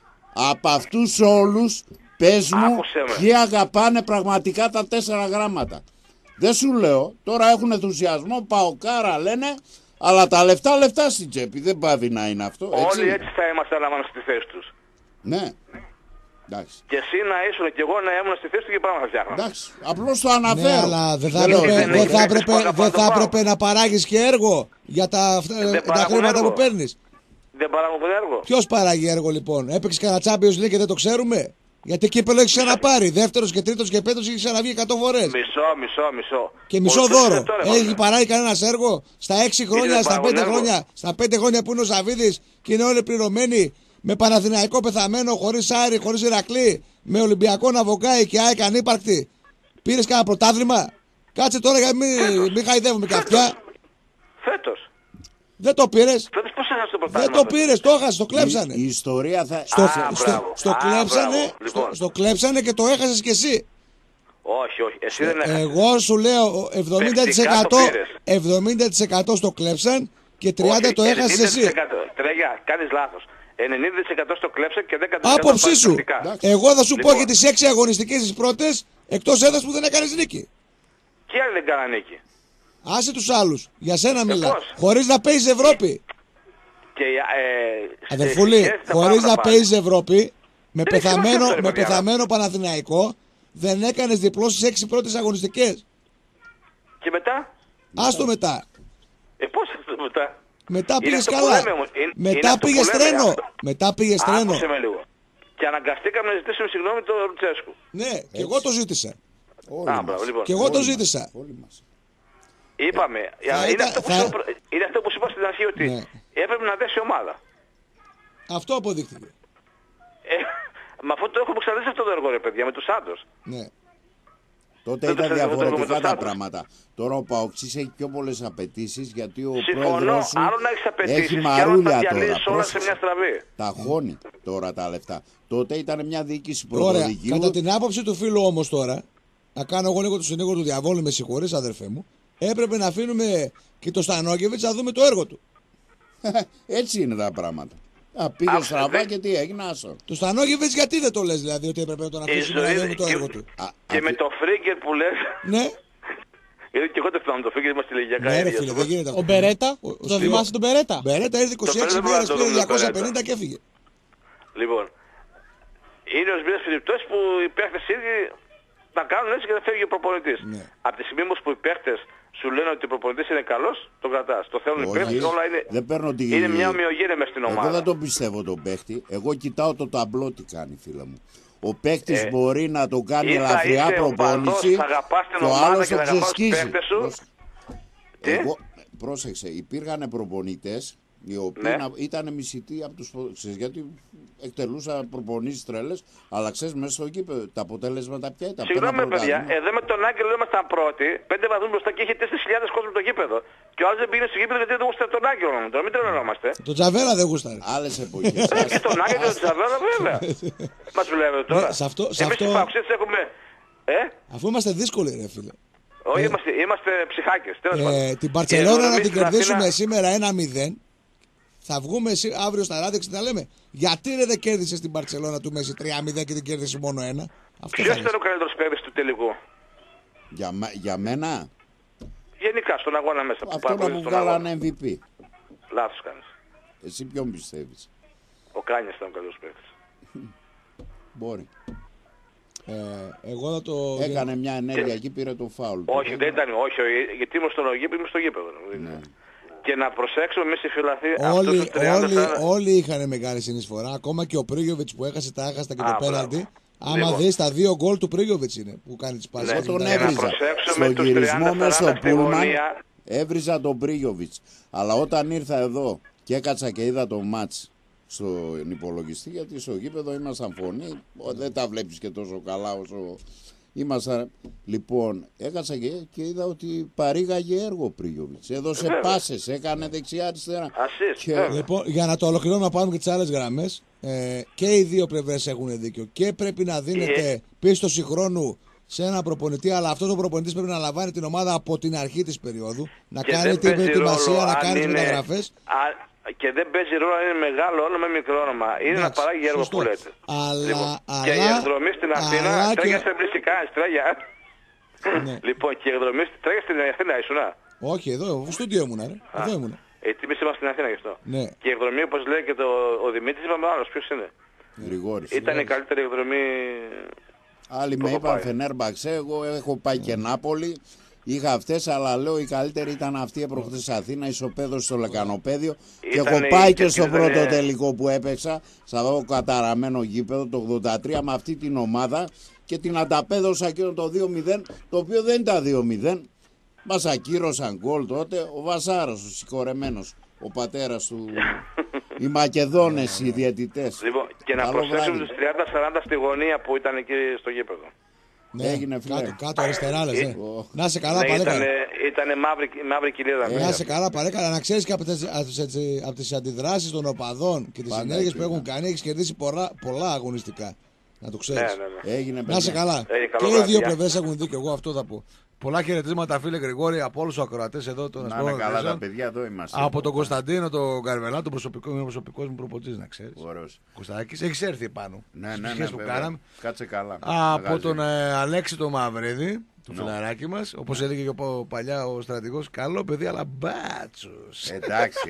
D: Από αυτούς όλους, πες μου, ποιοι αγαπάνε πραγματικά τα τέσσερα γράμματα. Δεν σου λέω, τώρα έχουν ενθουσιασμό, παοκάρα λένε, αλλά τα λεφτά λεφτά στην τσέπη, δεν πάβει να είναι αυτό. Έτσι.
G: Όλοι έτσι θα είμαστε να είμαστε στη θέση τους.
D: Ναι. Εντάξει.
G: Και εσύ να ήσουν και εγώ να ήμουν στη θέση του και πράγμα να φτιάχνω.
D: Εντάξει, απλώς το αναφέρω.
A: Ναι, αλλά δεν θα έπρεπε, δεν θα έπρεπε, δεν θα έπρεπε να παράγεις και έργο για τα, τα χρήματα που παίρνεις.
G: Δεν παράγουν έργο.
A: Ποιος παράγει έργο λοιπόν, έπαιξε κανένα Champions League και δεν το ξέρουμε. Γιατί κύπελλο έχει ξαναπάρει. Δεύτερος και τρίτος και πέμπτος έχει ξαναβγεί εκατό φορές.
G: Μισό, μισό, μισό.
A: Και μισό ο δώρο. Έχει παράγει κανένας έργο στα έξι χρόνια, στα πέντε χρόνια, στα πέντε χρόνια που είναι ο Σαββίδης και είναι όλοι πληρωμένοι με Παναθηναϊκό πεθαμένο, χωρίς Άρη, χωρίς Ηρακλή, με Ολυμπιακό να βοκάει και ΑΕΚ ανύπαρκτη. Πήρες κανένα πρωτάθλημα. Κάτσε τώρα για μην, μην χαϊδεύουμε και αυτιά.
G: Φέτος.
A: Δεν το πήρες.
G: Φέτος πώς έχασες το
A: Δεν
G: πρωτάθλημα.
A: το πήρες, το έχασες, το κλέψανε.
D: Η, η ιστορία θα...
A: Στο,
G: Α,
A: στο,
G: μπράβο.
A: στο,
G: Α,
A: κλέψανε,
G: μπράβο.
A: στο,
G: Λοιπόν.
A: στο κλέψανε και το έχασες κι εσύ.
G: Όχι, όχι. Εσύ δεν έχασες.
A: Εγώ σου λέω εβδομήντα τοις εκατό,
G: Παικτικά το πήρες.
A: εβδομήντα τοις εκατό στο κλέψαν και τριάντα τοις εκατό το έχασες εσύ.
G: Τρέγια, κάνεις λάθος. ενενήντα τοις εκατό στο κλέψαν και δέκα τοις εκατό
A: Άποψή σου.
G: πρακτικά.
A: Εγώ θα σου
G: Λοιπόν.
A: πω για τις έξι αγωνιστικές τις πρώτες εκτός έδρας που δεν έκανες νίκη.
G: Και άλλοι δεν κάνανε νίκη.
A: Άσε τους άλλους. Για σένα μιλά.
G: πώς?
A: Χωρίς να παίζεις Ευρώπη.
G: Και, ε,
A: Αδερφούλη,
G: ε, θα
A: χωρίς
G: πάμε
A: να
G: πάλι.
A: παίζεις Ευρώπη, με
G: Δεν έχει
A: πεθαμένο,
G: σημασία,
A: με
G: ρε παιδιά.
A: πεθαμένο Παναθηναϊκό, δεν έκανες διπλό στις έξι πρώτες αγωνιστικές.
G: Και μετά.
A: Άστο μετά.
G: Ε, πώς αυτό μετά.
A: Μετά
G: Είναι
A: πήγες
G: αυτό που
A: καλά.
G: λέμε όμως. Είναι- είναι
A: Μετά
G: αυτό που
A: πήγες
G: λέμε.
A: τρένο.
G: Αυτό.
A: Μετά πήγες τρένο.
G: Άκουσε με λίγο. Και αναγκαστήκαμε να ζητήσουμε συγγνώμη τον Λουτσέσκου.
A: Ναι, και εγώ το ζήτησα.
D: Όλοι
G: Α,
D: μας.
G: μπράβο, λοιπόν.
A: Και εγώ το
D: Όλοι
A: ζήτησα.
D: μας, όλοι μας.
G: Είπαμε.
A: θα
G: είναι,
A: ήταν-
G: αυτό που
A: θα-
G: σου, είπα- είναι αυτό που σου είπα στην αρχή ότι
A: Ναι.
G: έπρεπε να δέσει ομάδα.
A: Αυτό αποδείχθηκε.
G: Ε, με αυτό το έχουμε ξαναδεί αυτό το έργο, ρε παιδιά, με τους άντρες.
A: Ναι.
D: Τότε
G: Δεν το
D: ήταν
G: ξέρω, δεν το
D: διαφορετικά
G: έχουμε
D: τα
G: το
D: πράγματα. Τώρα ο Παοξής έχει πιο πολλές απαιτήσεις γιατί ο
G: Συμφωνώ,
D: πρόεδρος σου
G: άλλο να έχεις απαιτήσεις
D: έχει
G: και άλλο να
D: μαρούλια
G: τα
D: τώρα.
G: διαλύσεις όλα σε
D: Πρόσεξε.
G: μια στραβή.
D: Τα χώνει τώρα τα λεφτά. Τότε ήταν μια διοίκηση
A: Ωραία.
D: πρωτοδικείου.
A: Κατά την άποψη του φίλου όμως τώρα, να κάνω εγώ λίγο το συνήγορο του διαβόλου, με συγχωρείς αδερφέ μου, έπρεπε να αφήνουμε και το Στανόκεβιτς να δούμε το έργο του.
D: Έτσι είναι τα πράγματα. Α, πήγε
G: Άκουσε,
D: στραβά
G: δεν-
D: και τι έγινε, άσο.
A: Το Στανόκεβιτς γιατί δεν το λες δηλαδή ότι έπρεπε να τον
G: Η
A: αφήσουμε να
G: ζωή-
A: δούμε το
G: και-
A: έργο του.
D: Α,
G: Και με
D: αυτή-
G: το Φρίγκερ που λες,
A: Ναι,
G: είναι και εγώ το θυμάμαι το Φρίγκερ, είμαστε ηλικιακά
A: ναι ρε
G: ίδια.
A: φίλε, δεν γίνεται αυτό.
B: Ο Μπερέτα,
A: Ο- ο
B: το
A: Στυλ-
B: θυμάσαι τον Μπερέτα.
A: Μπερέτα ήρθε είκοσι έξι
G: Μπερέτα
A: μέρες,
G: το
A: πήρε
G: δούμε,
A: διακόσια
G: Μπερέτα.
A: πενήντα και έφυγε.
G: Λοιπόν, είναι ως μια περιπτώσεις που οι παίχτες ήδη τα κάνουν έτσι και θα φεύγει ο προπονητής.
A: Ναι.
G: Από τη στιγμή όμως που οι παίχτες σου λένε ότι ο προπονητής είναι καλός, τον κρατάς. Το θέλουν οι
D: Όχι,
G: παίχτες, όλα είναι,
D: δεν παίρνω τη...
G: είναι μια ομοιογένεια μες στην
D: Εγώ
G: ομάδα.
D: δεν τον πιστεύω τον παίχτη. Εγώ κοιτάω το ταμπλό τι κάνει, φίλε μου. Ο παίκτης
G: Ε,
D: μπορεί να τον κάνει
G: ή θα
D: ελαφριά
G: είσαι
D: προπόνηση
G: οπαδός, θα αγαπάς την
D: και ο
G: ομάδα
D: άλλος
G: και
D: θα
G: θα αγαπάς τους
D: ξεσκίζει.
G: παίκτες σου.
D: Πρόσεξε.
G: Τι?
D: Εγώ, πρόσεξε, υπήρχαν προπονητές οι οποίοι
G: Ναι.
D: να- ήταν μισητοί από τους ποδοσφαιριστές, γιατί εκτελούσαν προπονήσεις τρέλες, αλλά ξέρεις μέσα στο γήπεδο τα αποτέλεσματα ποια ήταν.
G: Συγγνώμη
D: Παίρναν
G: παιδιά,
D: πρωτάθλημα.
G: εδώ με τον Άγγελο ήμασταν πρώτοι, πέντε βαθμούς μπροστά και είχε τέσσερις χιλιάδες κόσμο το γήπεδο. Και ο άλλος δεν πήγαινε στο γήπεδο γιατί δεν γούσταρε τον Άγγελο. Τώρα μην τρελανόμαστε.
A: Το Τζαβέλα δεν γούσταρε.
D: Άλλες εποχές.
G: Ε, και τον Άγγελο και τον Τζαβέλα βέβαια. Μας βλέπετε τώρα.
A: Ναι, σε αυτό- σε
G: Εμείς
A: αυτό-
G: οι Παοξίδες έχουμε Ε?
A: Αφού είμαστε δύσκολοι, ρε φίλε.
G: Όχι,
A: ε,
G: είμαστε, είμαστε ψυχάκες.
A: Ε, την Μπαρτσελόνα να την κερδίσουμε Αθήνα... σήμερα ένα μηδέν. Θα βγούμε αύριο στα ράδια και θα λέμε γιατί ρε δεν κέρδισε την Μπαρτσελόνα του Μέση τρία μηδέν και την κέρδισε μόνο ένα.
G: Ποιος ήταν ο καλύτερος παίκτης του τελικού?
D: Για, για μένα.
G: Γενικά στον αγώνα μέσα.
D: Αυτό που, που βγάλανε εμ βι πι.
G: Λάθος κάνεις.
D: Εσύ ποιον πιστεύεις?
G: Ο Κάνιας ήταν ο καλύτερος παίκτης.
D: Μπορεί.
A: Ε, εγώ θα το...
D: Έκανε μια ενέργεια εκεί, πήρε το φάουλ.
G: Όχι, δεν ήταν, όχι, γιατί ήμουν στο γήπεδο, ήμουν στο γήπεδο. Ναι. Και να προσέξουμε εμείς οι φιλαθοί
A: όλοι, όλοι, θα... όλοι είχαν μεγάλη συνεισφορά, ακόμα και ο Πρίγιοβιτς που έχασε τα άχαστα και Α, το πέναλτι. Άμα λοιπόν. δεις τα δύο γκολ του Πρίγιοβιτς είναι που κάνει τις πάσες.
D: Εγώ τον έβριζα. Στο γυρισμό μέσα στο Πούλμαν έβριζα τον Πρίγιοβιτς. Αλλά όταν ήρθα εδώ και έκατσα και είδα το μάτς στον υπολογιστή, γιατί στο γήπεδο ήμασταν φωνή, δεν τα βλέπεις και τόσο καλά όσο ήμασταν. Λοιπόν, έκατσα και, και είδα ότι παρήγαγε έργο ο Πρίγιοβιτς. Έδωσε ε, πάσες, έκανε δεξιά-αριστερά.
G: Και...
A: Λοιπόν, για να το ολοκληρώνουμε να πάμε και τις άλλες γραμμές, ε, και οι δύο πλευρές έχουν δίκιο. Και πρέπει να δίνεται ε. πίστοση χρόνου σε ένα προπονητή, αλλά αυτός ο προπονητής πρέπει να λαμβάνει την ομάδα από την αρχή της περίοδου, να και κάνει την προετοιμασία, να κάνει τις μεταγραφές.
G: Α... Και δεν παίζει ρόλο αν είναι μεγάλο όνομα ή μικρό όνομα. Είναι να παράγει έργο που λέτε.
A: Αλλά,
G: λοιπόν,
A: αλλά,
G: και η εκδρομή στην Αθήνα. Τρέχει σε μπλιστικά, στράγια. Ναι. Λοιπόν, και η εκδρομή τρέχει στην Αθήνα, ήσουνα.
A: Όχι, εδώ, στο στούντιο ήμουνα. Ρε. Εδώ ήμουνα.
G: Έτσι, εμείς είμαστε στην Αθήνα γι' αυτό.
A: Ναι.
G: Και η εκδρομή, όπως λέει και το, ο Δημήτρης, είπαμε άλλο. Ποιος είναι?
D: Γρηγόρης.
G: Ήταν η καλύτερη εκδρομή.
D: Άλλοι με είπαν Φενέρμπαξε, εγώ έχω πάει και Νάπολη. Είχα αυτές, αλλά λέω η καλύτερη ήταν αυτή προχθές Αθήνα, ισοπαίδωση στο Λεκανοπέδιο. Και έχω πάει και στο πρώτο ήταν... τελικό που έπαιξα, σε αυτό το καταραμένο γήπεδο το ογδόντα τρία με αυτή την ομάδα και την ανταπέδωσα εκείνο το δύο μηδέν, το οποίο δεν ήταν δύο μηδέν. Μας ακύρωσαν γκολ τότε ο Βασάρος, ο συγχωρεμένος, ο πατέρας του. Οι Μακεδόνες, οι διαιτητές.
G: Λοιπόν, και να προσέξουμε τους τριάντα σαράντα στη γωνία που ήταν εκεί στο γήπεδο.
A: Ναι, έγινε κάτω, κάτω αριστερά λες, ε. oh. Να σε καλά,
G: ναι,
A: παρέκαλα.
G: Ήτανε, ήτανε μαύρη, μαύρη κοιλίδα.
A: Ε, να σε καλά, παρέκαλα, να ξέρεις και από τις, από τις αντιδράσεις των οπαδών και τις συνέργειες που έχουν κάνει, έχεις κερδίσει πολλά, πολλά αγωνιστικά. Να το ξέρεις.
G: Ναι, ναι, ναι.
D: Έγινε,
A: να σε καλά.
G: Ε,
A: και οι δύο πλευρές έχουν δίκιο, εγώ αυτό θα πω. Πολλά χαιρετίσματα, φίλε Γρηγόρη, από όλους τους ακροατές εδώ. Τον
D: να είναι καλά τα παιδιά, εδώ είμαστε.
A: Από τον Κωνσταντίνο, τον Καρβελά, τον προσωπικό, είναι ο προσωπικός μου προπονητής, να ξέρεις.
D: Ωραίος.
A: Κωνσταντάκης, έχεις έρθει επάνω.
D: Ναι, ναι, ναι,
A: που κάναμε.
D: Κάτσε καλά.
A: Από τον ε, Αλέξη τον Μαυρίδη, το no. φιλαράκι μας, όπως έλεγε και ο, παλιά ο στρατηγός, καλό παιδί, αλλά μπάτσος.
D: Εντάξει,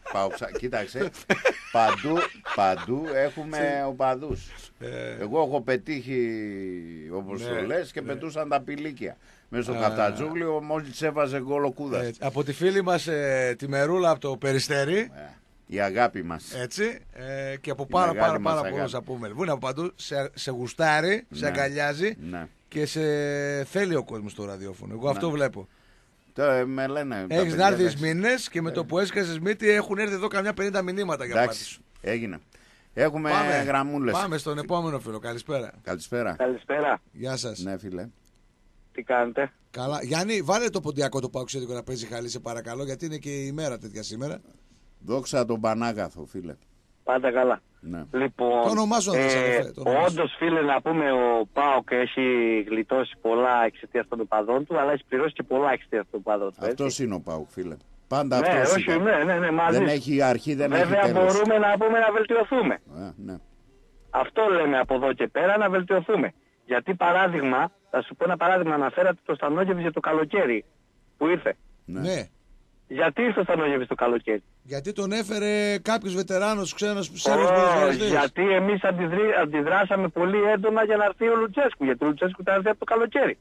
D: α, κοίταξε, παντού, παντού έχουμε οπαδούς. Ε... Εγώ έχω πετύχει, όπως ναι, το λες, και ναι. πετούσαν τα πηλίκια. Μέσα στο Καφτατζούγλιο, μόλις έβαζε γκολ ο Κούδας.
A: Ε, από τη φίλη μας ε, τη Μερούλα από το Περιστέρι. Ε,
D: η αγάπη μας.
A: Έτσι. Ε, και από πάρα πάρα, πάρα πολλούς από Μελβούνι, από παντού. Σε, σε γουστάρει, ναι, σε αγκαλιάζει, ναι, και σε θέλει ο κόσμος στο ραδιόφωνο. Εγώ ναι. αυτό βλέπω.
D: Το, με λένε,
A: έχεις να έρθεις μήνες και με ε. το που έσκασες μύτη έχουν έρθει εδώ καμιά πενήντα μηνύματα για
D: πάτη. Έγινε. Έχουμε πάμε, γραμμούλες.
A: Πάμε στον επόμενο φίλο. Καλησπέρα.
D: Καλησπέρα.
E: Καλησπέρα.
A: Γεια σας.
D: Ναι, φίλε.
E: Τι κάνετε?
A: Καλά. Γιάννη, βάλε το ποντιακό το Παοξίδικο να παίζει χαλή, σε παρακαλώ, γιατί είναι και η μέρα τέτοια σήμερα.
D: Δόξα τον Πανάγαθο, φίλε.
E: Πάντα καλά.
D: Ναι.
E: Λοιπόν,
A: το όνομά σου,
E: ε, όντως, φίλε, να πούμε, ο ΠΑΟΚ έχει γλιτώσει πολλά εξαιτίας των οπαδών του, αλλά έχει πληρώσει και πολλά εξαιτίας των οπαδών του.
D: Αυτός είναι ο ΠΑΟΚ, φίλε. Πάντα
E: ναι,
D: αυτός
E: όχι,
D: ήταν.
E: Ναι, ναι, ναι, μαζί.
D: Δεν έχει αρχή, δεν
E: Βέβαια,
D: έχει τέλος.
E: μπορούμε να πούμε να βελτιωθούμε.
D: Ε, ναι.
E: Αυτό λέμε από εδώ και πέρα, να βελτιωθούμε. Γιατί παράδειγμα, θα σου πω ένα παράδειγμα, αναφέρατε το Στανόγεβιτς για το καλοκαίρι που ήρθε.
A: Ναι. ναι.
E: Γιατί ήρθε ο Στανόγεβιτς το καλοκαίρι?
A: Γιατί τον έφερε κάποιος βετεράνος ξένος
E: oh, γιατί εμείς αντιδρή, αντιδράσαμε πολύ έντονα για να έρθει ο Λουτσέσκου. Γιατί ο Λουτσέσκου ήταν έρθει από το καλοκαίρι.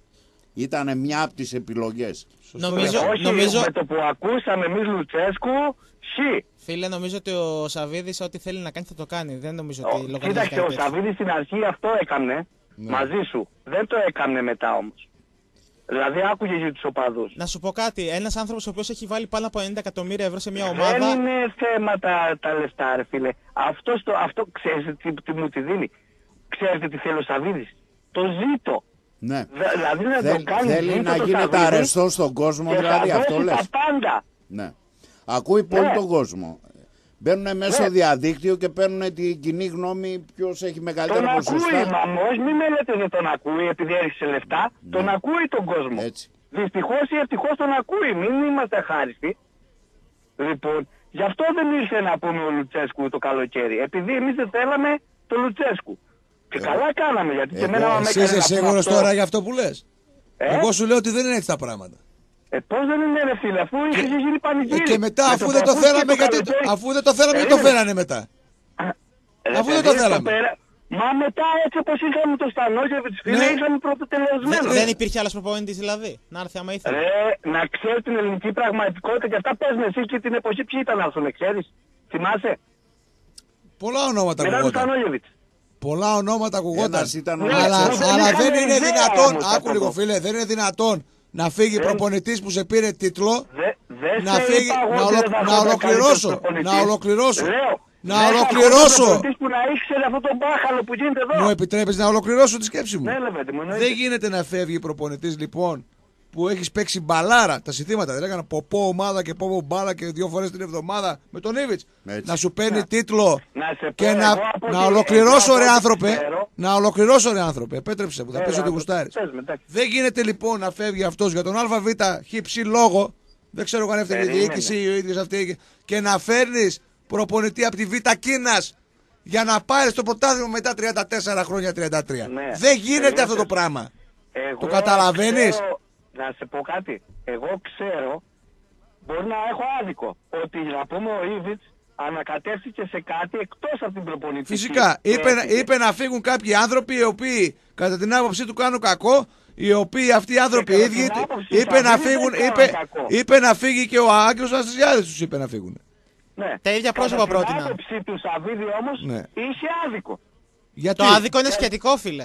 D: Ήτανε μια από τις επιλογές.
B: Νομίζω,
E: όχι,
B: νομίζω...
E: με το που ακούσαμε εμείς Λουτσέσκου, σι.
B: Φίλε, νομίζω ότι ο Σαββίδης ό,τι θέλει να κάνει θα το κάνει. Δεν νομίζω ότι
E: λογαριάζει. Κοίταξε, ο Σαββίδης στην αρχή αυτό έκανε, ναι, μαζί σου. Δεν το έκανε μετά όμως. Δηλαδή άκουγε για τους οπαδούς.
B: Να σου πω κάτι, ένας άνθρωπος ο οποίος έχει βάλει πάνω από ενενήντα εκατομμύρια ευρώ σε μια ομάδα...
E: Δεν είναι θέμα τα, τα λεφτά, ρε φίλε. Αυτό, στο, αυτό ξέρετε τι, τι μου τη δίνει. Ξέρετε τι θέλει ο Σαββίδης? Το ζήτω.
D: Ναι.
E: Δηλαδή να
D: Θέλ,
E: το κάνει
D: θέλει να γίνεται αρεστός στον κόσμο, δηλαδή αυτό λες.
E: Τα πάντα.
D: Ναι. Ακούει πολύ, ναι, τον κόσμο. Μπαίνουν μέσω ναι. διαδίκτυο και παίρνουν την κοινή γνώμη ποιος έχει μεγαλύτερο
H: τον
D: ποσοστά.
H: Τον ακούει, μαμός, μην με λέτε δεν τον ακούει επειδή έριξε λεφτά. Ναι. Τον ακούει τον κόσμο.
D: Έτσι.
H: Δυστυχώς ή ευτυχώς τον ακούει. Μην είμαστε αχάριστοι. Λοιπόν, γι' αυτό δεν ήρθε να πούμε ο Λουτσέσκου το καλοκαίρι. Επειδή εμείς δεν θέλαμε το Λουτσέσκου. Και ε, καλά κάναμε γιατί και εμένα με
A: έκανε. Εσύ είσαι σίγουρος τώρα για αυτό που λες.
H: Ε?
A: Εγώ σου λέω ότι δεν είναι έτσι τα πράγματα.
H: Ε, πώς δεν είναι ρε φίλε, αφού είχε γίνει πανηγύρι.
A: Ε, και μετά αφού το δεν το θέλαμε, γιατί, αφού δεν το θέλαμε, γιατί το φέρανε μετά.
H: Ε,
A: αφού δεν το θέλαμε.
H: Πέρα... Μα μετά έτσι όπως είχαμε το Στανόγεβιτς φίλε, ναι. είχαμε πρώτο τελεσμένο.
B: Δεν, δεν υπήρχε άλλος προπονητής δηλαδή, να έρθει άμα ήθελε.
H: Ρε, να ξέρεις την ελληνική πραγματικότητα και αυτά πες με εσύ και την εποχή ποιοι ήταν να έρθουν, ξέρεις. Θυμάσαι.
A: Πολλά ονόματα
H: μετά
A: ακουγόταν. Πολλά ονόματα ακουγόταν. Αλλά, αλλά δεν είναι δυνατόν, άκου λίγο φίλε, δεν είναι δυνατόν να φύγει δεν... προπονητής που σε πήρε τίτλο,
H: δε, δε
A: να, φύγει, να, ολο, να ολοκληρώσω, να ολοκληρώσω,
H: Λέω,
A: να ολοκληρώσω.
H: Που να ήξερε αυτό τον μπάχαλο που γίνεται εδώ.
A: Μου επιτρέπεις να ολοκληρώσω τη σκέψη μου.
H: Ναι, λέτε, μου
A: δεν γίνεται να φεύγει προπονητής λοιπόν που έχεις παίξει μπαλάρα, τα συνθήματα δεν έκανα ποπό ομάδα και ποπό μπάλα και δύο φορές την εβδομάδα με τον Ήβιτς, να σου παίρνει να, τίτλο
H: να
A: και πω, να, να ολοκληρώσω ρε άνθρωπε, να ολοκληρώσω ρε άνθρωπε, επέτρεψε που θα πεις ότι γουστάρεις. Δεν γίνεται λοιπόν να φεύγει αυτός για τον ΑΒ χυψή λόγο, δεν ξέρω αν έφτανε η διοίκηση ή ο ίδιος αυτή, και να φέρνεις προπονητή από τη Β' Κίνας για να πάρεις το πρωτάθλημα μετά τριάντα τέσσερα χρόνια τριάντα τρία.
H: Ναι.
A: Δεν γίνεται αυτό το πράγμα.
H: Εγώ
A: το καταλαβαίνεις.
H: Ξέρω, να σε πω κάτι. Εγώ ξέρω, μπορεί να έχω άδικο, ότι να πούμε ο Ήβιτς ανακατεύτηκε σε κάτι εκτός από την προπονητική.
A: Φυσικά. Είπε, είπε να φύγουν κάποιοι άνθρωποι οι οποίοι κατά την άποψή του κάνουν κακό, οι οποίοι αυτοί οι άνθρωποι οι ίδιοι είπε να φύγουν, είπε, είπε να φύγει και ο Άγγελος Αστριάδης τους είπε να φύγουν.
H: Ναι.
B: Τα ίδια πρόσωπα πρότεινα.
H: Την άποψη του Σαββίδη όμως ναι. είχε άδικο.
B: Γιατί? Το άδικο είναι σχετικό φίλε.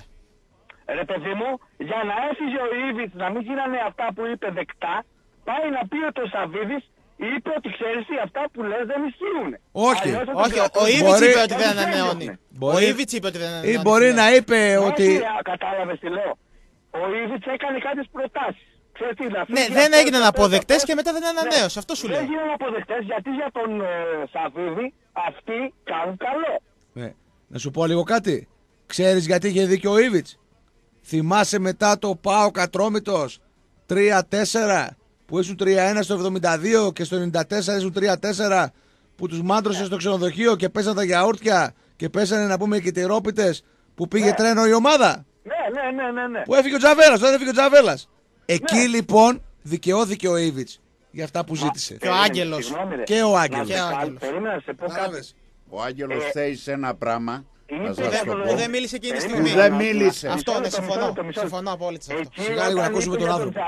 H: Ρε παιδί μου, για να έφυγε ο Ήβιτς να μην γίνανε αυτά που είπε δεκτά, πάει να πει ότι ο Σαββίδης είπε ότι ξέρεις τι, αυτά που λες δεν ισχύουν.
A: Όχι,
B: όχι, ο Ήβιτς είπε ότι δεν ανανεώνει. Ο Ήβιτς είπε ότι δεν ανανεώνει.
A: Ή μπορεί να είπε ότι...
H: Όχι, κατάλαβες τι λέω. Ο Ήβιτς έκανε κάποιες προτάσεις. Ξέρεις τι,
B: ναι, δεν έγιναν αποδεκτές και μετά δεν ανανέωσε. Αυτό σου λέω.
H: Δεν έγιναν αποδεκτές γιατί για τον Σαββίδη αυτοί κάνουν καλό.
A: Να σου πω λίγο κάτι. Ξέρεις γιατί είχε δίκιο ο Ήβιτς? Θυμάσαι μετά το ΠΑΟΚ Ατρόμητος τρία τέσσερα που ήσουν τρία ένα στο εβδομήντα δύο και στο ενενήντα τέσσερα ήσουν τρία τέσσερα που τους μάντρωσε στο ξενοδοχείο και πέσαν τα γιαούρτια και πέσανε να πούμε και τυρόπιτες που πήγε ναι. τρένο η ομάδα.
H: Ναι, ναι, ναι, ναι, ναι.
A: Που έφυγε ο Τζαβέλας, τότε έφυγε ο Τζαβέλας. Εκεί ναι. λοιπόν δικαιώθηκε ο Ήβιτς για αυτά που ζήτησε.
B: Και ο Άγγελος.
A: Και ο Άγγελος.
H: Περίμενα σε πω κάτι.
D: Ο Άγγελος ε... θέλει ένα πράγμα.
B: Που δεν μίλησε εκείνη τη στιγμή.
D: Δεν μίλησε.
B: Αυτό ναι, συμφωνώ. Συμφωνώ απόλυτα σε αυτό.
A: Σιγά λίγο να ακούσουμε τον άνθρωπο.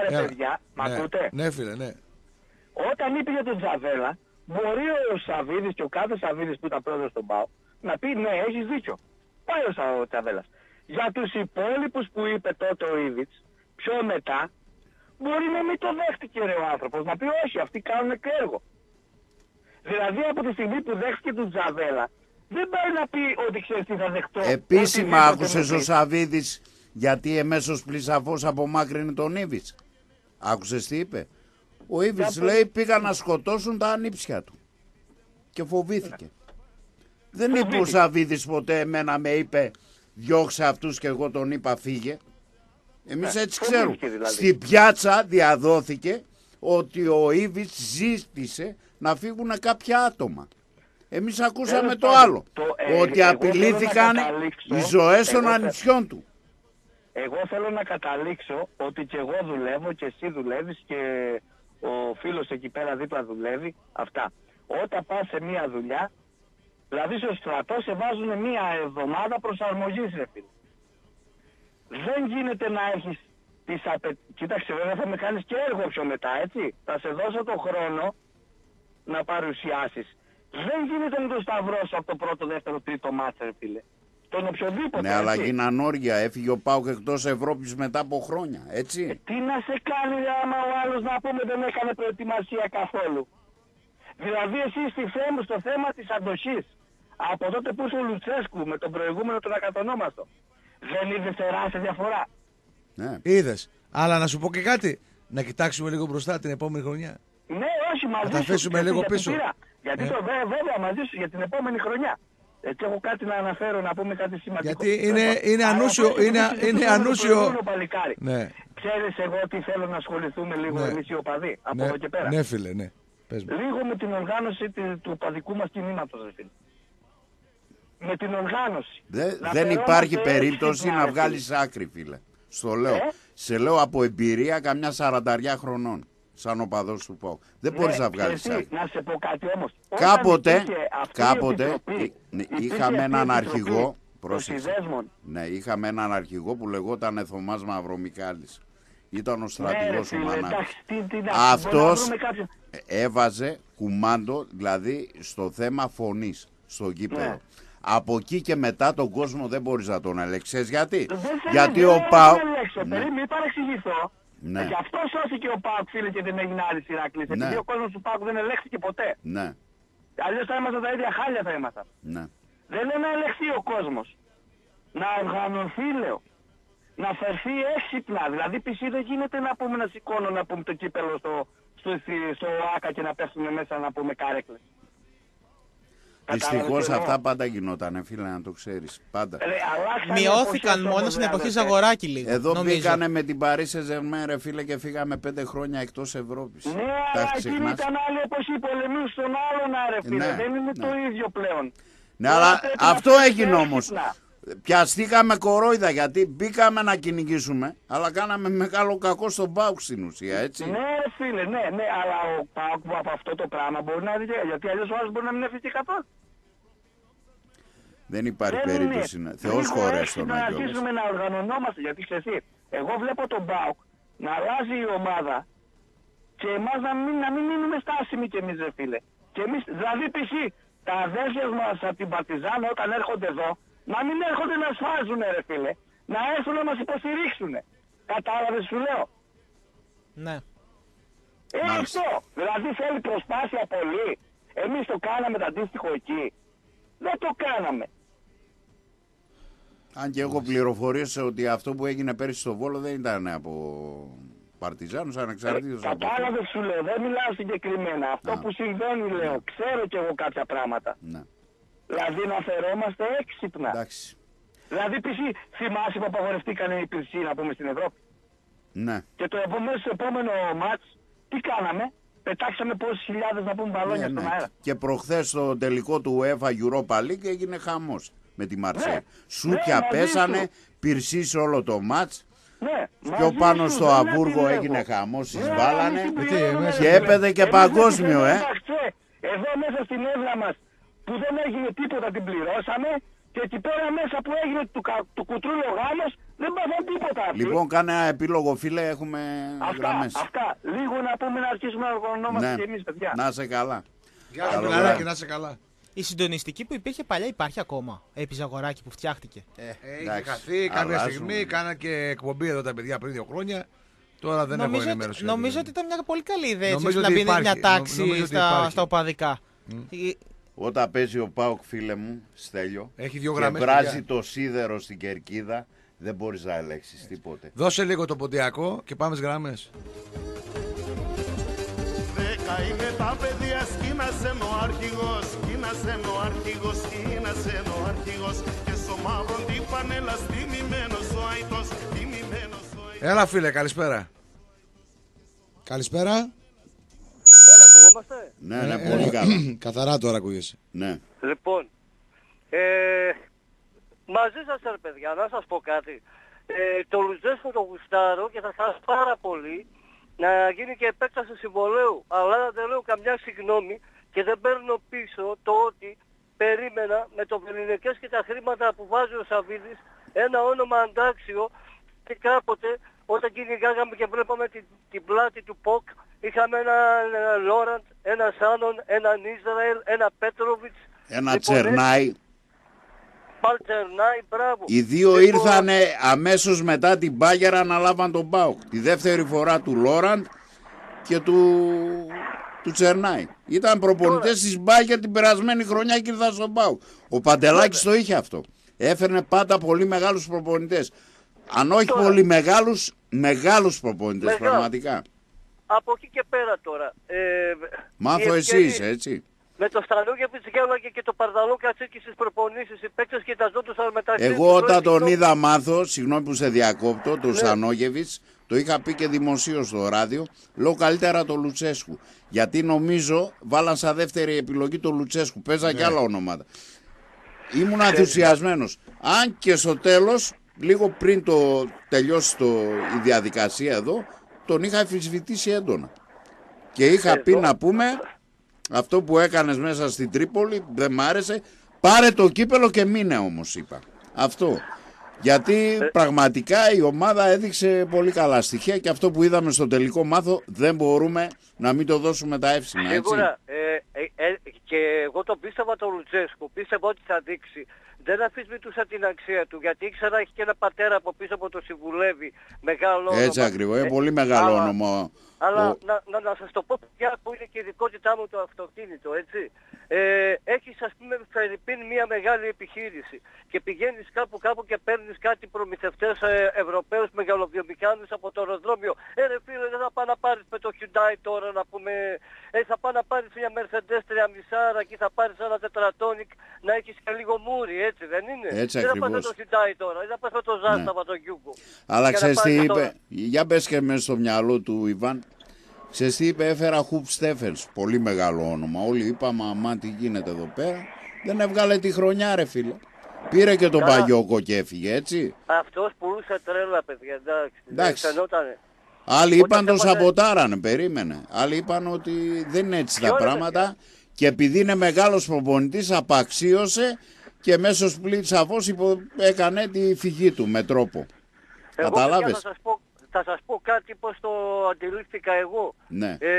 H: Ναι,
A: φίλε, ναι.
H: Όταν είπε για τον Τζαβέλα, μπορεί ο Σαββίδης και ο κάθε Σαββίδης που ήταν πρόεδρος στον ΠΑΟ να πει ναι, έχεις δίκιο. Πάει ο Τζαβέλας. Για τους υπόλοιπους που είπε τότε ο Ήβιτς, πιο μετά, μπορεί να μην το δέχτηκε ρε ο άνθρωπος. Να πει όχι, αυτοί κάνουν και έργο. Δηλαδή από τη στιγμή που δέχτηκε τον Τζαβέλα, δεν πάει να πει ότι ξέρεις τι θα δεχτώ.
D: Επίσημα άκουσες ο Σαββίδης γιατί εμέσως πλησαφώς απομάκρυνε τον Ήβιτς. Άκουσες τι είπε? Ο Ήβιτς για λέει πήγαν να σκοτώσουν τα ανήψια του. Και φοβήθηκε. Ναι. Δεν είπε ο Σαββίδης ποτέ εμένα με είπε διώξε αυτούς και εγώ τον είπα φύγε. Εμείς ναι. έτσι ξέρουμε. Δηλαδή. Στη πιάτσα διαδόθηκε ότι ο Ήβιτς ζήτησε να φύγουν κάποια άτομα. Εμείς ακούσαμε το άλλο, το, ε, ότι απειλήθηκαν οι ζωές των ανιψιών του.
H: Εγώ θέλω να καταλήξω ότι και εγώ δουλεύω και εσύ δουλεύεις και ο φίλος εκεί πέρα δίπλα δουλεύει, αυτά. Όταν πας σε μία δουλειά, δηλαδή στο στρατό σε βάζουν μία εβδομάδα προσαρμογής ρε φίλε. Δεν γίνεται να έχεις τις απαιτήσεις. Κοίταξε βέβαια θα με κάνεις και έργο πιο μετά, έτσι. Θα σε δώσω το χρόνο να παρουσιάσεις. Δεν γίνεται να το σταυρώσω από το πρώτο, δεύτερο, τρίτο μάτς, ρε φίλε. Τον οποιοδήποτε.
D: Ναι, αλλά γίναν όρια. Έφυγε ο ΠΑΟΚ εκτός Ευρώπης μετά από χρόνια, έτσι.
H: Ε, τι να σε κάνει, ρε, άμα ο άλλος να πούμε δεν έκανε προετοιμασία καθόλου. Δηλαδή, εσύ στη θέμα, στο θέμα της αντοχής, από τότε που είσαι ο Λουτσέσκου με τον προηγούμενο τον ακατονόμαστο, δεν είδες τεράστια διαφορά?
A: Ναι. Είδες. Αλλά να σου πω και κάτι. Να κοιτάξουμε λίγο μπροστά την επόμενη χρονιά.
H: Ναι, όχι, μαζί
A: να τα αφήσουμε λίγο πίσω.
H: Πήρα, Γιατί το βέ, βέβαια μαζί σου για την επόμενη χρονιά. Έτσι έχω κάτι να αναφέρω, να πούμε κάτι σημαντικό.
A: Γιατί είναι, είναι ανούσιο. Είναι, είναι ανούσιο.
H: Ναι. Ξέρεις εγώ τι θέλω να ασχοληθούμε λίγο, ναι, εμείς οι οπαδοί, από
A: ναι,
H: εδώ και πέρα.
A: Ναι φίλε, ναι. Πες μου.
H: Λίγο με την οργάνωση του οπαδικού μας κινήματος, ρε φίλε. Με την οργάνωση.
D: Δε, δεν υπάρχει περίπτωση να βγάλεις άκρη, φίλε. Στο λέω. Ε? Σε λέω από εμπειρία καμιά σαρανταριά χρονών. Σαν οπαδός του ΠΑΟΚ. Δεν ναι, μπορείς να βγάλεις άκρη.
H: Να σε πω κάτι όμως.
D: Κάποτε, κάποτε είχαμε έναν αρχηγό. Ναι, είχαμε έναν αρχηγό που λεγόταν Θωμάς Μαυρομικάλης. Ήταν ο στρατηγός
H: ναι,
D: ο Μανάβης. Αυτός έβαζε κουμάντο, δηλαδή στο θέμα φωνής, στο γήπεδο. Ναι. Από εκεί και μετά τον κόσμο δεν μπορείς να τον ελέγξεις. Γιατί, γιατί ο ΠΑΟΚ...
H: Ναι. Μην παρεξηγηθώ. Ναι. Γι' αυτό σώθηκε ο ΠΑΟΚ, φίλε, και δεν έγινε άλλη Ηράκλης. Ναι. Επειδή ο κόσμος του ΠΑΟΚ δεν ελέγχθηκε ποτέ.
D: Ναι.
H: Αλλιώς θα ήμασταν τα ίδια χάλια θα ήμασταν.
D: Ναι.
H: Δεν είναι να ελεγχθεί ο κόσμος. Να οργανωθεί, λέω. Να φερθεί έξυπνα. Δηλαδή, π.χ. δεν γίνεται να πούμε να σηκώνω να πούμε το κύπελο στο, στο, στο ΆΚΑ και να πέφτουμε μέσα να πούμε κάρεκλες.
D: Δυστυχώς αυτά πάντα γινότανε, φίλε, να το ξέρεις. Πάντα.
H: Ρε,
B: μειώθηκαν μόνο στην εποχή Ζαγοράκη λίγο.
D: Εδώ
B: νομίζω.
D: Μπήκανε με την Paris Saint-Germain, ρε φίλε, και φύγαμε πέντε χρόνια εκτός Ευρώπης.
H: Ναι, αλλά εκείνη ήταν άλλη εποχή, πολεμίου στον άλλον, ρε φίλε. Ναι, δεν είναι ναι. το ίδιο πλέον.
D: Ναι, αλλά αυτό έγινε όμως. Πιαστήκαμε κορόιδα γιατί μπήκαμε να κυνηγήσουμε, αλλά κάναμε μεγάλο κακό στον ΠΑΟΚ στην ουσία, έτσι.
H: Ναι, φίλε, ναι, ναι, αλλά ο ΠΑΟΚ από αυτό το πράγμα μπορεί να δει, γιατί αλλιώς ο άλλος μπορεί να μην έφυγε καθόλου.
D: Δεν υπάρχει δεν περίπτωση να... Θεός χωρές τον
H: να αρχίσουμε να οργανωνόμαστε, γιατί ξέρεις, εγώ βλέπω τον ΠΑΟΚ να αλλάζει η ομάδα και εμάς να μην, να μην μείνουμε στάσιμοι κι εμείς, ρε φίλε. Και εμείς, δηλαδή π.χ. τα αδέρφια μας από την Παρτιζάν όταν έρχονται εδώ, να μην έρχονται να σφάζουνε, ρε φίλε. Να έρθουν να μας υποστηρίξουνε. Κατάλαβες σου λέω.
B: Ναι.
H: Ε, αυτό. Δηλαδή θέλει προσπάθεια πολύ. Εμείς το κάναμε το αντίστοιχο εκεί. Δεν το κάναμε.
D: Αν και έχω πληροφορίες ότι αυτό που έγινε πέρυσι στο Βόλο δεν ήταν από Παρτιζάνους, ανεξαρτήτως.
H: Ε, κατάλαβες σου λέω. Δεν μιλάω συγκεκριμένα. Αυτό Α. που συμβαίνει λέω. Ναι. Ξέρω κι εγώ κάποια πράγματα.
D: Ναι.
H: Δηλαδή να φερόμαστε έξυπνα.
D: Εντάξει.
H: Δηλαδή π.χ. θυμάσαι που απαγορευτήκαν οι πυρσί να πούμε στην Ευρώπη.
D: Ναι.
H: Και το επόμενο, στο επόμενο μάτς τι κάναμε. Πετάξαμε πόσες χιλιάδες να πούμε μπαλόνια ναι, στον
D: ναι.
H: αέρα.
D: Και προχθές στο τελικό του UEFA Europa League έγινε χαμός με τη Μαρσέη. Ναι. Σούτια ναι, πέσανε, πυρσί σε όλο το μάτς.
H: Ναι,
D: πιο πάνω στο Αβούργο έγινε χαμός, ναι, εισβάλλανε ναι, και έπαιδε και παγκόσμιο, ε.
H: Εδώ μέσα στην έδρα μας που δεν έγινε τίποτα την πληρώσαμε και εκεί πέρα μέσα που έγινε του, του κουτρούλου ο γάμος δεν πάθαν τίποτα. Αυτή.
D: Λοιπόν, κάνε ένα επίλογο, φίλε, έχουμε
H: αυτά,
D: γραμμές.
H: Αυτά, λίγο να πούμε να αρχίσουμε να οργανωνόμαστε ναι. και εμείς, παιδιά.
D: Να είσαι καλά.
A: Γεια σου, καλά και να είσαι καλά.
B: Η συντονιστική που υπήρχε παλιά υπάρχει ακόμα, επί Ζαγοράκη που φτιάχτηκε.
A: Ε, έχει χαθεί κάποια στιγμή, κάνα και εκπομπή εδώ τα παιδιά πριν δύο χρόνια. Τώρα δεν
B: νομίζω
A: έχω ενημέρωση.
B: Ότι, νομίζω ότι ήταν μια πολύ καλή ιδέα έτσι, να μπει μια τάξη στα, στα οπαδικά. Mm. Η...
D: Όταν παίζει ο ΠΑΟΚ, φίλε μου, Στέλιο,
A: έχει δύο γραμμές,
D: και βράζει το σίδερο στην κερκίδα, δεν μπορείς να ελέγξεις τίποτε.
A: Δώσε λίγο το ποντιακό και πάμε στις γραμμές. Δέκα είναι τα παιδιά, σκήνασε με ο αρχηγός, σκήνασε με ο αρχηγός, σκήνασε με ο αρχηγός και στο μαύρο την πανέλα στιμημένος ο αητός, τιμημένος ο αητός. Έλα φίλε, καλησπέρα. Καλησπέρα.
I: Έλα, ακουγόμαστε.
D: Ναι, ναι, ε, πολύ ε, καλά.
A: Καθαρά τώρα ακούγεσαι.
D: Ναι.
I: Λοιπόν, ε, μαζί σας ρε παιδιά, να σας πω κάτι. Ε, το Λουζέσκο το γουστάρω και θα σας πάρα πολύ να γίνει και επέκταση συμβολέου. Αλλά δεν λέω καμιά συγγνώμη και δεν παίρνω πίσω το ότι περίμενα με το βεληνικές και τα χρήματα που βάζει ο Σαββίδης ένα όνομα αντάξιο και κάποτε όταν κυνηγάγαμε και βλέπαμε την, την πλάτη του ΠΟΚ είχαμε έναν ένα Λόραντ, ένα Σάνον, έναν Ισραήλ, ένα Πέτροβιτς.
D: Ένα λοιπόν, Τσερνάι.
I: Παλτσερνάι, μπράβο.
D: Οι δύο λοιπόν, ήρθανε αμέσως μετά την Μπάγερα να λάβαν τον ΠΑΟΚ. Τη δεύτερη φορά του Λόραντ και του, του Τσερνάι. Ήταν προπονητές της Μπάγερ την περασμένη χρονιά και ήρθαν στον ΠΑΟΚ. Ο Παντελάκης το είχε αυτό. Έφερνε πάντα πολύ μεγάλους προπονητές. Αν όχι τώρα, πολύ μεγάλους, μεγάλους προπονητές πραγματικά.
I: Από εκεί και πέρα τώρα. Ε,
D: Μάθω εσείς, έτσι.
I: Με το Στανόγεβιτς γέλαγε και το Παρδαλό Κατσίκη στις προπονήσεις. Οι παίκτες κοιταζόντουσαν μεταξύ.
D: Εγώ όταν τον είδα μάθω, συγγνώμη που σε διακόπτω, τον ναι. Στανόγεβιτς, το είχα πει και δημοσίως στο ράδιο, λέω καλύτερα το Λουτσέσκου. Γιατί νομίζω βάλαν σαν δεύτερη επιλογή το Λουτσέσκου. Παίζα ναι. και άλλα ονόματα. Ήμουν ενθουσιασμένος. Αν και στο τέλος, λίγο πριν το τελειώσει το, η διαδικασία εδώ, τον είχα αμφισβητήσει έντονα. Και είχα εδώ. πει να πούμε, αυτό που έκανες μέσα στην Τρίπολη δεν μ' άρεσε, πάρε το κύπελο και μείνε όμως, είπα. Αυτό. Γιατί ε. πραγματικά η ομάδα έδειξε πολύ καλά στοιχεία και αυτό που είδαμε στο τελικό μάθο δεν μπορούμε να μην το δώσουμε τα εύσημα, έτσι.
I: Σίγουρα, ε, ε, ε, και εγώ τον πίστευα τον Λουτσέσκου, πίστευα ότι θα δείξει. Δεν αμφισβητούσα την αξία του, γιατί ήξερα έχει και ένα πατέρα από πίσω που το συμβουλεύει, μεγάλο όνομα.
D: Έτσι ακριβώς, είναι ε, πολύ μεγάλο
I: αλλά,
D: όνομα.
I: Αλλά
D: ο...
I: να, να, να σας το πω πια που είναι και η ειδικότητά μου το αυτοκίνητο, έτσι. Ε, έχεις ας πούμε φερειπίν μια μεγάλη επιχείρηση και πηγαίνεις κάπου κάπου και παίρνεις κάτι προμηθευτές ε, Ευρωπαίους μεγαλοβιομηχάνους από το αεροδρόμιο. Ε ρε φίλε, δεν θα πάει να πάρεις με το Hyundai τώρα να πούμε, ε, θα πάει να πάρεις μια Mercedes τρία και θα πάρεις ένα τετρατόνικ να έχεις και λίγο μούρι, έτσι δεν είναι?
D: Έτσι
I: δεν
D: ακριβώς.
I: θα πας με το Hyundai τώρα, δεν θα πας με το Ζάσταβα, ναι. τον Γιούγκο.
D: Αλλά ξέρεις τι είπε, τώρα. Για μπες και μέσα στο μυαλό του Ιβάν. Ξέρεις τι είπε, έφερα Χουπ Στέφενς, πολύ μεγάλο όνομα. Όλοι είπαμε, αμά τι γίνεται εδώ πέρα. Δεν έβγαλε τη χρονιά ρε φίλε. Πήρε και τον Παγιώκο και έφυγε, έτσι.
I: Αυτός πουλούσε τρέλα, παιδιά, εντάξει.
D: εντάξει.
I: Φαινότανε.
D: Άλλοι είπαν τον σαμποτάρανε, περίμενε. Άλλοι είπαν ότι δεν είναι έτσι τα πράγματα. Παιδιά. Και επειδή είναι μεγάλος προπονητής απαξίωσε και μέσω split σαφώς υπο... έκανε τη φυγή του με τρόπο.
I: Εγώ,
D: κατάλαβες.
I: Παιδιά, θα σας πω... Θα σας πω κάτι πως το αντιλήφθηκα εγώ.
D: Ναι.
I: Ε,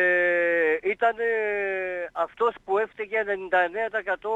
I: ήταν ε, αυτός που έφταιγε ενενήντα εννέα τοις εκατό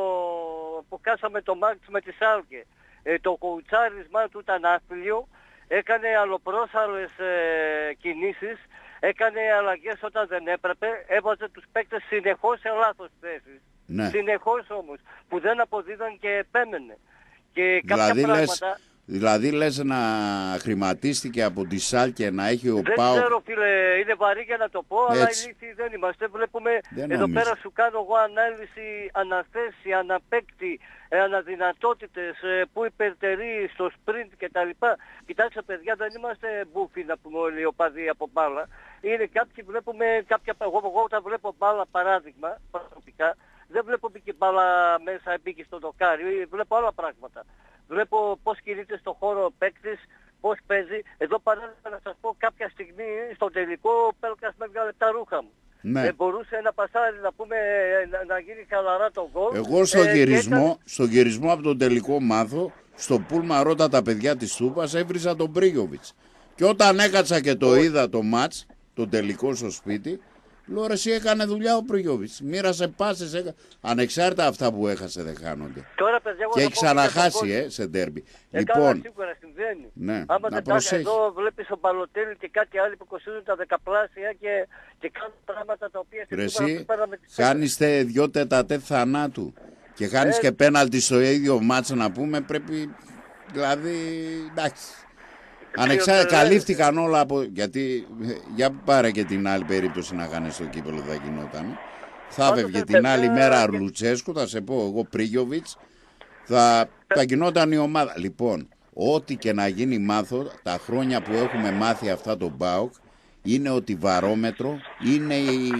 I: που κάσαμε το μάτς με τη Σάλκε. Ε, το κοουτσάρισμά του ήταν άθλιο, έκανε αλλοπρόσαλες ε, κινήσεις, έκανε αλλαγές όταν δεν έπρεπε, έβαζε τους παίκτες συνεχώς σε λάθος θέσεις.
D: Ναι.
I: Συνεχώς όμως, που δεν αποδίδαν και επέμενε. Και κάποια
D: δηλαδή
I: πράγματα...
D: Λες... Δηλαδή λες να χρηματίστηκε από τη Σάλκε να έχει ο
I: δεν
D: Πάο...
I: Δεν ξέρω φίλε, είναι βαρύ για να το πω, έτσι. Αλλά ηλίθιοι δεν είμαστε. Βλέπουμε
D: δεν
I: εδώ
D: νομίζω.
I: πέρα σου κάνω εγώ ανάλυση, αναθέσει, αναπέκτη, ε, αναδυνατότητες, ε, που υπερτερεί στο sprint κτλ. Κοιτάξτε παιδιά, δεν είμαστε μπούφοι να πούμε όλοι οι οπαδοί από μπάλα. Είναι κάποιοι βλέπουμε, κάποια, εγώ, εγώ όταν βλέπω μπάλα παράδειγμα, προσωπικά, δεν βλέπω μπήκε μπάλα μέσα, μπήκε στο δοκάρι, βλέπω άλλα πράγματα. Βλέπω πώς κινείται στον χώρο ο παίκτης, πώς παίζει. Εδώ παράδειγμα να σας πω κάποια στιγμή στο τελικό ο Πέλκας με έβγαλε τα ρούχα μου.
D: Ναι.
I: Ε, μπορούσε ένα πασάρι να πούμε να, να γίνει χαλαρά το γκολ.
D: Εγώ στον
I: ε,
D: γυρισμό,
I: έκανε...
D: στο γυρισμό από τον τελικό μάθο, στο πούλμα ρώτα τα παιδιά της Τούπας, έβριζα τον Μπρίγιοβιτς. Και όταν έκατσα και το είδα το μάτς, το τελικό στο σπίτι, λέω ρε εσύ έκανε δουλειά ο Πρίγιοβιτς. Μοίρασε πάσες, έκα... ανεξάρτητα αυτά που έχασε δεν χάνονται.
I: Τώρα, παιδιά,
D: και έχει ξαναχάσει ε, σε ντέρμπι.
I: Ε,
D: λοιπόν,
I: καλά, σίγουρα συμβαίνει.
D: Ναι,
I: άμα
D: να
I: δεν
D: προσέχει.
I: Εδώ βλέπεις ο Μπαλοτέλη και κάτι άλλοι που κοστίζουν τα δεκαπλάσια και, και κάνουν πράγματα τα οποία στην
D: εσύ χάνεις δυο τετατέτ θανάτου και χάνεις ε, και πέναλτι στο ίδιο μάτσα να πούμε, πρέπει δηλαδή εντάξει. Ανεξάρτητα, καλύφθηκαν όλα από... Γιατί για πάρε και την άλλη περίπτωση να κάνεις το κύπελο θα γινόταν. Θα έφευγε την άλλη μέρα Λουτσέσκου, θα σε πω εγώ Πρίγιοβιτς, θα, θα γινόταν η ομάδα. Λοιπόν, ό,τι και να γίνει μάθω, τα χρόνια που έχουμε μάθει αυτά τον ΠΑΟΚ, είναι ότι βαρόμετρο είναι η...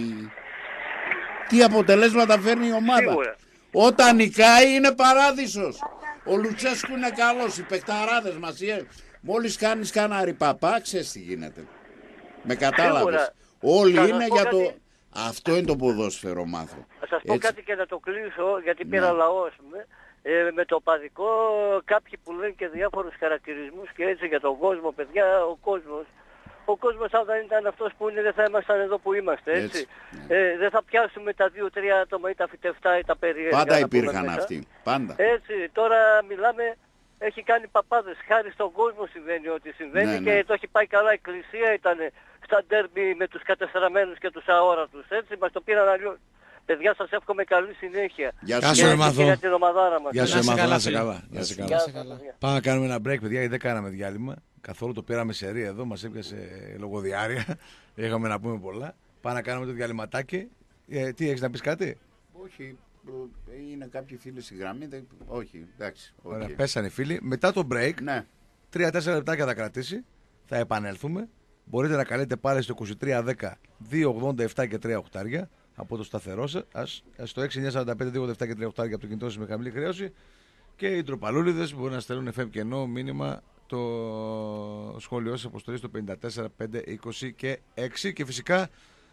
D: Τι αποτελέσματα φέρνει η ομάδα. Σίγουρα. Όταν νικάει είναι παράδεισος. Ο Λουτσέσκου είναι καλός, οι παικταράδες μας. Μόλις κάνεις κάνα ρηπαπά, ξέρεις τι γίνεται. Με κατάλαβες. Όλοι θα είναι για κάτι... το... Αυτό είναι το ποδόσφαιρο μάθω.
I: Θα σας πω έτσι. Κάτι και να το κλείσω, γιατί πήρα ναι. λαό, ας πούμε. Ε, με το παδικό, κάποιοι που λένε και διάφορους χαρακτηρισμούς και έτσι για τον κόσμο, παιδιά, ο κόσμος. Ο κόσμος αν δεν ήταν αυτός που είναι δεν θα ήμασταν εδώ που είμαστε, έτσι. έτσι ναι. ε, δεν θα πιάσουμε τα δύο-τρία άτομα ή τα φυτευτά ή τα περίεργα.
D: Πάντα υπήρχαν αυτοί, πάντα.
I: Έτσι, τώρα μιλάμε... Έχει κάνει παπάδες, χάρη στον κόσμο συμβαίνει ό,τι συμβαίνει ναι, και ναι. το έχει πάει καλά. Η Εκκλησία ήταν στα ντέρμπι με τους κατεστραμμένους και τους αόρατους, έτσι, μας το πήραν αλλιώς. Παιδιά, σας εύχομαι καλή συνέχεια.
A: Γεια σου Εμάθο.
I: Για την ομαδάρα μας.
A: Γεια σου Εμάθο, να είσαι καλά. Πάμε να κάνουμε ένα break, παιδιά, δεν κάναμε διάλειμμα. Καθόλου το πήραμε σε ρία εδώ, μας έπιασε λογοδιάρεια. Είχαμε να πούμε πολλά. Πάμε να κάνουμε το διαλυματάκι. Ε, τι έχεις να πεις κάτι?
D: Όχι, είναι κάποιοι φίλοι στη γραμμή. Δεν... Όχι, εντάξει. Okay.
A: Ωραία, πέσανε οι φίλοι. Μετά το break,
D: ναι.
A: τρία τέσσερα λεπτάκια θα κρατήσει. Θα επανέλθουμε. Μπορείτε να καλείτε πάλι στο είκοσι τρία δέκα δύο ογδόντα επτά και τρία οχτάρια από το σταθερό σας, στο έξι εννιά σαράντα πέντε δύο ογδόντα επτά και τρία οχτάρια από το κινητό σας με χαμηλή χρέωση. Και οι τροπαλούλιδες μπορούν να στέλνουν εφ εμ κενό μήνυμα το σχόλιο σας αποστολή στο πενήντα τέσσερα πέντε είκοσι και έξι. Και φυσικά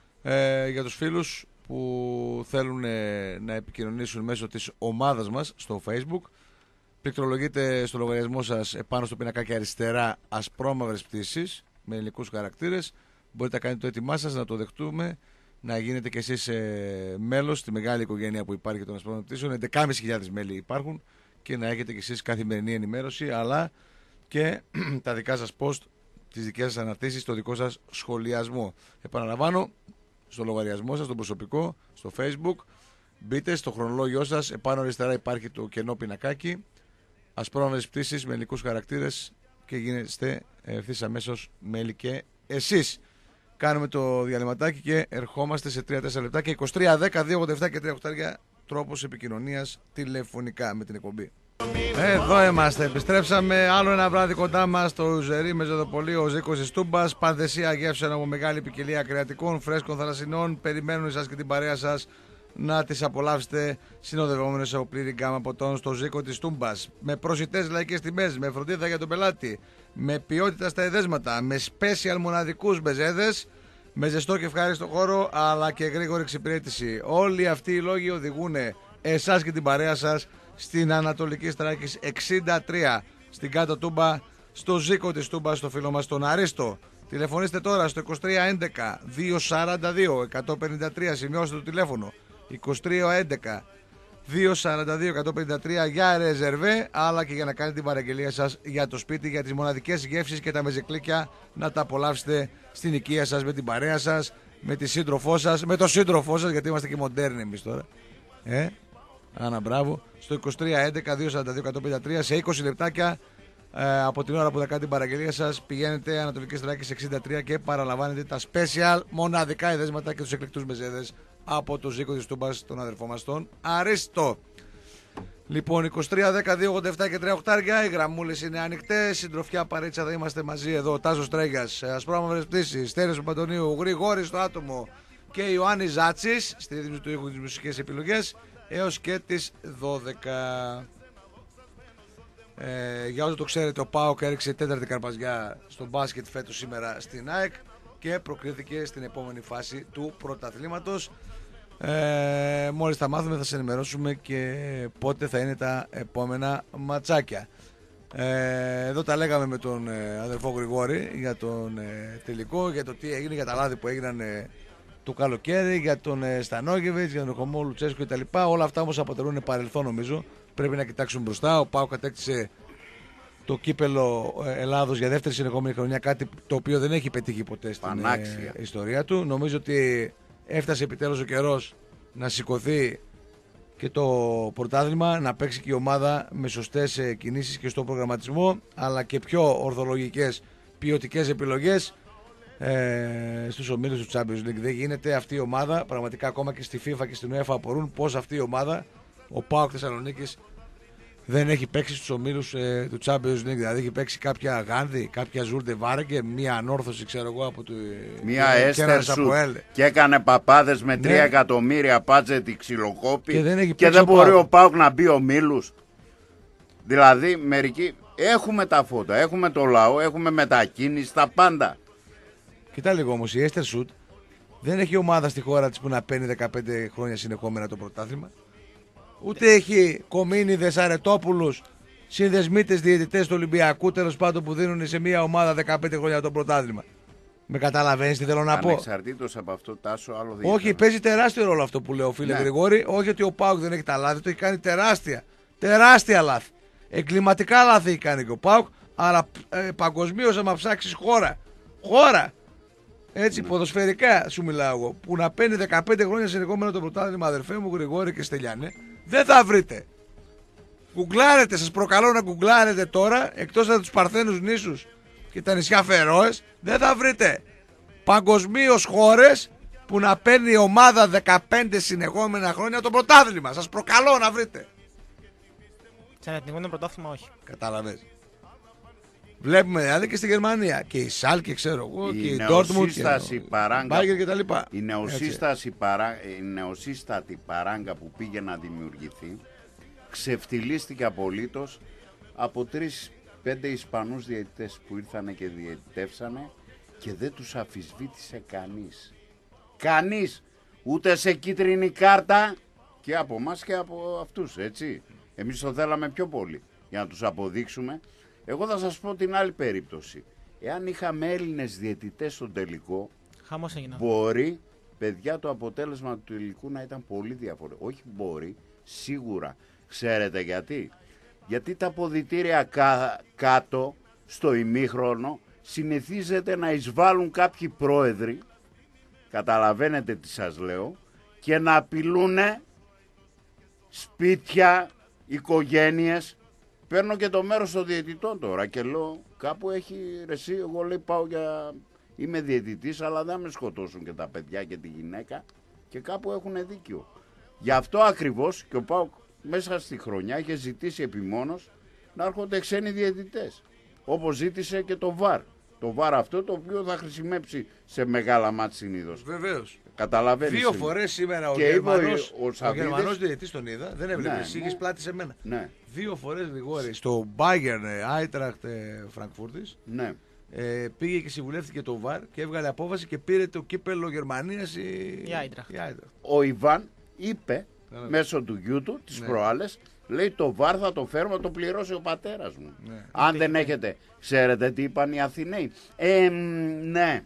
A: ε, για τους φίλους που θέλουν ε, να επικοινωνήσουν μέσω της ομάδας μας στο Facebook, πληκτρολογείτε στο λογαριασμό σας επάνω στο πινακάκι αριστερά ασπρόμαυρες πτήσεις με ελληνικούς χαρακτήρες. Μπορείτε να κάνετε το έτοιμά σας, να το δεχτούμε, να γίνετε κι εσείς ε, μέλος στη μεγάλη οικογένεια που υπάρχει των ασπρόμαυρων πτήσεων. έντεκα χιλιάδες μέλη υπάρχουν και να έχετε κι εσείς καθημερινή ενημέρωση, αλλά και τα δικά σας post, τις δικές σας αναρτήσεις, το δικό σας σχολιασμό. Επαναλαμβάνω, στο λογαριασμό σας, στο προσωπικό, στο Facebook, μπείτε στο χρονολόγιο σας, επάνω αριστερά υπάρχει το κενό πινακάκι, ασπρόμαυρες πτήσεις με ελληνικούς χαρακτήρες και γίνεστε ευθύς αμέσως μέλη και εσείς. Κάνουμε το διαλυματάκι και ερχόμαστε σε τρία τέσσερα λεπτά και είκοσι τρία δέκα δύο ογδόντα επτά και τρία οχτάρια τρόπος επικοινωνίας τηλεφωνικά με την εκπομπή. Εδώ είμαστε, επιστρέψαμε άλλο ένα βράδυ κοντά μας στο Ουζερί Μεζοδοπολείο, ο Ζήκος της Τούμπας. Πανδεσία γεύσεων από μεγάλη ποικιλία κρεατικών, φρέσκων, θαλασσινών. Περιμένουν εσάς και την παρέα σας να τις απολαύσετε συνοδευόμενες από πλήρη γκάμα ποτών στο Ζήκο της Τούμπας. Με προσιτές λαϊκές τιμές, με φροντίδα για τον πελάτη, με ποιότητα στα εδέσματα, με special μοναδικούς μπεζέδες, με ζεστό και ευχάριστο χώρο αλλά και γρήγορη εξυπηρέτηση. Όλοι αυτοί οι λόγοι οδηγούν εσάς και την παρέα σας στην Ανατολική Στράκης εξήντα τρία, στην κάτω Τούμπα, στο Ζήκο της Τούμπας, στο φίλο μας τον Αρίστο. Τηλεφωνήστε τώρα στο είκοσι τρία έντεκα διακόσια σαράντα δύο εκατόν πενήντα τρία, σημειώστε το τηλέφωνο είκοσι τρία έντεκα διακόσια σαράντα δύο εκατόν πενήντα τρία για ρεζερβέ, αλλά και για να κάνετε την παραγγελία σας για το σπίτι, για τις μοναδικές γεύσεις και τα μεζεκλίκια να τα απολαύσετε στην οικία σας, με την παρέα σας, με τη σύντροφό σας, με το σύντροφό σας, γιατί είμαστε και μοντέρνοι εμείς τώρα. Ε, άνα μπράβο. Στο είκοσι τρία έντεκα διακόσια σαράντα δύο εκατόν πενήντα τρία, σε είκοσι λεπτάκια ε, από την ώρα που θα κάνετε την παραγγελία σας, πηγαίνετε Ανατολική Στράκης εξήντα τρία και παραλαμβάνετε τα special μοναδικά εδέσματα και τους εκλεκτούς μεζέδες από το Ζήκο της Τούμπας, τον αδερφό μας τον Αρίστο. Λοιπόν, είκοσι τρία δέκα δύο ογδόντα επτά και τρία οχτάρια, οι γραμμούλες είναι ανοιχτές. Συντροφιά παρέτσα, θα είμαστε μαζί εδώ. Τάσος Τρέγιας, Ασπρόμαυρες πτήσεις, Στέλιος Παπαντονίου, Γρηγόρης στο άτομο και Ιωάννης Ζάτσης στη ρύθμιση του ήχου, τις μουσικές επιλογές, έως και τις δώδεκα. Ε, για όσο το ξέρετε, ο ΠΑΟΚ έριξε τέταρτη καρπαζιά στο μπάσκετ φέτος σήμερα στην ΑΕΚ και προκρίθηκε στην επόμενη φάση του πρωταθλήματος. Ε, μόλις τα μάθουμε θα σας ενημερώσουμε και πότε θα είναι τα επόμενα ματσάκια. Ε, εδώ τα λέγαμε με τον ε, αδερφό Γρηγόρη για τον ε, τελικό, για το τι έγινε, για τα λάθη που έγιναν ε, το καλοκαίρι, για τον ε, Στανόγεβιτς, για τον Χωμό Λουτσέσκο κτλ. Όλα αυτά όμως αποτελούν παρελθόν, νομίζω. Πρέπει να κοιτάξουν μπροστά. Ο ΠΑΟΚ κατέκτησε το κύπελο Ελλάδος για δεύτερη συνεχόμενη χρονιά, κάτι το οποίο δεν έχει πετύχει ποτέ στην ε, ιστορία του. Νομίζω ότι έφτασε επιτέλους ο καιρός να σηκωθεί και το πρωτάθλημα, να παίξει και η ομάδα με σωστές κινήσεις και στο προγραμματισμό, αλλά και πιο ορθολογικές ποιοτικές επιλογές ε, στους ομίλους του Champions League. Δεν γίνεται αυτή η ομάδα, πραγματικά ακόμα και στη FIFA και στην UEFA απορούν πώς αυτή η ομάδα, ο ΠΑΟΚ Θεσσαλονίκης, δεν έχει παίξει στους ομίλους ε, του Champions League. Δηλαδή έχει παίξει κάποια Γάνδη, κάποια Ζούρντε Βάρεγκε, μία ανόρθωση, ξέρω εγώ, από το.
D: Μία Έστερ Σουτ. Και έκανε παπάδες με τρία ναι. εκατομμύρια μπάτζετ ξυλοκόπη.
A: Και δεν, έχει
D: και δεν μπορεί ο ΠΑΟΚ να μπει ομίλους. Δηλαδή, μερικοί. Έχουμε τα φώτα, έχουμε το λαό, έχουμε μετακίνηση, τα πάντα.
A: Κοιτά λίγο όμως, η Έστερ Σουτ δεν έχει ομάδα στη χώρα της που να παίρνει δεκαπέντε χρόνια συνεχόμενα το πρωτάθλημα. Ούτε έχει Κομίνιδες, Αρετόπουλους, συνδεσμίτες διαιτητές του Ολυμπιακού, τέλος πάντων, που δίνουν σε μια ομάδα δεκαπέντε χρόνια το πρωτάθλημα. Με καταλαβαίνεις τι θέλω να πω.
D: Ανεξαρτήτως από αυτό, Τάσο, άλλο δίκαιο.
A: Όχι, παίζει τεράστιο ρόλο αυτό που λέω, φίλε ναι. Γρηγόρη. Όχι ότι ο ΠΑΟΚ δεν έχει τα λάθη, το έχει κάνει τεράστια. Τεράστια λάθη. Εγκληματικά λάθη έχει κάνει και ο ΠΑΟΚ, αλλά ε, παγκοσμίως, άμα ψάξεις χώρα, χώρα, έτσι, ναι. ποδοσφαιρικά σου μιλάω εγώ, που να παίρνει δεκαπέντε χρόνια συνεχόμενα το πρωτάθλημα, αδερφέ μου Γρηγόρη και Στελιάνε, δεν θα βρείτε. Γκουγκλάρετε, σας προκαλώ να γκουγκλάρετε τώρα, εκτός από τους Παρθένους νήσους και τα νησιά Φερόες, δεν θα βρείτε παγκοσμίως χώρες που να παίρνει η ομάδα δεκαπέντε συνεχόμενα χρόνια το πρωτάθλημα. Σας προκαλώ να βρείτε.
B: Σαν να την πρωτάθλημα, όχι.
A: Κατάλαβες. Βλέπουμε δηλαδή και στη Γερμανία. Και η Σάλκε, ξέρω εγώ, και η Ντόρτμουντ και η Μπάγκερ και τα λοιπά.
D: Η νεοσύσταση παρά, η νεοσύστατη παράγκα που πήγε να δημιουργηθεί ξεφτυλίστηκε απολύτως από τρεις πέντε Ισπανούς διαιτητές που ήρθανε και διαιτητεύσανε και δεν τους αφισβήτησε κανείς. Κανείς. Ούτε σε κίτρινη κάρτα και από εμάς και από αυτούς, έτσι. Εμείς το θέλαμε πιο πολύ για να τους αποδείξουμε. Εγώ θα σας πω την άλλη περίπτωση. Εάν είχαμε Έλληνες διαιτητές στον τελικό,
B: χαμός έγινε.
D: Μπορεί, παιδιά, το αποτέλεσμα του τελικού να ήταν πολύ διαφορετικό. Όχι μπορεί, σίγουρα. Ξέρετε γιατί? Γιατί τα αποδυτήρια κά, κάτω, στο ημίχρονο, συνηθίζεται να εισβάλλουν κάποιοι πρόεδροι, καταλαβαίνετε τι σας λέω, και να απειλούνε σπίτια, οικογένειες. Παίρνω και το μέρος των διαιτητών τώρα και λέω κάπου έχει ρε εσύ, εγώ λέει πάω για... είμαι διαιτητής αλλά δεν με σκοτώσουν και τα παιδιά και τη γυναίκα και κάπου έχουν δίκιο. Γι' αυτό ακριβώς και ο ΠΑΟΚ μέσα στη χρονιά είχε ζητήσει επιμόνως να έρχονται ξένοι διαιτητές. Όπως ζήτησε και το βαρ. Το βαρ αυτό το οποίο θα χρησιμεύσει σε μεγάλα μάτς συνήθως.
A: Βεβαίως.
D: Καταλαβαίνεις.
A: Δύο φορές σήμερα ο Γερμανός, ο, ο, ο Γερμανός διαιτητής τον είδα, δεν έβλεπε, ναι, είχες ναι. πλάτη σε μένα.
D: Ναι.
A: Δύο φορές Γρηγόρη, στο Bayern Eintracht Frankfurt,
D: ναι.
A: ε, πήγε και συμβουλεύτηκε το βαρ και έβγαλε απόφαση και πήρε το κύπελο Γερμανίας η,
B: η Eintracht.
D: Ο Ιβάν είπε ναι, ναι. μέσω του γιού του τις ναι. προάλλες, λέει το βαρ θα το φέρουμε, θα το πληρώσει ο πατέρας μου. Ναι. Αν δεν έχετε, ξέρετε τι είπαν οι Αθηναίοι. Ε, ναι.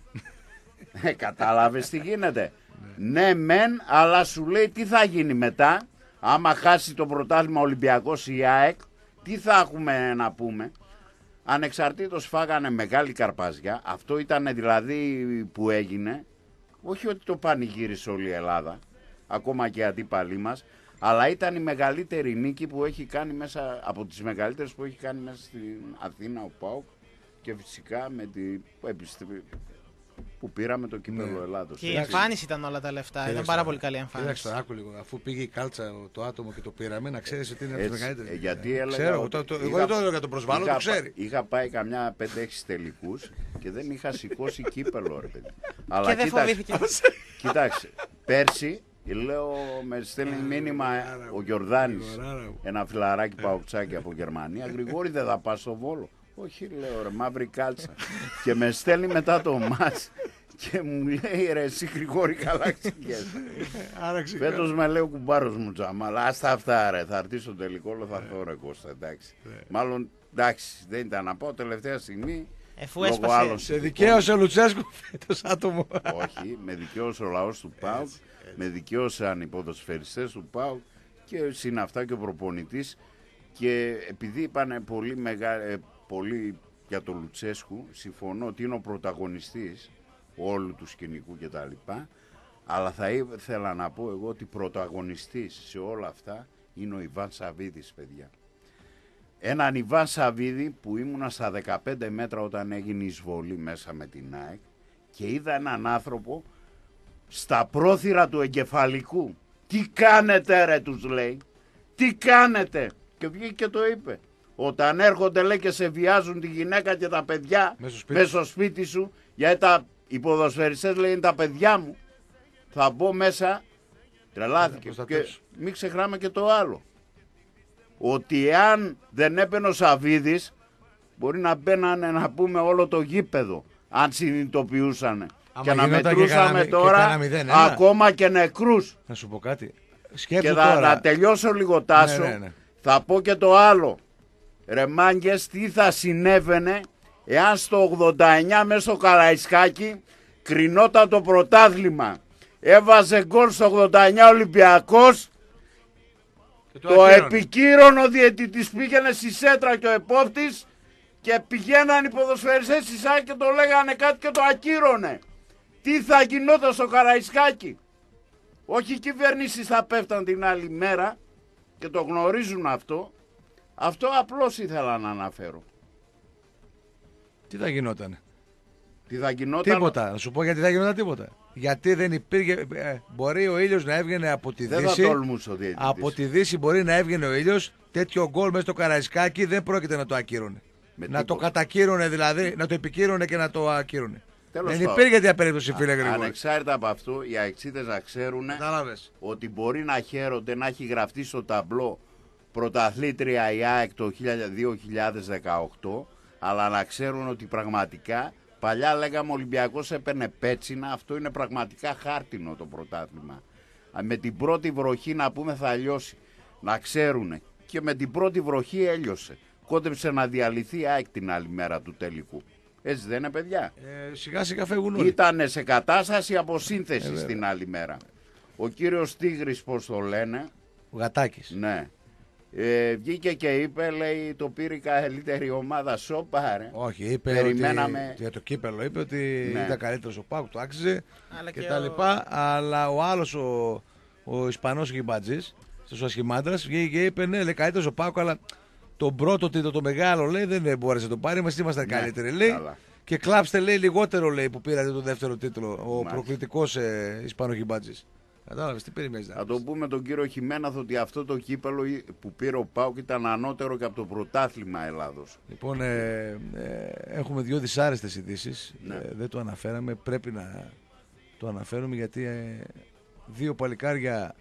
D: Κατάλαβες τι γίνεται. Ναι. ναι μεν, αλλά σου λέει τι θα γίνει μετά. Άμα χάσει το πρωτάθλημα Ολυμπιακός ή ΑΕΚ, τι θα έχουμε να πούμε? Ανεξαρτήτως φάγανε μεγάλη καρπαζιά. Αυτό ήταν δηλαδή που έγινε. Όχι ότι το πανηγύρισε όλη η Ελλάδα, ακόμα και οι αντίπαλοι μας, αλλά ήταν η μεγαλύτερη νίκη που έχει κάνει μέσα, από τις μεγαλύτερες που έχει κάνει μέσα στην Αθήνα ο ΠΑΟΚ και φυσικά με την επιστροφή που πήραμε το κύπελλο ναι. Ελλάδος.
B: Και η εμφάνιση ήταν όλα τα λεφτά. Ήταν πάρα τώρα. Πολύ καλή εμφάνιση.
A: Κοίταξε, άκου λίγο. Αφού πήγε η κάλτσα το άτομο και το πήραμε, να ξέρεις ότι είναι από τις μεγαλύτερες.
D: Ε, γιατί έλεγα.
A: Ξέρω, ότι... το, το, είχα... εγώ δεν το έλεγα για τον προσβάλλον, το ξέρει.
D: Είχα πάει καμιά πέντε έξι τελικούς και δεν είχα σηκώσει κύπελλο, ρε παιδί. Αλλά
B: και δεν φοβήθηκε.
D: Κοίταξε, πέρσι. Λέω, με στέλνει μήνυμα ο Γιορδάνης, ένα φιλαράκι παοξάκι από Γερμανία. Γρηγόρη, δεν θα πας στο Βόλο? Όχι, λέω, ρε, μαύρη κάλτσα. Και με στέλνει μετά το μάτς και μου λέει, ρε εσύ Γρηγόρη, καλά ξηγέσαι. Φέτος με λέει ο κουμπάρος μου τζάμα, αλλά άστα αυτά ρε, θα έρθει στο τελικό, όλο θα έρθω ρε Κώστα, εντάξει. Μάλλον, εντάξει, δεν ήταν να πάω τελευταία στιγμή.
B: Εφού έσπασε.
A: Σε δικαίωσε ο Λουτσέσκου φέτος άτομο.
D: Όχι, με δικαίωσε ο λαός του ΠΑΟΚ, με δικαίωσαν οι ποδοσφαιριστές του ΠΑΟΚ και συν αυτά και ο προπονητής. Και επειδή είπαν πολύ, μεγα... πολύ για τον Λουτσέσκου, συμφωνώ ότι είναι ο πρωταγωνιστής όλου του σκηνικού κτλ. Αλλά θα ήθελα να πω εγώ ότι πρωταγωνιστής σε όλα αυτά είναι ο Ιβάν Σαββίδης, παιδιά. Έναν Ιβάν Σαββίδη που ήμουνα στα δεκαπέντε μέτρα όταν έγινε η εισβολή μέσα με την ΑΕΚ και είδα έναν άνθρωπο στα πρόθυρα του εγκεφαλικού. Τι κάνετε ρε, τους λέει, τι κάνετε? Και βγήκε και το είπε. Όταν έρχονται λέει και σε βιάζουν τη γυναίκα και τα παιδιά μέσα στο σπίτι σου, γιατί τα, οι ποδοσφαιριστές λέει είναι τα παιδιά μου, θα μπω μέσα, τρελάθηκε. Και μην ξεχνάμε και το άλλο. Ότι εάν δεν έπαινε ο Σαββίδης, μπορεί να μπαίνανε να πούμε όλο το γήπεδο, αν συνειδητοποιούσανε. Άμα και να μετρούσαμε και τώρα και μηδέν, ακόμα και νεκρούς.
A: Να σου πω κάτι.
D: Και θα, να τελειώσω λίγο Τάσο, ναι, ναι, ναι. Θα πω και το άλλο. Ρε μάγκες, τι θα συνέβαινε εάν στο ογδόντα εννιά μέσα στο Καραϊσκάκι κρινόταν το πρωτάθλημα. Έβαζε γκολ στο ογδόντα εννιά Ολυμπιακός. Το, το επικύρωνο διαιτητής πήγαινε στη σέντρα και ο επόπτης και πηγαίναν οι ποδοσφαιριστές στη ΣΑΚ και το λέγανε κάτι και το ακύρωνε. Τι θα γινόταν στο Καραϊσκάκι? Όχι οι κυβερνήσεις θα πέφταν την άλλη μέρα και το γνωρίζουν αυτό. Αυτό απλώς ήθελα να αναφέρω.
A: Τι θα γινότανε?
D: Τι θα γινόταν?
A: Τίποτα. Να σου πω γιατί θα γινόταν τίποτα. Γιατί δεν υπήρχε. Ε, μπορεί ο ήλιος να έβγαινε από τη
D: δεν
A: Δύση.
D: Θα
A: από τη Δύση μπορεί να έβγαινε ο ήλιος. Τέτοιο γκολ μέσα στο Καραϊσκάκι δεν πρόκειται να το ακύρωνε. Να τίποτα. Το κατακύρωνε δηλαδή, να το επικύρωνε και να το ακύρωνε. Τέλος δεν υπήρχε τέτοια περίπτωση, φίλε Γρηγόρη.
D: Ανεξάρτητα από αυτό, οι αεξίδες να ξέρουν ότι μπορεί να χαίρονται να έχει γραφτεί στο ταμπλό πρωταθλήτρια η ΑΕΚ το δύο χιλιάδες δεκαοκτώ, αλλά να ξέρουν ότι πραγματικά παλιά λέγαμε ο Ολυμπιακός έπαιρνε πέτσινα, αυτό είναι πραγματικά χάρτινο το πρωτάθλημα. Με την πρώτη βροχή να πούμε θα λιώσει, να ξέρουν. Και με την πρώτη βροχή έλειωσε. Κόντεψε να διαλυθεί η ΑΕΚ την άλλη μέρα του τελικού. Έτσι δεν είναι, παιδιά?
A: Ε, σιγά σιγά φεύγουν όλοι.
D: Ήτανε σε κατάσταση αποσύνθεση ε, την άλλη μέρα. Ο κύριος Τίγρης, πώς το λένε,
A: ο Γατάκης.
D: Ναι. Ε, βγήκε και είπε, λέει, το πήρε η καλύτερη ομάδα. Σόπα, ρε.
A: Όχι, είπε
D: Περιμέναμε...
A: ότι για το κύπελο είπε ότι ναι. ήταν καλύτερος ο Πάουκ, το άξιζε
B: αλλά
A: και,
B: και
A: τα
B: ο...
A: λοιπά. Αλλά ο άλλος, ο, ο Ισπανός ο Γιμπατζής, στο Ασχημάντρας, βγήκε και είπε, ναι, λέει, καλύτερος ο Πάουκ, αλλά τον πρώτο τίτλο, το μεγάλο, λέει, δεν μπόρεσε να το πάρει. Εμείς ήμασταν ναι, καλύτεροι, λέει. Καλά. Και κλάψτε, λέει, λιγότερο, λέει, που πήρατε το δεύτερο τίτλο. Ο προκλητικός ε, Ισπανός Γιμπατζής. Κατάλαβες, τι περιμένεις?
D: Θα το πούμε τον κύριο Χιμέναθ ότι αυτό το κύπελο που πήρε ο ΠΑΟΚ ήταν ανώτερο και από το πρωτάθλημα Ελλάδος.
A: Λοιπόν, ε, ε, έχουμε δύο δυσάρεστες ειδήσεις. Ναι. Ε, δεν το αναφέραμε. Πρέπει να το αναφέρουμε γιατί ε, δύο παλικάρια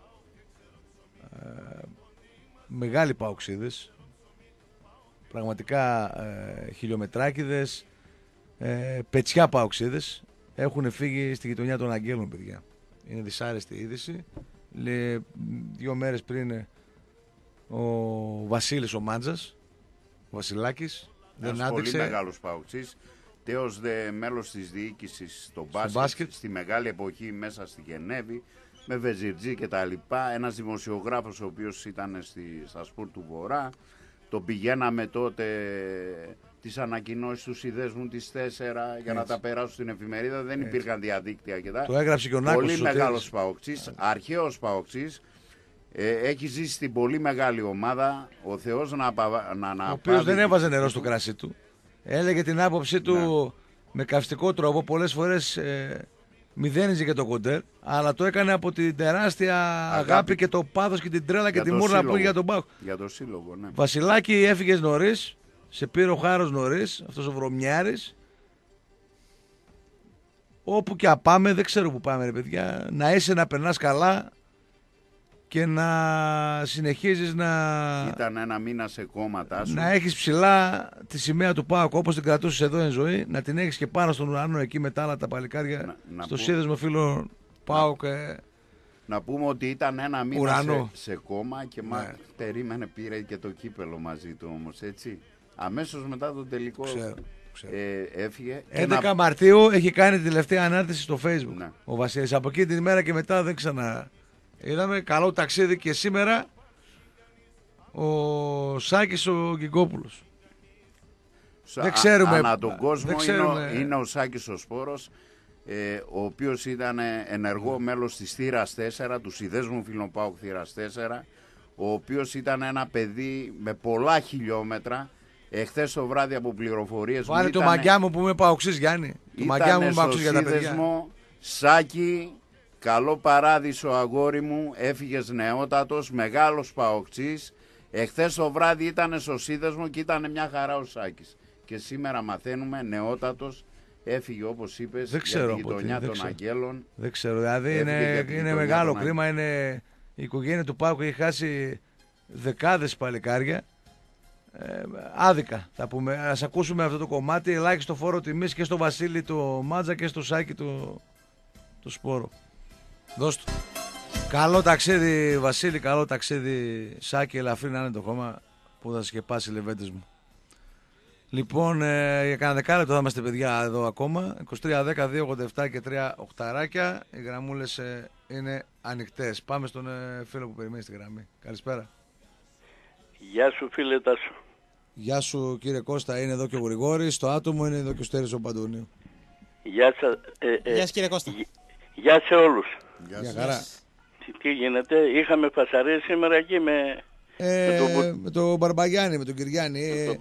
A: ε, μεγάλοι παοξίδες, πραγματικά ε, χιλιομετράκιδες, ε, πετσιά παοξίδες, έχουν φύγει στη γειτονιά των Αγγέλων, παιδιά. Είναι δυσάρεστη είδηση. Λε, δύο μέρες πριν ο Βασίλης ο Μάντζας, ο Βασιλάκης, δεν άντεξε.
D: Πολύ μεγάλος παοξής. Τέος δε μέλος της διοίκησης στο μπάσκετ, μπάσκετ, στη μεγάλη εποχή μέσα στη Γενέβη, με Βεζιρτζή και τα λοιπά. Ένας δημοσιογράφος ο οποίος ήταν στη, στα σπορ του Βορρά. Το πηγαίναμε τότε τις ανακοινώσεις του συνδέσμου τις τέσσερα για να τα περάσουν στην εφημερίδα. Δεν Έτσι. υπήρχαν διαδίκτυα και τα.
A: Το έγραψε και ο Νάκος.
D: Πολύ μεγάλος παοξής, αρχαίος παοξής. Ε, έχει ζήσει στην πολύ μεγάλη ομάδα. Ο Θεός να να,
A: ο οποίος δεν έβαζε νερό στο κρασί του. Έλεγε την άποψή του ναι. με καυστικό τρόπο. Πολλές φορές ε, μηδένιζε και το κοντέρ. Αλλά το έκανε από την τεράστια αγάπη, αγάπη και το πάθος και την τρέλα και τη μούρνα που είχε για τον Πάοκ.
D: Για το σύλλογο, ναι.
A: Βασιλάκη, έφυγες νωρίς. Σε πήρε ο χάρος νωρίς. Αυτός ο βρωμιάρης. Όπου και πάμε, δεν ξέρω που πάμε, ρε παιδιά. Να είσαι να περνάς καλά και να συνεχίζεις να.
D: Ήταν ένα μήνα σε κόμματα σου.
A: Να έχεις ψηλά τη σημαία του ΠΑΟΚ όπως την κρατούσες εδώ εν ζωή, να την έχεις και πάνω στον ουρανό εκεί με τα άλλα τα παλικάρια. Να, να στο που... σύνδεσμο φίλο ΠΑΟΚ. Να... Ε...
D: να πούμε ότι ήταν ένα μήνα σε, σε κόμμα και ναι. μα περίμενε, πήρε και το κύπελο μαζί του όμως, έτσι. Αμέσως μετά το τελικό
A: ξέρω, ξέρω.
D: Ε, έφυγε.
A: έντεκα να... Μαρτίου έχει κάνει τη τελευταία ανάρτηση στο Facebook ναι. ο Βασίλης. Από εκεί την ημέρα και μετά δεν ξανά. Είδαμε καλό ταξίδι και σήμερα ο Σάκης ο Γκυγκόπουλος.
D: Σα, δεν ξέρουμε. Ανά τον κόσμο ξέρουμε... είναι, είναι ο Σάκης ο Σπόρος, ε, ο οποίος ήταν ενεργό mm. μέλος της Θήρας τέσσερα, του συνδέσμου φίλων ΠΑΟΚ Θήρας τέσσερα, ο οποίος ήταν ένα παιδί με πολλά χιλιόμετρα. Εχθές το βράδυ από πληροφορίες
A: Βάλε μου το ήτανε... μαγκιά μου που είμαι παοξής, Γιάννη. Το μαγκιά μου είμαι παοξής για τα παιδιά.
D: Σάκη, καλό παράδεισο αγόρι μου, έφυγες νεότατος, μεγάλος παοξής. Εχθές το βράδυ ήταν στο σύνδεσμο και ήταν μια χαρά ο Σάκης. Και σήμερα μαθαίνουμε νεότατος, έφυγε όπως είπες
A: δεν ξέρω,
D: για τη γειτονιά των
A: ξέρω.
D: Αγγέλων.
A: Δεν ξέρω, δηλαδή είναι, είναι μεγάλο κρίμα, είναι... η οικογένεια του ΠΑΟΚ έχει χάσει δεκάδες παλικάρια. Ε, άδικα θα πούμε. Ας ακούσουμε αυτό το κομμάτι. Ελάχιστο φόρο τιμής και στο Βασίλη το Μάτζα και στο Σάκη το, το Σπόρο. Δώσ' του. Καλό ταξίδι Βασίλη, καλό ταξίδι Σάκη. Ελαφρύ να είναι το χώμα που θα σκεπάσει οι λεβέντες μου. Λοιπόν, ε, για κανένα δεκάλεπτο θα είμαστε παιδιά εδώ ακόμα. είκοσι τρία δέκα δύο ογδόντα επτά και τρία οχταράκια. Οι γραμμούλες ε, είναι ανοιχτές. Πάμε στον ε, φίλο που περιμένει στη γραμμή. Καλησπέρα.
J: Γεια σου φίλε Τάσο.
A: Γεια σου κύριε Κώστα, είναι εδώ και ο Γρηγόρης, στο άτομο είναι εδώ και ο Στέρης ο Παντονίου.
J: Γεια σας. Ε, ε,
B: γεια σας κύριε Κώστα.
J: Γεια σε όλους.
A: Γεια, γεια χαρά.
J: Τι, τι γίνεται, είχαμε φασαρίες σήμερα εκεί με...
A: Ε, με τον το Μπαρμπαγιάννη, με τον Κυριάννη.
J: Με τον Μπαρ...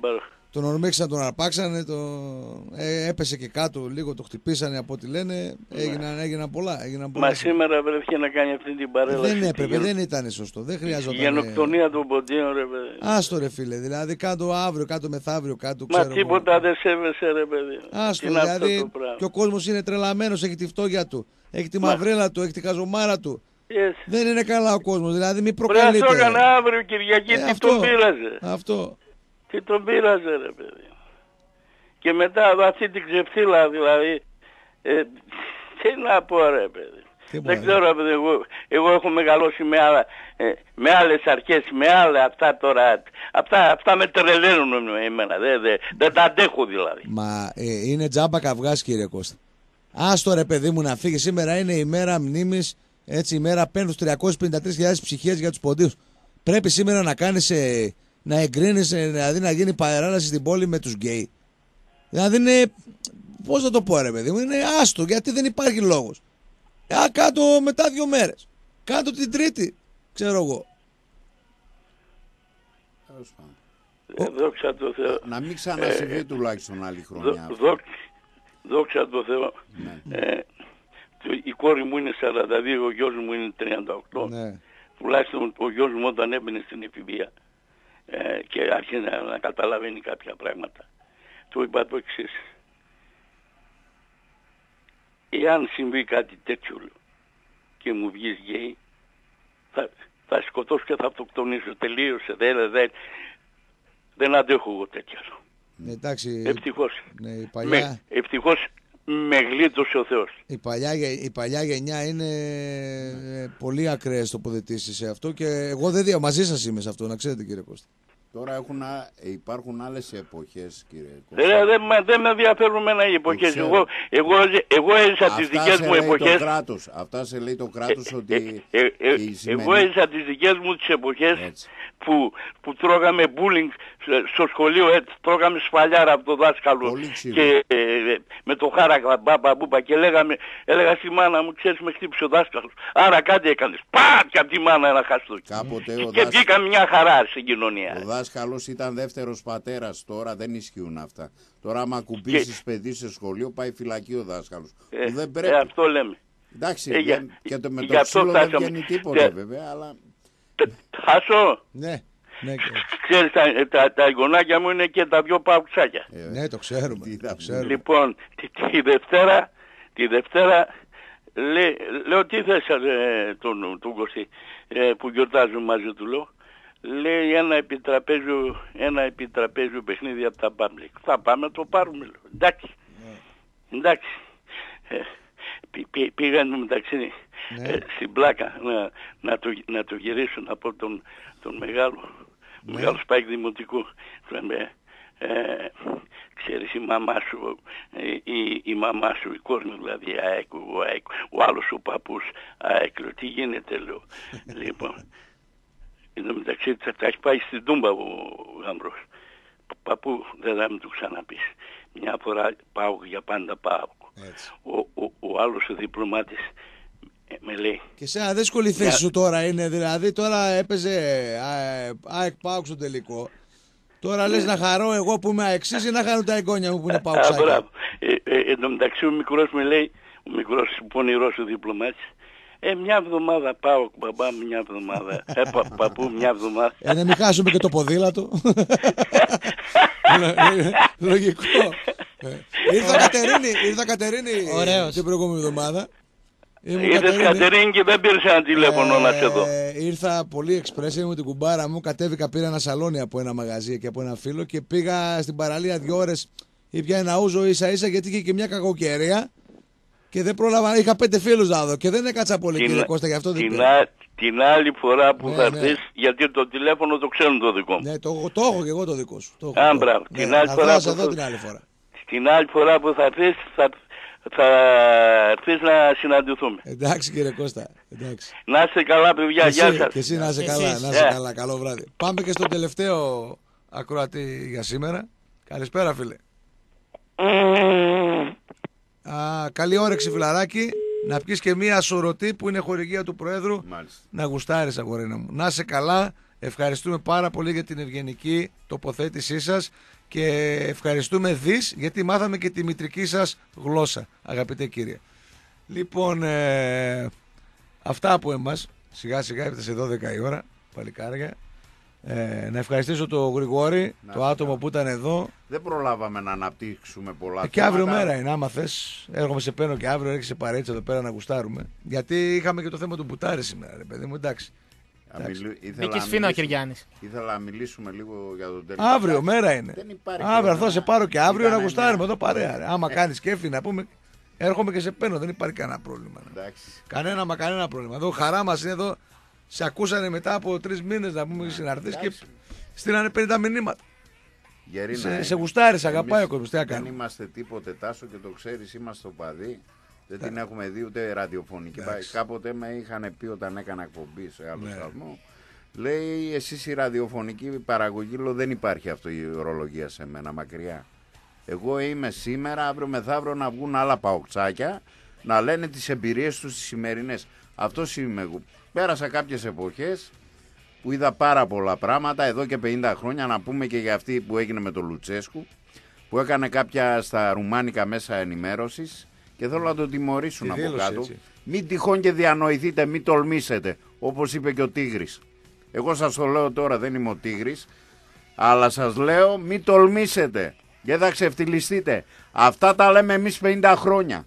A: Τον ορμήξαν, τον αρπάξανε, το... ε, έπεσε και κάτω λίγο, το χτυπήσανε από ό,τι λένε. Έγιναν, ναι. έγιναν πολλά. Έγιναν πολλά.
J: Μα σήμερα βρέθηκε να κάνει αυτή την παρέλαση.
A: Δεν έπρεπε, γεν... δεν ήταν σωστό. Δεν χρειαζόταν.
J: Η γενοκτονία των ποντίων, ρε παιδί.
A: Άστο, ρε φίλε. Δηλαδή κάτω αύριο, κάτω μεθαύριο, κάτω
J: Μα
A: ξέρω.
J: τίποτα εγώ. Δεν σέβεσαι, ρε παιδί.
A: Άστο, δηλαδή. Και ο κόσμος είναι τρελαμένος, έχει τη φτώχεια του. Έχει τη μαυρέλα του, έχει τη χαζομάρα του.
J: Yes.
A: Δεν είναι καλά ο κόσμος. Δηλαδή μην προκαλείτε.
J: Πρέπει να το έκανα αύριο Κυριακή,
A: ε,
J: τι
A: αυτό,
J: τον πείραζε.
A: Αυτό.
J: Τι τον πείραζε, ρε παιδί. Και μετά αυτή την ξεφτύλα δηλαδή, ε, τι να πω, ρε παιδί. Τι δεν ξέρω, παιδί, εγώ, εγώ έχω μεγαλώσει με, άλλα, ε, με άλλες αρχές, με άλλα αυτά τώρα. Αυτά, αυτά με τρελαίνουν εμένα, δεν δε, δε τα αντέχω δηλαδή.
A: Μα ε, είναι τζάμπα καυγάς, κύριε Κώστα. Άστο, ρε παιδί μου, να φύγει. Σήμερα είναι η μέρα μνήμης, έτσι, η μέρα πέμπτου τριακόσιες πενήντα τρεις χιλιάδες ψυχές για τους ποντίους. Πρέπει σήμερα να κάνεις, ε, να εγκρίνεις, ε, δηλαδή να γίνει παρέλαση στην πόλη με τους γκέι. Δηλαδή είναι, πώς θα το πω, ρε παιδί μου, είναι άστο, γιατί δεν υπάρχει λόγος. Α, κάτω μετά δύο μέρες. Κάτω την Τρίτη, ξέρω εγώ.
J: Ε, δόξα τω Θεώ.
D: Να μην ξανασυμβεί ε, τουλάχιστον άλλη χρονιά.
J: Δο, δο, δόξα τω Θεώ. Ναι. Ε, η κόρη μου είναι σαράντα δύο, ο γιος μου είναι τριάντα οκτώ. Ναι. Τουλάχιστον ο γιος μου όταν έμπαινε στην εφηβεία ε, και άρχισε να, να καταλαβαίνει κάποια πράγματα. Του είπα το εξής. Εάν συμβεί κάτι τέτοιο και μου βγεις γκέι, θα, θα σκοτώσω και θα αυτοκτονήσω. Τελείωσε. Δεν, δεν, δεν αντέχω εγώ τέτοια.
A: Εντάξει.
J: Ευτυχώς.
A: Ναι, η παλιά...
J: με, ευτυχώς με γλίτωσε ο Θεός.
A: Η παλιά, η παλιά γενιά είναι ναι. πολύ ακραίες τοποθετήσεις σε αυτό και εγώ δεν δια, μαζί σας είμαι σε αυτό, να ξέρετε, κύριε Κώστα.
D: Τώρα έχουν, υπάρχουν άλλες εποχές, κύριε Κώστα.
J: Δεν δε, δε με ενδιαφέρουν εμένα οι εποχές. Εγώ, εγώ, εγώ έζησα τις δικές μου εποχές.
D: Το κράτος. Αυτά σε λέει το κράτος ότι...
J: Ε, ε, ε, ε, σημαίνει... Εγώ έζησα τις δικές μου τις εποχές που, που τρώγαμε bullying στο σχολείο, έτσι, τρώγαμε σφαλιάρα από το δάσκαλο και ε, με το χάρακα μπαμπα μπούπα και λέγαμε, έλεγα στη μάνα μου, ξέρεις με χτύπησε ο δάσκαλος. Άρα κάτι έκανες. Πάτ και από τη μάνα ένα χαστούκι.
D: Κάποτε
J: και
D: ο
J: και βγήκα μια χαρά στην κοινωνία.
D: Ο δάσκαλος ήταν δεύτερος πατέρας, τώρα δεν ισχύουν αυτά. Τώρα άμα κουμπίσεις και... παιδί σε σχολείο πάει φυλακή ο δάσκαλος.
J: Ε,
D: δεν πρέπει.
J: Ε, αυτό λέμε.
D: Εντάξει,
J: ε,
D: για, και το με το ξύλο δεν βγαίνει τίποτα ε, βέβαια, αλλά...
J: Χάσω.
A: Ναι. Ναι,
J: ξέρεις, τα, τα, τα εγγονάκια μου είναι και τα δυο παουξάκια.
A: Ε, ναι, το ξέρουμε. Το ξέρουμε.
J: Λοιπόν, τη, τη Δευτέρα, τη Δευτέρα λέ, λέω τι θες ε, τον, τον Κωστή ε, που γιορτάζουν μαζί του, λέω. Λέει ένα επιτραπέζιο, ένα επιτραπέζιο παιχνίδι από τα Public. Θα πάμε να το πάρουμε, λέω. Εντάξει. Ναι. Εντάξει. Ε, πή, πή, πήγαν μεταξύ ναι. ε, στην πλάκα να, να, το, να το γυρίσουν από τον, τον μεγάλο, ναι. μεγάλο σπάικ δημοτικού. Ε, ε, ξέρεις η μαμά σου, η, η, η μαμά σου, η κόρη μου δηλαδή, ΑΕΚ, ο, ΑΕΚ, ο άλλος ο παππούς, ΑΕΚ, λέω, τι γίνεται, λέω. Λοιπόν, εν τω μεταξύ θα τα έχει πάει στην Τούμπα ο γαμπρός. Παππού δεν θα μου το ξαναπείς. Μια φορά πάω για πάντα πάω. Ο, ο, ο άλλος ο διπλωμάτης με λέει.
A: Και σε ένα δύσκολη θέση σου τώρα είναι, δηλαδή τώρα έπαιζε ΑΕΚ ΠΑΟΚ στο τελικό. Τώρα λες να χαρώ εγώ που είμαι αεξής ή να χαρούν τα εγγόνια μου που είναι ΠΑΟΚσάκια.
J: ε, ε, εν τω μεταξύ ο μικρός με λέει, ο μικρός πονηρός ο διπλωμάτης, Ε, μια εβδομάδα πάω, μπαμπά μου, μια εβδομάδα. Ε, πα, παππού, μια εβδομάδα.
A: Ε, να μην χάσουμε και το ποδήλατο. Λογικό. Ήρθα Κατερίνη, ήρθα Κατερίνη την προηγούμενη εβδομάδα.
J: Ήρθες Κατερίνη και δεν πήρες ένα τηλέφωνο να σε δω.
A: Ήρθα πολύ express, ήμουν την κουμπάρα μου, κατέβηκα, πήρα ένα σαλόνι από ένα μαγαζί και από ένα φίλο και πήγα στην παραλία δύο ώρες ή πια ένα ούζο ίσα ίσα γιατί είχε και μια κακοκαιρία. Και δεν πρόλαβα, είχα πέντε φίλους να δω και δεν έκατσα πολύ, κύριε Κώστα, γι' αυτό δεν
J: την, α, την άλλη φορά που ναι, θα έρθεις, ναι. γιατί το τηλέφωνο το ξέρουν το δικό μου.
A: Ναι, το, το έχω και εγώ το δικό σου. Το
J: Α, μπράβο.
A: Ναι,
J: την, άλλη φορά
A: θα δω την άλλη φορά.
J: Την άλλη φορά που θα έρθεις, θα, θα έρθεις να συναντηθούμε.
A: Εντάξει, κύριε Κώστα. Εντάξει.
J: Να είστε καλά, παιδιά. Γεια σας.
A: Και εσύ να είστε καλά, να είστε καλά. Καλό βράδυ. Πάμε και στον τελευταίο ακροατή για σήμερα. Καλησπέρα, φίλε. Α, καλή όρεξη, φιλαράκι. Να πιεις και μία σωρωτή που είναι χορηγία του Προέδρου. Μάλιστα. Να γουστάρεις, αγορίνα μου. Να είσαι καλά. Ευχαριστούμε πάρα πολύ για την ευγενική τοποθέτησή σας και ευχαριστούμε δις γιατί μάθαμε και τη μητρική σας γλώσσα, αγαπητέ κύριε. Λοιπόν, ε, αυτά από εμάς. Σιγά σιγά έφτασε δώδεκα η ώρα, παλικάρια. Ε, να ευχαριστήσω τον Γρηγόρη, να το άτομο που ήταν εδώ.
D: Δεν προλάβαμε να αναπτύξουμε πολλά.
A: Ε, και αύριο μέρα είναι, άμα θες. Έρχομαι σε παίρνω και αύριο, έρχεσαι παρέτσα εδώ πέρα να γουστάρουμε. Γιατί είχαμε και το θέμα του Μπουτάρη σήμερα, ρε παιδί μου, εντάξει.
B: Μπήκε σφίνα ο Κυριάννης.
D: Ήθελα να μιλήσουμε λίγο για τον τελικό.
A: Αύριο μέρα είναι. Αύριο θα σε πάρω και αύριο να γουστάρουμε
D: μια...
A: εδώ παρέα. Ρε. Άμα κάνεις κέφι να πούμε, έρχομαι και σε παίρνω, δεν υπάρχει κανένα πρόβλημα. Κανένα μα κανένα πρόβλημα. Εδώ χαρά μας είναι εδώ. Σε ακούσανε μετά από τρεις μήνες να πούμε συναρτήσεις και στείλανε πενήντα μηνύματα.
D: Γερίνα,
A: σε, σε γουστάρεις, αγαπάει ο κόσμος.
D: Δεν είμαστε τίποτε Τάσο και το ξέρεις, είμαστε οπαδοί. Δεν την έχουμε δει ούτε ραδιοφωνική. Κάποτε με είχαν πει όταν έκανα εκπομπή σε άλλο σταθμό. Λέει εσείς η ραδιοφωνική παραγωγή, λέω, δεν υπάρχει αυτό η ορολογία σε μένα, μακριά. Εγώ είμαι σήμερα, αύριο μεθαύριο να βγουν άλλα παοκτσάκια να λένε τις εμπειρίες τους τις σημερινές. Αυτός είμαι εγώ. Πέρασα κάποιες εποχές που είδα πάρα πολλά πράγματα, εδώ και πενήντα χρόνια, να πούμε και για αυτή που έγινε με τον Λουτσέσκου, που έκανε κάποια στα ρουμάνικα μέσα ενημέρωσης και θέλω να τον τιμωρήσουν από κάτω. Έτσι. Μην τυχόν και διανοηθείτε, μην τολμήσετε, όπως είπε και ο Τίγρης. Εγώ σας το λέω τώρα, δεν είμαι ο Τίγρης, αλλά σας λέω μην τολμήσετε και θα ξεφτυλιστείτε. Αυτά τα λέμε εμείς πενήντα χρόνια.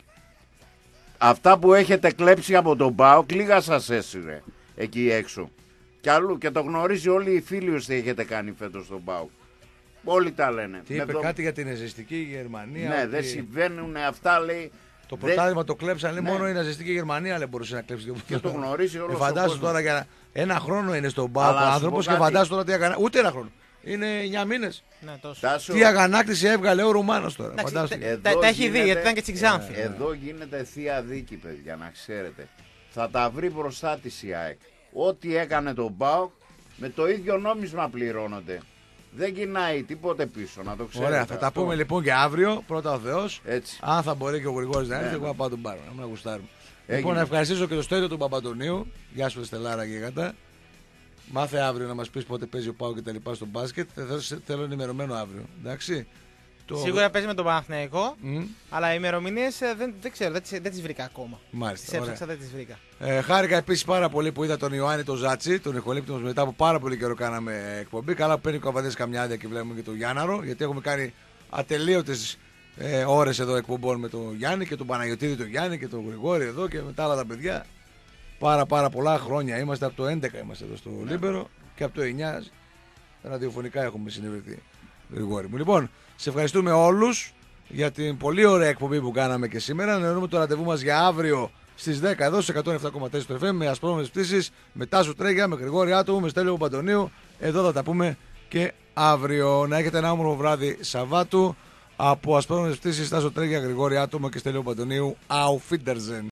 D: Αυτά που έχετε κλέψει από τον ΠΑΟΚ, λίγα σας έσυρε εκεί έξω. Κι αλλού, και το γνωρίζει όλοι οι φίλοι τι έχετε κάνει φέτος στον ΠΑΟΚ. Όλοι τα λένε.
A: Τι είπε το... κάτι για την ναζιστική Γερμανία.
D: Ναι,
A: ότι...
D: δεν συμβαίνουν αυτά, λέει.
A: Το πρωτάθλημα δεν... το κλέψαν, λέει, ναι. Μόνο η ναζιστική Γερμανία λέει, μπορούσε να κλέψει.
D: Και το γνωρίζει όλο.
A: Ε, φαντάσου τώρα για ένα χρόνο είναι στον ΠΑΟΚ ο άνθρωπος και φαντάσου τώρα τι έκανε. Ούτε ένα χρόνο. Είναι εννιά μήνες.
B: Ναι,
D: Τάσο...
A: Τι αγανάκτηση έβγαλε ο Ρουμάνος τώρα.
B: Εντάξει, τα, τα έχει δει, γιατί ήταν και στην Ξάνθη.
D: Εδώ γίνεται θεία δίκη, παιδιά, να ξέρετε. Θα τα βρει μπροστά της η ΑΕΚ. Ό,τι έκανε τον ΠΑΟΚ με το ίδιο νόμισμα πληρώνονται. Δεν κοινάει τίποτε πίσω, να το ξέρετε.
A: Ωραία, θα
D: αυτό.
A: τα πούμε λοιπόν και αύριο. Πρώτα ο Θεός.
D: Έτσι.
A: Αν θα μπορεί και ο Γρηγόρης να έρθει, ναι. Εγώ θα πάω τον πάρω. Να γουστάρουμε. Λοιπόν, να ευχαριστήσω και το Στέλιο του Παπαντονίου. Γεια σου, Στελάρα και γάτα. Μάθε αύριο να μας πεις πότε παίζει ο ΠΑΟΚ και τα λοιπά στο μπάσκετ. Θέλω ενημερωμένο αύριο. Εντάξει.
B: Το... Σίγουρα παίζει με τον Παναθηναϊκό, mm. αλλά οι ημερομηνίες δεν, δεν ξέρω, δεν τις, δεν τις βρήκα ακόμα.
A: Μάλιστα.
B: Τις έψαξα, δεν τις βρήκα.
A: Ε, χάρηκα επίσης πάρα πολύ που είδα τον Ιωάννη τον Ζάτσι, τον ηχολήπτη μας μετά από πάρα πολύ καιρό κάναμε εκπομπή. Καλά που παίρνει ο Καβαδές καμιά άδεια και βλέπουμε και τον Γιάνναρο, γιατί έχουμε κάνει ατελείωτες ε, ώρες εδώ εκπομπών με τον Γιάννη και τον Παναγιωτήδη τον Γιάννη και τον Γρηγόρη εδώ και με τα άλλα τα παιδιά. Πάρα πάρα πολλά χρόνια είμαστε, από το έντεκα είμαστε εδώ στο ναι. Λίμπερο και από το εννιά ραδιοφωνικά έχουμε συνευρεθεί. Γρηγόρη μου. Λοιπόν, σε ευχαριστούμε όλους για την πολύ ωραία εκπομπή που κάναμε και σήμερα. Ανανεώνουμε το ραντεβού μας για αύριο στις δέκα εδώ σε εκατόν επτά κόμμα τέσσερα το εφ εμ με ασπρόμετρες πτήσεις, με Τάσο Τρέγια, με Γρηγόρη Άτομο, με Στέλιο Παντονίου. Εδώ θα τα πούμε και αύριο. Να έχετε ένα όμορφο βράδυ Σαββάτου από ασπρόμετρες πτήσεις, Τάσο Τρέγια, Γρηγόρη Άτομο και Στέλιο Παντονίου. Auf Wiedersehen.